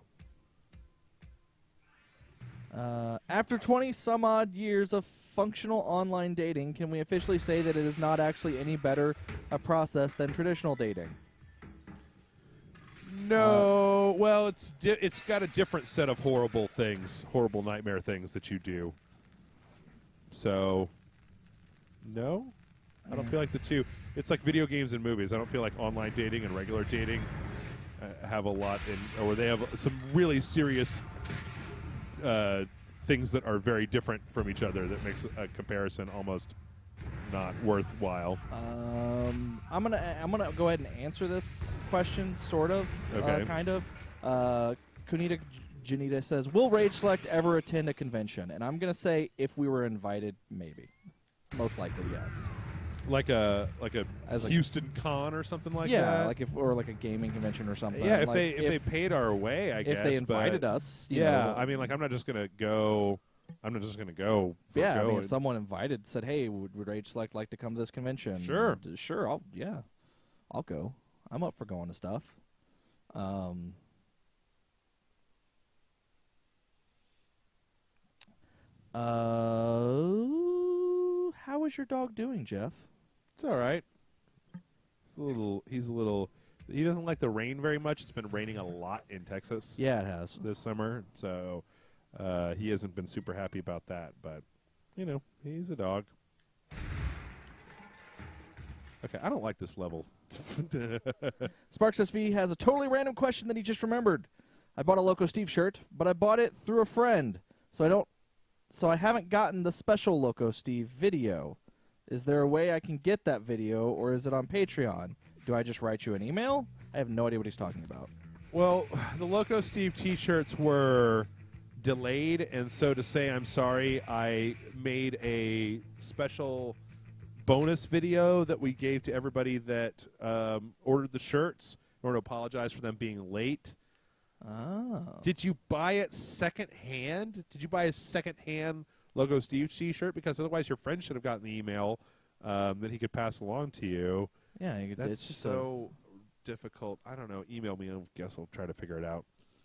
Uh, after twenty some odd years of functional online dating, can we officially say that it is not actually any better a process than traditional dating? No, well, it's di- it's got a different set of horrible things, horrible nightmare things that you do. So, no, I don't feel like the two. It's like video games and movies. I don't feel like online dating and regular dating uh, have a lot in, or they have some really serious uh, things that are very different from each other that makes a comparison almost not worthwhile. Um, I'm gonna I'm gonna go ahead and answer this question, sort of, Okay. uh, kind of. Uh, Kunita J- Janita says, "Will Rage Select ever attend a convention?" And I'm gonna say, if we were invited, maybe. Most likely, yes. Like a like a As like- Houston Con or something like yeah, that. like if or like a gaming convention or something. yeah, if Like, they if, they paid our way, I if guess. they invited but us, you Yeah, know, I mean, like I'm not just gonna go. I'm not just gonna go. For yeah. I go mean, if and- someone invited, said, "Hey, would, would Rage Select like to come to this convention?" Sure. D- sure. I'll yeah, I'll go. I'm up for going to stuff. Um. Uh, how is your dog doing, Jeff? It's all right. He's a little. He's a little. He doesn't like the rain very much. It's been raining a lot in Texas Yeah, it has. this summer, so uh, he hasn't been super happy about that. But you know, he's a dog. Okay, I don't like this level. Sparks S V has a totally random question that he just remembered. I bought a Loco Steve shirt, but I bought it through a friend, so I don't. So I haven't gotten the special Loco Steve video. Is there a way I can get that video, or is it on Patreon? Do I just write you an email? I have no idea what he's talking about. Well, the Loco Steve T-shirts were delayed, and so to say I'm sorry, I made a special bonus video that we gave to everybody that um, ordered the shirts in order to apologize for them being late. Oh. Did you buy it secondhand? Did you buy a secondhand Logo Steve T-shirt? Because otherwise your friend should have gotten the email um, that he could pass along to you. Yeah, you could- That's it's just a- so difficult. I don't know. Email me. I guess I'll try to figure it out.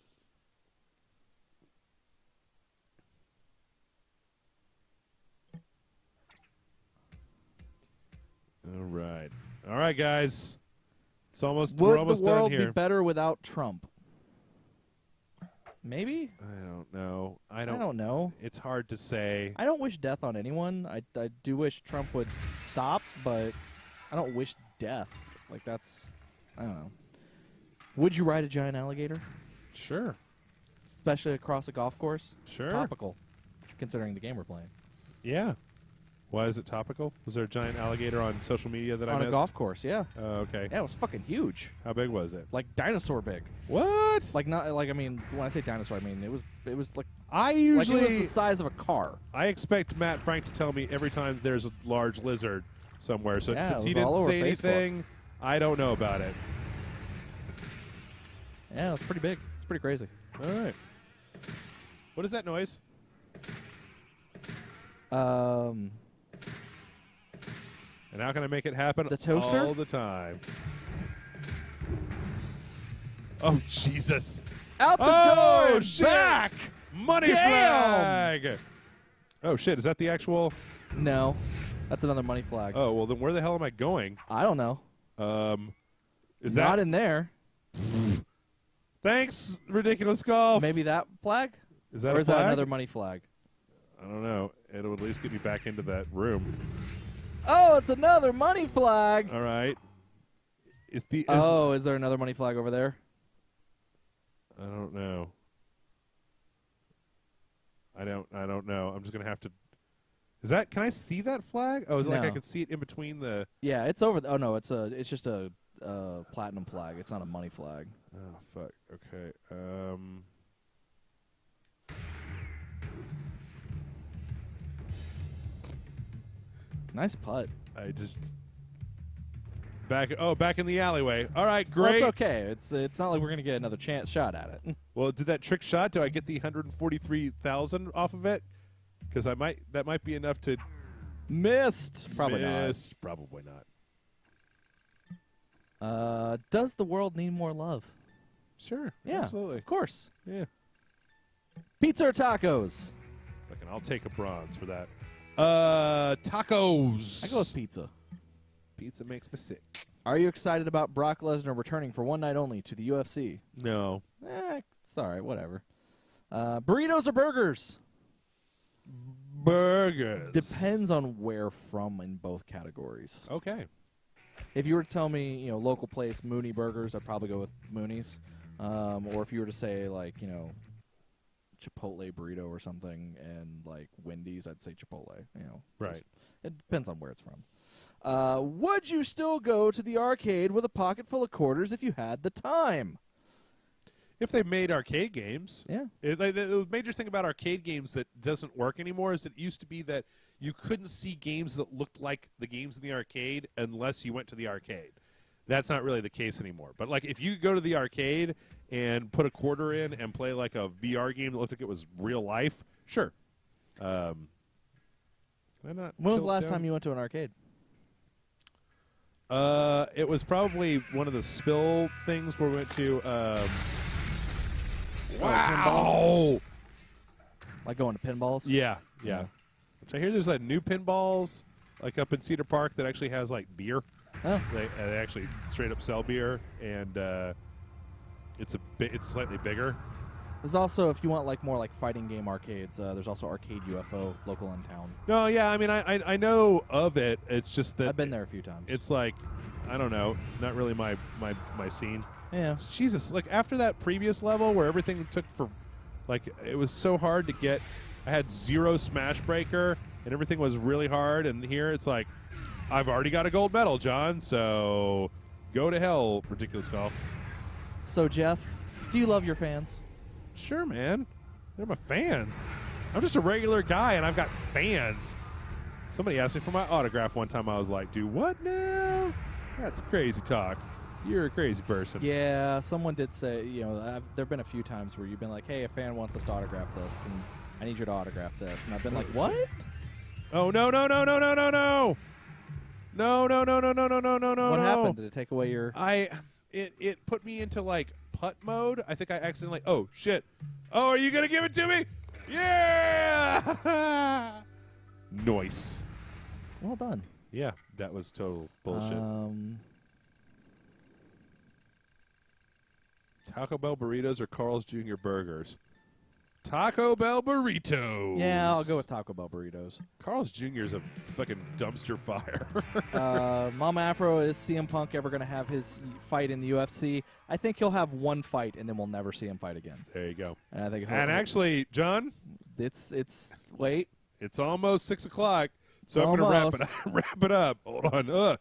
All right. All right, guys. It's almost we're Would almost the world done here. be better without Trump? Maybe. I don't know. I don't. I don't know. It's hard to say. I don't wish death on anyone. I, I do wish Trump would stop, but I don't wish death. Like, that's, I don't know. Would you ride a giant alligator? Sure. Especially across a golf course? Sure. It's topical, considering the game we're playing. Yeah. Why is it topical? Was there a giant alligator on social media that I On missed? a golf course, yeah. Oh, okay. Yeah, it was fucking huge. How big was it? Like dinosaur big. What? Like not like I mean when I say dinosaur, I mean it was it was like I like usually it was the size of a car. I expect Matt Frank to tell me every time there's a large lizard somewhere. So Yeah, since it he was all didn't over say Facebook. anything, I don't know about it. Yeah, it was pretty big. It's pretty crazy. All right. What is that noise? Um, And how can I make it happen The toaster? all the time? Oh, Jesus. out the Oh, door and shit. back. Money Damn. flag! Oh, shit. Is that the actual... No, that's another money flag. Oh, well, then where the hell am I going? I don't know. Um, is Not that... in there. Thanks, Ridiculous Golf. Maybe that flag, Is that or a is flag? that another money flag? I don't know. It'll at least get me back into that room. Oh, it's another money flag. All right. Is the... Is, Oh, is there another money flag over there? I don't know. I don't. I don't know. I'm just gonna have to. Is that? Can I see that flag? Oh, is it like I No. can see it in between the? Yeah, it's over. Th- oh no, it's a. It's just a, uh platinum flag. It's not a money flag. Oh fuck. Okay. Um. Nice putt. I just. Back. Oh, back in the alleyway. All right. Well, Great. it's okay. It's it's not like we're gonna get another chance shot at it. Well, did that trick shot? Do I get the one hundred forty-three thousand off of it? Because I might. That might be enough to. Missed. Probably miss. Probably not. not. Uh, does the world need more love? Sure. Yeah, Absolutely. of course. Yeah. Pizza or tacos? Fucking, I'll take a bronze for that. Uh, tacos. I go with pizza. Pizza makes me sick. Are you excited about Brock Lesnar returning for one night only to the U F C? No. Eh, it's all right. Whatever. Uh, burritos or burgers? Burgers. Depends on where from in both categories. Okay. If you were to tell me, you know, local place Mooney Burgers, I'd probably go with Mooney's. Um, or if you were to say like, you know, Chipotle burrito or something, and like Wendy's, I'd say Chipotle. You know, Right. just- it depends on where it's from. Uh, would you still go to the arcade with a pocket full of quarters if you had the time? If they made arcade games. Yeah. It, like, the, the major thing about arcade games that doesn't work anymore is that it used to be that you couldn't see games that looked like the games in the arcade unless you went to the arcade. That's not really the case anymore. But like if you go to the arcade and put a quarter in and play like a V R game that looked like it was real life, sure. Um, can I not When was chill the last down? time you went to an arcade? Uh, it was probably one of the spill things where we went to. Um, wow! Like going to pinballs? Yeah, yeah. Yeah. Which I hear there's like new pinballs, like up in Cedar Park, that actually has like beer. Oh. They, uh, they actually straight up sell beer, and uh, it's a bi- it's slightly bigger. There's also, if you want like more like fighting game arcades, uh, there's also Arcade U F O local in town. No, yeah, I mean I I, I know of it. It's just that I've been there a few times. It's like I don't know, not really my my my scene. yeah. Jesus, like after that previous level where everything took for, like it was so hard to get. I had zero Smash Breaker and everything was really hard. And here it's like, I've already got a gold medal, John. So go to hell, Ridiculous Golf. So Jeff, do you love your fans? Sure, man. They're my fans. I'm just a regular guy and I've got fans. Somebody asked me for my autograph one time. I was like, do what now? That's crazy talk. You're a crazy person. Yeah, someone did say, you know, I've, there have been a few times where you've been like, hey, a fan wants us to autograph this, and I need you to autograph this. And I've been like, what? Oh, no, no, no, no, no, no, no. No, no, no, no, no, no, no, no, no. What no. happened? Did it take away your... I, it it put me into like putt mode. I think I accidentally. Oh shit! Oh, are you gonna give it to me? Yeah! Nice. Well done. Yeah, that was total bullshit. Um, Taco Bell burritos or Carl's Junior burgers? Taco Bell burritos. yeah, I'll go with Taco Bell burritos. Carl's Junior is a fucking dumpster fire. uh, Mama Afro, is C M Punk ever going to have his fight in the U F C? I think he'll have one fight, and then we'll never see him fight again. There you go. And I think. And actually, John, it's it's wait. it's almost six o'clock, so I'm going to wrap it up. wrap it up. Hold on. Ugh.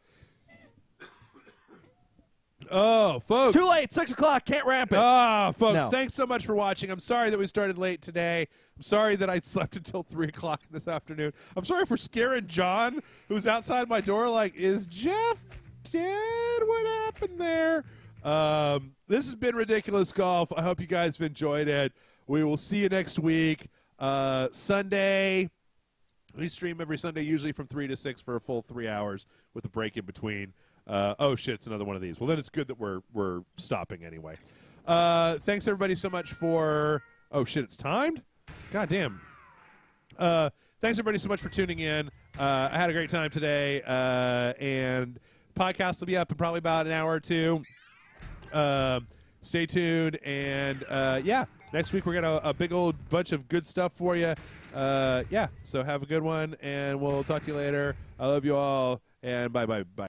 Oh, folks. Too late. Six o'clock. Can't ramp it. Ah, folks, No. thanks so much for watching. I'm sorry that we started late today. I'm sorry that I slept until three o'clock this afternoon. I'm sorry for scaring John, who's outside my door like, is Jeff dead? What happened there? Um, this has been Ridiculous Golf. I hope you guys have enjoyed it. We will see you next week. Uh, Sunday, we stream every Sunday, usually from three to six for a full three hours with a break in between. Uh, oh shit! It's another one of these. Well, then it's good that we're we're stopping anyway. Uh, thanks everybody so much for. Oh shit! It's timed. God damn. Uh, thanks everybody so much for tuning in. Uh, I had a great time today, uh, and podcast will be up in probably about an hour or two. Um, stay tuned, and uh, yeah, next week we're gonna a, a big old bunch of good stuff for you. Uh, yeah, so have a good one, and we'll talk to you later. I love you all, and bye bye bye.